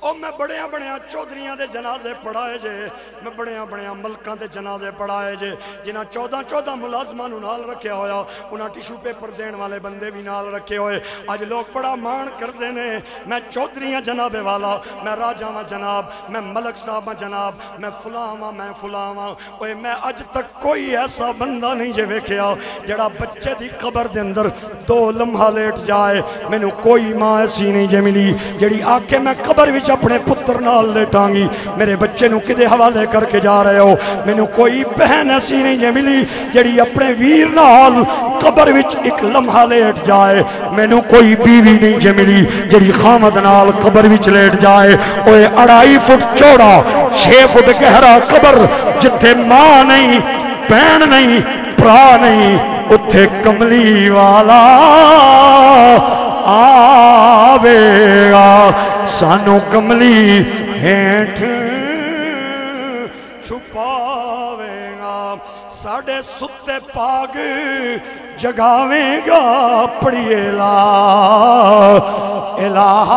او میں بڑیاں بڑیاں چودھریاں دے جنازے پڑھائے جے میں بڑیاں بڑیاں ملکاں دے جنازے پڑھائے جے جنہاں چودہ چودہ ملازمہ نو نال رکھے ہویا انہاں ٹیشو پیپر دین والے بندے بھی نال رکھے ہوئے آج لوگ بڑا مان کر دینے میں چودھریاں جناب والا میں راجہ ماں جناب میں ملک صاحب ماں جناب میں فلاں میں فلاں اوے میں اج تک کوئی ایسا بندہ نہیں جے ویکھیا جڑا بچے دی قبر دے اندر دو لمحہ لیٹ جائے میں نو کوئی ماں ایسی نہیں جے ملی جڑی آکے میں قبر وچ اپنے پتر نال لیٹاں گی میرے بچے نو کدے حوالے کر کے جا رہے ہو میں نو کوئی بہن ایسی نہیں جے ملی جڑی اپنے ویر نال قبر وچ ایک لمحہ لیٹ جائے میں نو کوئی بیوی نہیں جے ملی جڑی خامد نال قبر وچ لیٹ جائے اوے اڑائی فٹ چوڑا چھ فٹ گہرا قبر جتھے ماں نہیں بہن نہیں پرا نہیں اتھے کملی والا آوے گا سانو کملی ہینٹ چھپاوے گا ساڑھے ستے پاگ جگاویں گا پڑی الہ الہ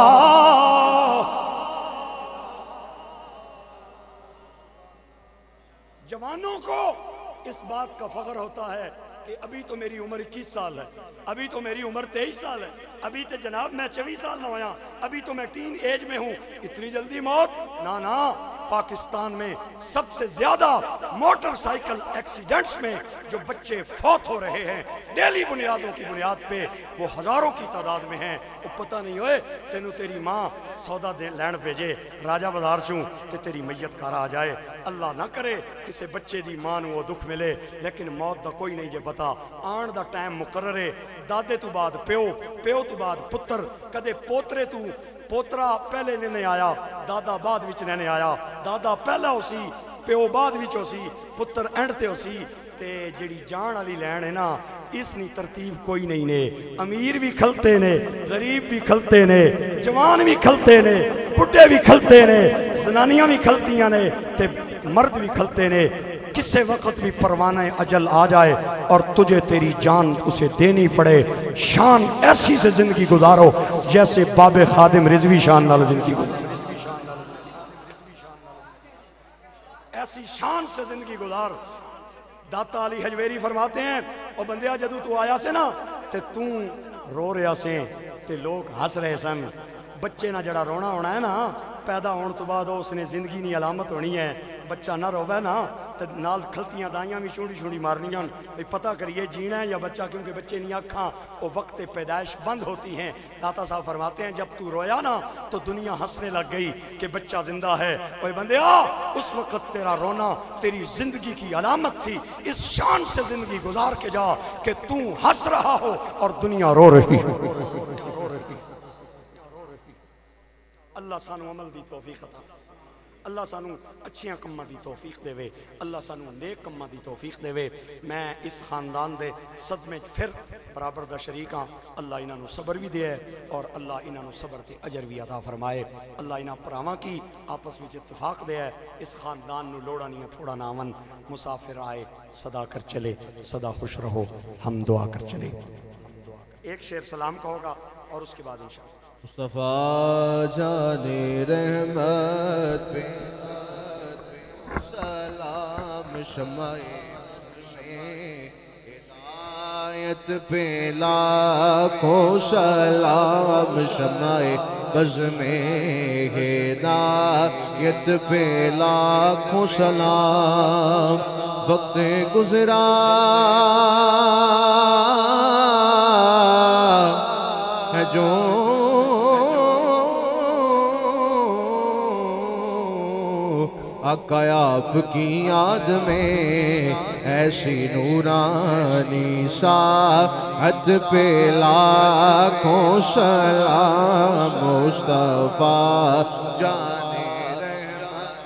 جوانوں کو اس بات کا فخر ہوتا ہے کہ ابھی تو میری عمر اکیس سال ہے ابھی تو میری عمر تیئیس سال ہے ابھی تو جناب میں چوبیس سال نہ ہویا ابھی تو میں تین ایج میں ہوں اتنی جلدی موت نا نا پاکستان میں سب سے زیادہ موٹر سائیکل ایکسیڈنٹس میں جو بچے فوت ہو رہے ہیں ڈیلی بنیادوں کی بنیاد پہ وہ ہزاروں کی تعداد میں ہیں وہ پتہ نہیں ہوئے تینوں تیری ماں سودا دے لین بھیجے راجہ بازار چوں تے تیری میت کارا آ جائے اللہ نہ کرے کسے بچے دی ماں نو وہ دکھ ملے لیکن موت دا کوئی نہیں جے بتا آن دا ٹائم مقرر ہے دادے تو بعد پیو پیو تو بعد پتر کدے پوترے تو پوترا پہلے نہیں آیا دادا بعد وچ نہیں آیا دادا پہلا ہو سی پیو بعد وچ ہو سی پتر اینڈ تے ہو سی تے جڑی جان والی لین ہے نا اس نی ترتیب کوئی نہیں نے امیر بھی کھلتے نے غریب بھی کھلتے نے جوان بھی کھلتے نے بڈھے بھی کھلتے نے زنانیاں بھی کھلتیاں نے تے مرد بھی کھلتے نے کسے وقت بھی پروانہ اجل آ جائے اور تجھے تیری جان اسے دینی پڑے شان ایسی سے زندگی گزارو جیسے باب خادم رضوی شان نال زندگی گزارو ایسی شان سے زندگی گزار داتا علی حجویری فرماتے ہیں اور بندیا جدو تو آیا سے نا تے تو رو رہا سے تے لوگ ہس رہے سن بچے نہ جڑا رونا ہونا ہے نا پیدا ہون تو بعد اس نے زندگی نی علامت ہونی ہے بچہ نہ روے نا تو نال کھلتیاں دائیاں بھی چھوڑی چھوڑی مارنیاں بھی پتہ کریے جینا ہے یا بچہ کیونکہ بچے نہیں آکھاں وہ وقت پیدائش بند ہوتی ہیں داتا صاحب فرماتے ہیں جب تو رویا نا تو دنیا ہنسنے لگ گئی کہ بچہ زندہ ہے اوے بندے آ اس وقت تیرا رونا تیری زندگی کی علامت تھی اس شان سے زندگی گزار کے جا کہ تو ہنس رہا ہو اور دنیا رو رہی ہو اللہ سانو عمل دی توفیق عطا اللہ سانو اچھیاں کماں دی توفیق دے وے اللہ سانو نیک کماں دی توفیق دے وے میں اس خاندان دے صدمے پھر برابر دا شریک ہاں اللہ انہاں نو صبر بھی دے اور اللہ انہاں نو صبر تے اجر بھی عطا فرمائے اللہ انہاں پراواں کی آپس وچ اتفاق دے ہے اس خاندان نو لوڑا نہیں تھوڑا نامن مسافر آئے صدا کر چلے صدا خوش رہو ہم دعا کر چلے ایک شعر سلام کا ہوگا اور اس کے بعد انشاءاللہ مصطفیٰ جان رحمت پہ سلام شمع ہدایت پہ لاکھوں سلام شمع بز میں ہدایت پہ لاکھوں سلام وقت گزرا ہے جو آقا آپ کی یاد میں ایسی نورانی ساعت پہ لاکھوں سلام مصطفیٰ جان رحمت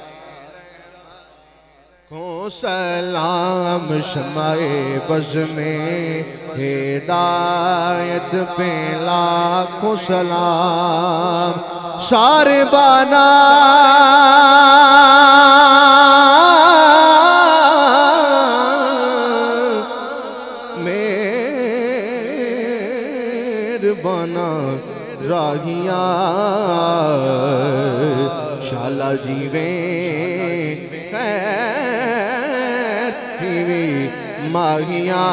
کو سلام شمع بز میں ہدایت پہ لاکھوں سلام سارے بانا راہیاں جیویں خیر تھیوی ماہیاں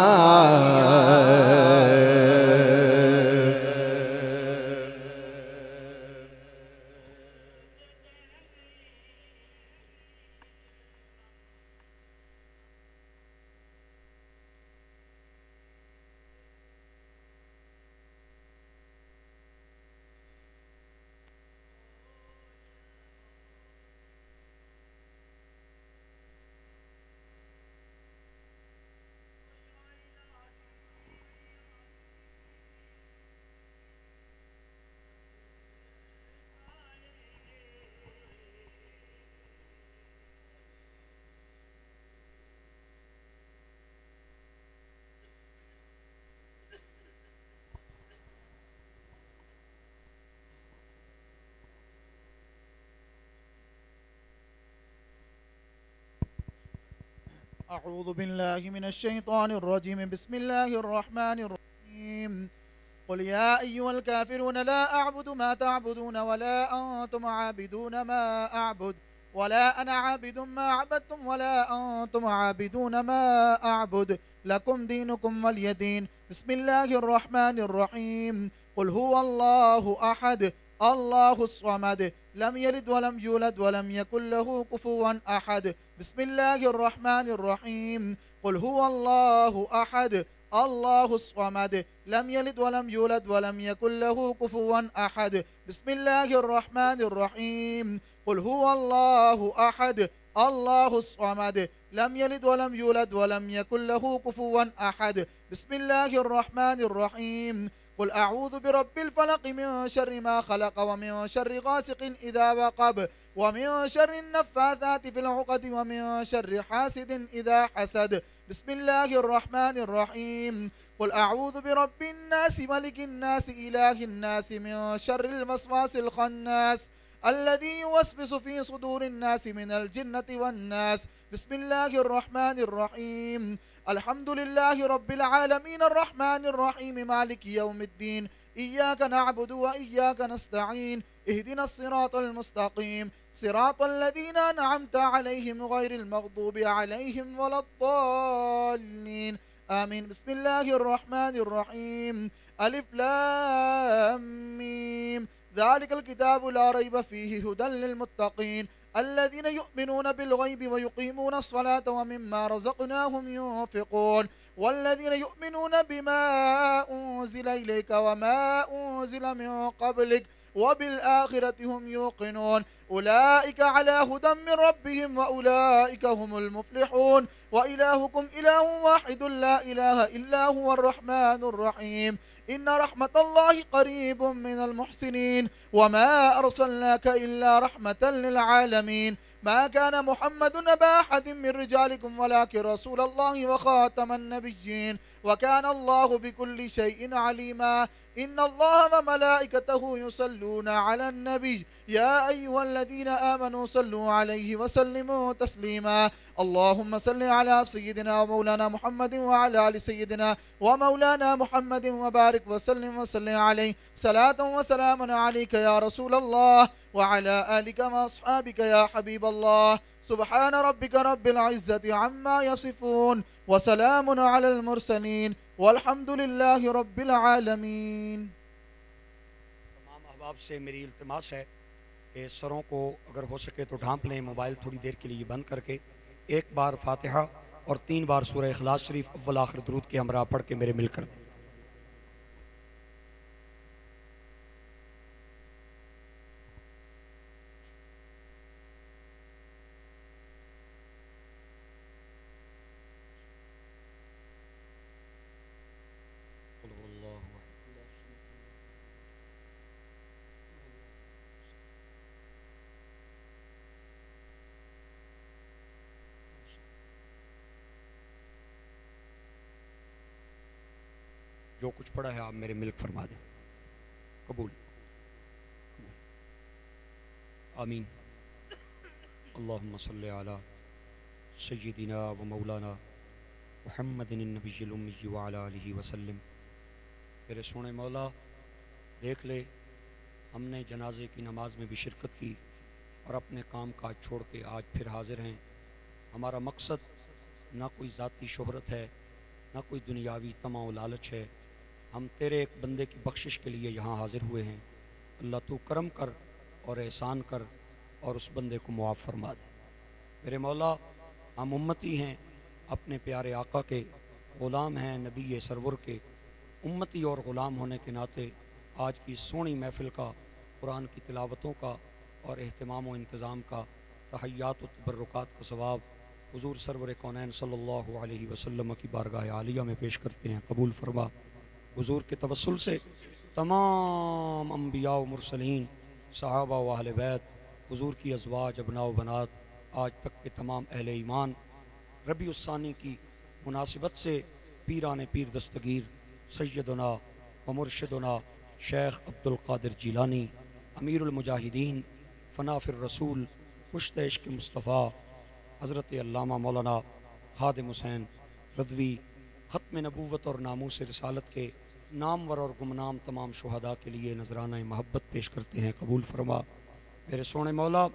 أعوذ بالله من الشيطان الرجيم بسم الله الرحمن الرحيم قل يا أيها الكافرون لا أعبد ما تعبدون ولا أنتم عابدون ما أعبد ولا أنا عابد ما عبدتم ولا أنتم عابدون ما أعبد لكم دينكم ولي دين بسم الله الرحمن الرحيم قل هو الله أحد الله الصمد لم يلد ولم يولد ولم يكن له كفوا أحد بسم الله الرحمن الرحيم قل هو الله أحد الله الصمد لم يلد ولم يولد ولم يكن له كفوا أحد بسم الله الرحمن الرحيم قل هو الله أحد الله الصمد لم يلد ولم يولد ولم يكن له كفوا أحد بسم الله الرحمن الرحيم قل أعوذ برب الفلق من شر ما خلق ومن شر غاسق إذا وقب ومن شر النفاثات في العقد ومن شر حاسد إذا حسد بسم الله الرحمن الرحيم قل أعوذ برب الناس ملك الناس إله الناس من شر الوسواس الخناس الذي يوسوس في صدور الناس من الجنة والناس بسم الله الرحمن الرحيم الحمد لله رب العالمين الرحمن الرحيم مالك يوم الدين إياك نعبد وإياك نستعين اهدنا الصراط المستقيم صراط الذين أنعمت عليهم غير المغضوب عليهم ولا الضالين آمين بسم الله الرحمن الرحيم ألف لام ميم ذلك الكتاب لا ريب فيه هدى للمتقين الذين يؤمنون بالغيب ويقيمون الصلاة ومما رزقناهم ينفقون والذين يؤمنون بما أنزل إليك وما أنزل من قبلك وبالآخرة هم يوقنون أولئك على هدى من ربهم وأولئك هم المفلحون وإلهكم إله واحد لا إله إلا هو الرحمن الرحيم إن رحمة الله قريب من المحسنين وما أرسلناك إلا رحمة للعالمين ما كان محمد أبا أحد من رجالكم ولكن رسول الله وخاتم النبيين وكان الله بكل شيء عليما إن الله وملائكته يصلون على النبي يا أيها الذين آمنوا صلوا عليه وسلموا تسليما اللهم صل على سيدنا ومولانا محمد وعلى آل سيدنا ومولانا محمد وبارك وسلم وسلم عليه صلاة وسلام عليك يا رسول الله وعلى آلك وأصحابك يا حبيب الله سبحان ربك رب العزة عما يصفون وسلام على المرسلين والحمد لله رب العالمین. تمام احباب سے میری التماس ہے کہ سروں کو اگر ہو سکے تو ڈھانپ لیں، موبائل تھوڑی دیر کے لیے بند کر کے ایک بار فاتحہ اور تین بار سورہ اخلاص شریف اول آخر درود کے ہمراہ پڑھ کے میرے مل کر دیں. جو کچھ پڑھا ہے آپ میرے ملک فرما دیں. قبول آمین. اللہم صلی علی سیدنا و مولانا محمد النبی الامی وعلی آلہ وسلم. میرے سونے مولا دیکھ لے، ہم نے جنازے کی نماز میں بھی شرکت کی اور اپنے کام کاج چھوڑ کے آج پھر حاضر ہیں۔ ہمارا مقصد نہ کوئی ذاتی شہرت ہے، نہ کوئی دنیاوی طمع و لالچ ہے، ہم تیرے ایک بندے کی بخشش کے لیے یہاں حاضر ہوئے ہیں۔ اللہ تو کرم کر اور احسان کر اور اس بندے کو معاف فرما دے۔ میرے مولا، ہم امتی ہیں، اپنے پیارے آقا کے غلام ہیں، نبی سرور کے امتی اور غلام ہونے کے ناطے آج کی سونی محفل کا، قرآن کی تلاوتوں کا اور اہتمام و انتظام کا، تحیات و تبرکات کا ثواب حضور سرور کونین صلی اللہ علیہ وسلم کی بارگاہ عالیہ میں پیش کرتے ہیں، قبول فرما۔ حضور کے توسل سے تمام انبیاء و مرسلین، صحابہ و اہل بیت، حضور کی ازواج، ابناء و بنات، آج تک کے تمام اہل ایمان، ربیع الثانی کی مناسبت سے پیران پیر دستگیر سیدنا و مرشدنا شیخ عبد القادر جیلانی، امیر المجاہدین، فناف الرسول، کشت عشق مصطفیٰ، حضرت علامہ مولانا خادم حسین رضوی، ختم نبوت اور ناموس رسالت کے نامور اور گمنام تمام شہداء کے لیے نذرانہ محبت پیش کرتے ہیں، قبول فرما۔ میرے سونے مولا،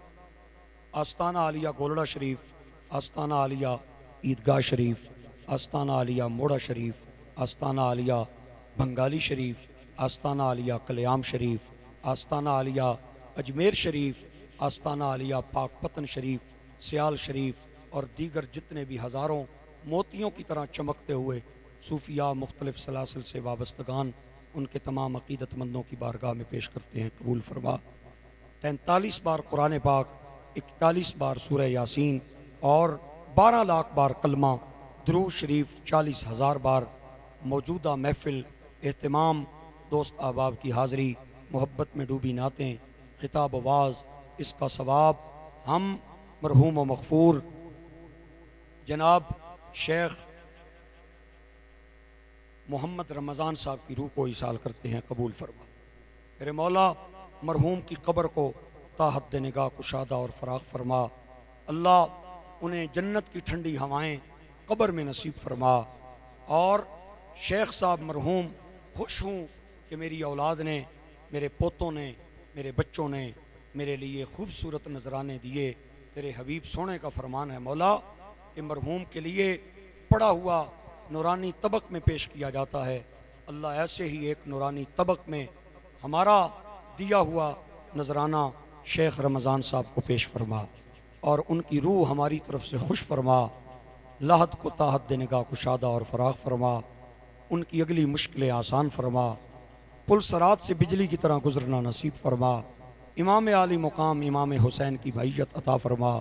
آستانہ عالیہ گولڑا شریف، آستانہ عالیہ عیدگاہ شریف، آستانہ عالیہ موڑا شریف، آستانہ عالیہ بنگالی شریف، آستانہ عالیہ کلیام شریف، آستانہ عالیہ اجمیر شریف، آستانہ عالیہ پاک پتن شریف، سیال شریف اور دیگر جتنے بھی ہزاروں موتیوں کی طرح چمکتے ہوئے صوفیاء مختلف سلاسل سے وابستگان، ان کے تمام عقیدت مندوں کی بارگاہ میں پیش کرتے ہیں، قبول فرما۔ تینتالیس بار قرآن پاک، اکتالیس بار سورہ یاسین اور بارہ لاکھ بار کلمہ، درود شریف چالیس ہزار بار، موجودہ محفل، اہتمام، دوست احباب کی حاضری، محبت میں ڈوبی نعتیں، خطاب و واز، اس کا ثواب ہم مرحوم و مغفور جناب شیخ محمد رمضان صاحب کی روح کو ایصال کرتے ہیں، قبول فرما۔ میرے مولا، مرحوم کی قبر کو تا حد نگاہ کشادہ اور فراغ فرما۔ اللہ انہیں جنت کی ٹھنڈی ہوائیں قبر میں نصیب فرما، اور شیخ صاحب مرحوم خوش ہوں کہ میری اولاد نے، میرے پوتوں نے، میرے بچوں نے میرے لیے خوبصورت نذرانے دیے۔ تیرے حبیب سونے کا فرمان ہے مولا کہ مرحوم کے لیے پڑا ہوا نورانی طبق میں پیش کیا جاتا ہے۔ اللہ ایسے ہی ایک نورانی طبق میں ہمارا دیا ہوا نذرانہ شیخ رمضان صاحب کو پیش فرما، اور ان کی روح ہماری طرف سے خوش فرما، لحد کو تا حد نگاہ کشادہ اور فراغ فرما، ان کی اگلی مشکلیں آسان فرما، پل صراط سے بجلی کی طرح گزرنا نصیب فرما، امام عالی مقام امام حسین کی بھائیت عطا فرما۔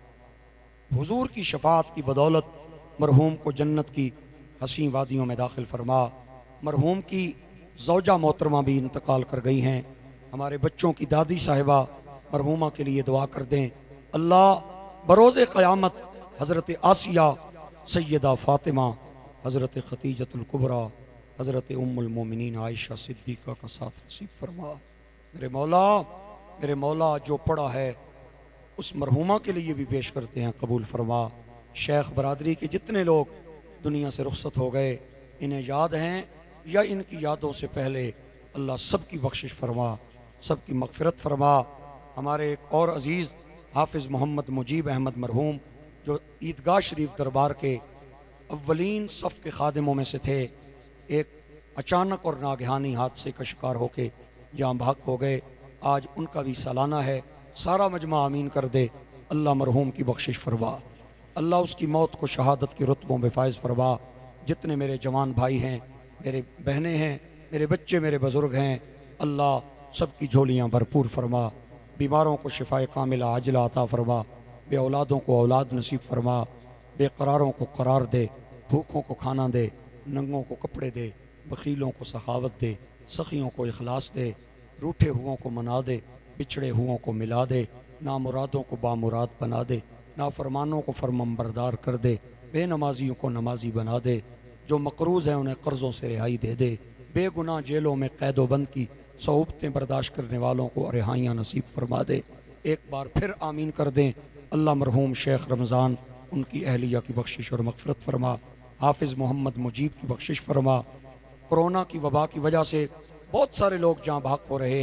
حضور کی شفاعت کی بدولت مرحوم کو جنت کی حسین وادیوں میں داخل فرما۔ مرحوم کی زوجہ محترمہ بھی انتقال کر گئی ہیں، ہمارے بچوں کی دادی صاحبہ مرحومہ کے لیے دعا کر دیں۔ اللہ بروز قیامت حضرت آسیہ، سیدہ فاطمہ، حضرت خدیجۃ الکبریٰ، حضرت ام المومنین عائشہ صدیقہ کا ساتھ نصیب فرما۔ میرے مولا، میرے مولا جو پڑا ہے اس مرحومہ کے لیے بھی پیش کرتے ہیں، قبول فرما۔ شیخ برادری کے جتنے لوگ دنیا سے رخصت ہو گئے، انہیں یاد ہیں یا ان کی یادوں سے پہلے، اللہ سب کی بخشش فرما، سب کی مغفرت فرما۔ ہمارے ایک اور عزیز حافظ محمد مجیب احمد مرحوم، جو عیدگاہ شریف دربار کے اولین صف کے خادموں میں سے تھے، ایک اچانک اور ناگہانی حادثے کا شکار ہو کے جاں بھاگ ہو گئے۔ آج ان کا بھی سالانہ ہے، سارا مجمع آمین کر دے۔ اللہ مرحوم کی بخشش فرما، اللہ اس کی موت کو شہادت کے رتبوں میں فائز فرما۔ جتنے میرے جوان بھائی ہیں، میرے بہنیں ہیں، میرے بچے، میرے بزرگ ہیں، اللہ سب کی جھولیاں بھرپور فرما۔ بیماروں کو شفائے کاملہ عاجلہ عطا فرما، بے اولادوں کو اولاد نصیب فرما، بے قراروں کو قرار دے، بھوکوں کو کھانا دے، ننگوں کو کپڑے دے، بخیلوں کو سخاوت دے، سخیوں کو اخلاص دے، روٹھے ہوں کو منا دے، بچھڑے ہوں کو ملا دے، نامرادوں کو بامراد بنا دے، نافرمانوں کو فرمان بردار کر دے، بے نمازیوں کو نمازی بنا دے، جو مقروض ہیں انہیں قرضوں سے رہائی دے دے، بے گناہ جیلوں میں قید و بند کی صعوبتیں برداشت کرنے والوں کو رہائیاں نصیب فرما دے۔ ایک بار پھر آمین کر دیں۔ اللہ مرحوم شیخ رمضان، ان کی اہلیہ کی بخشش اور مغفرت فرما، حافظ محمد مجیب کی بخشش فرما۔ کرونا کی وبا کی وجہ سے بہت سارے لوگ جہاں بھاگ ہو رہے ہیں،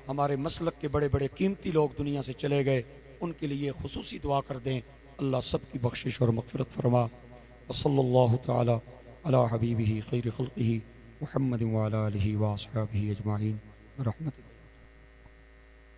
ہمارے مسلک کے بڑے بڑے قیمتی لوگ دنیا سے چلے گئے، ان کے لیے خصوصی دعا کر دیں، اللہ سب کی بخشش اور مغفرت فرما۔ وصلی اللہ تعالی علی حبیبہ خیر خلقہ محمد وعلی آلہ واصحابہ اجمعین برحمتک۔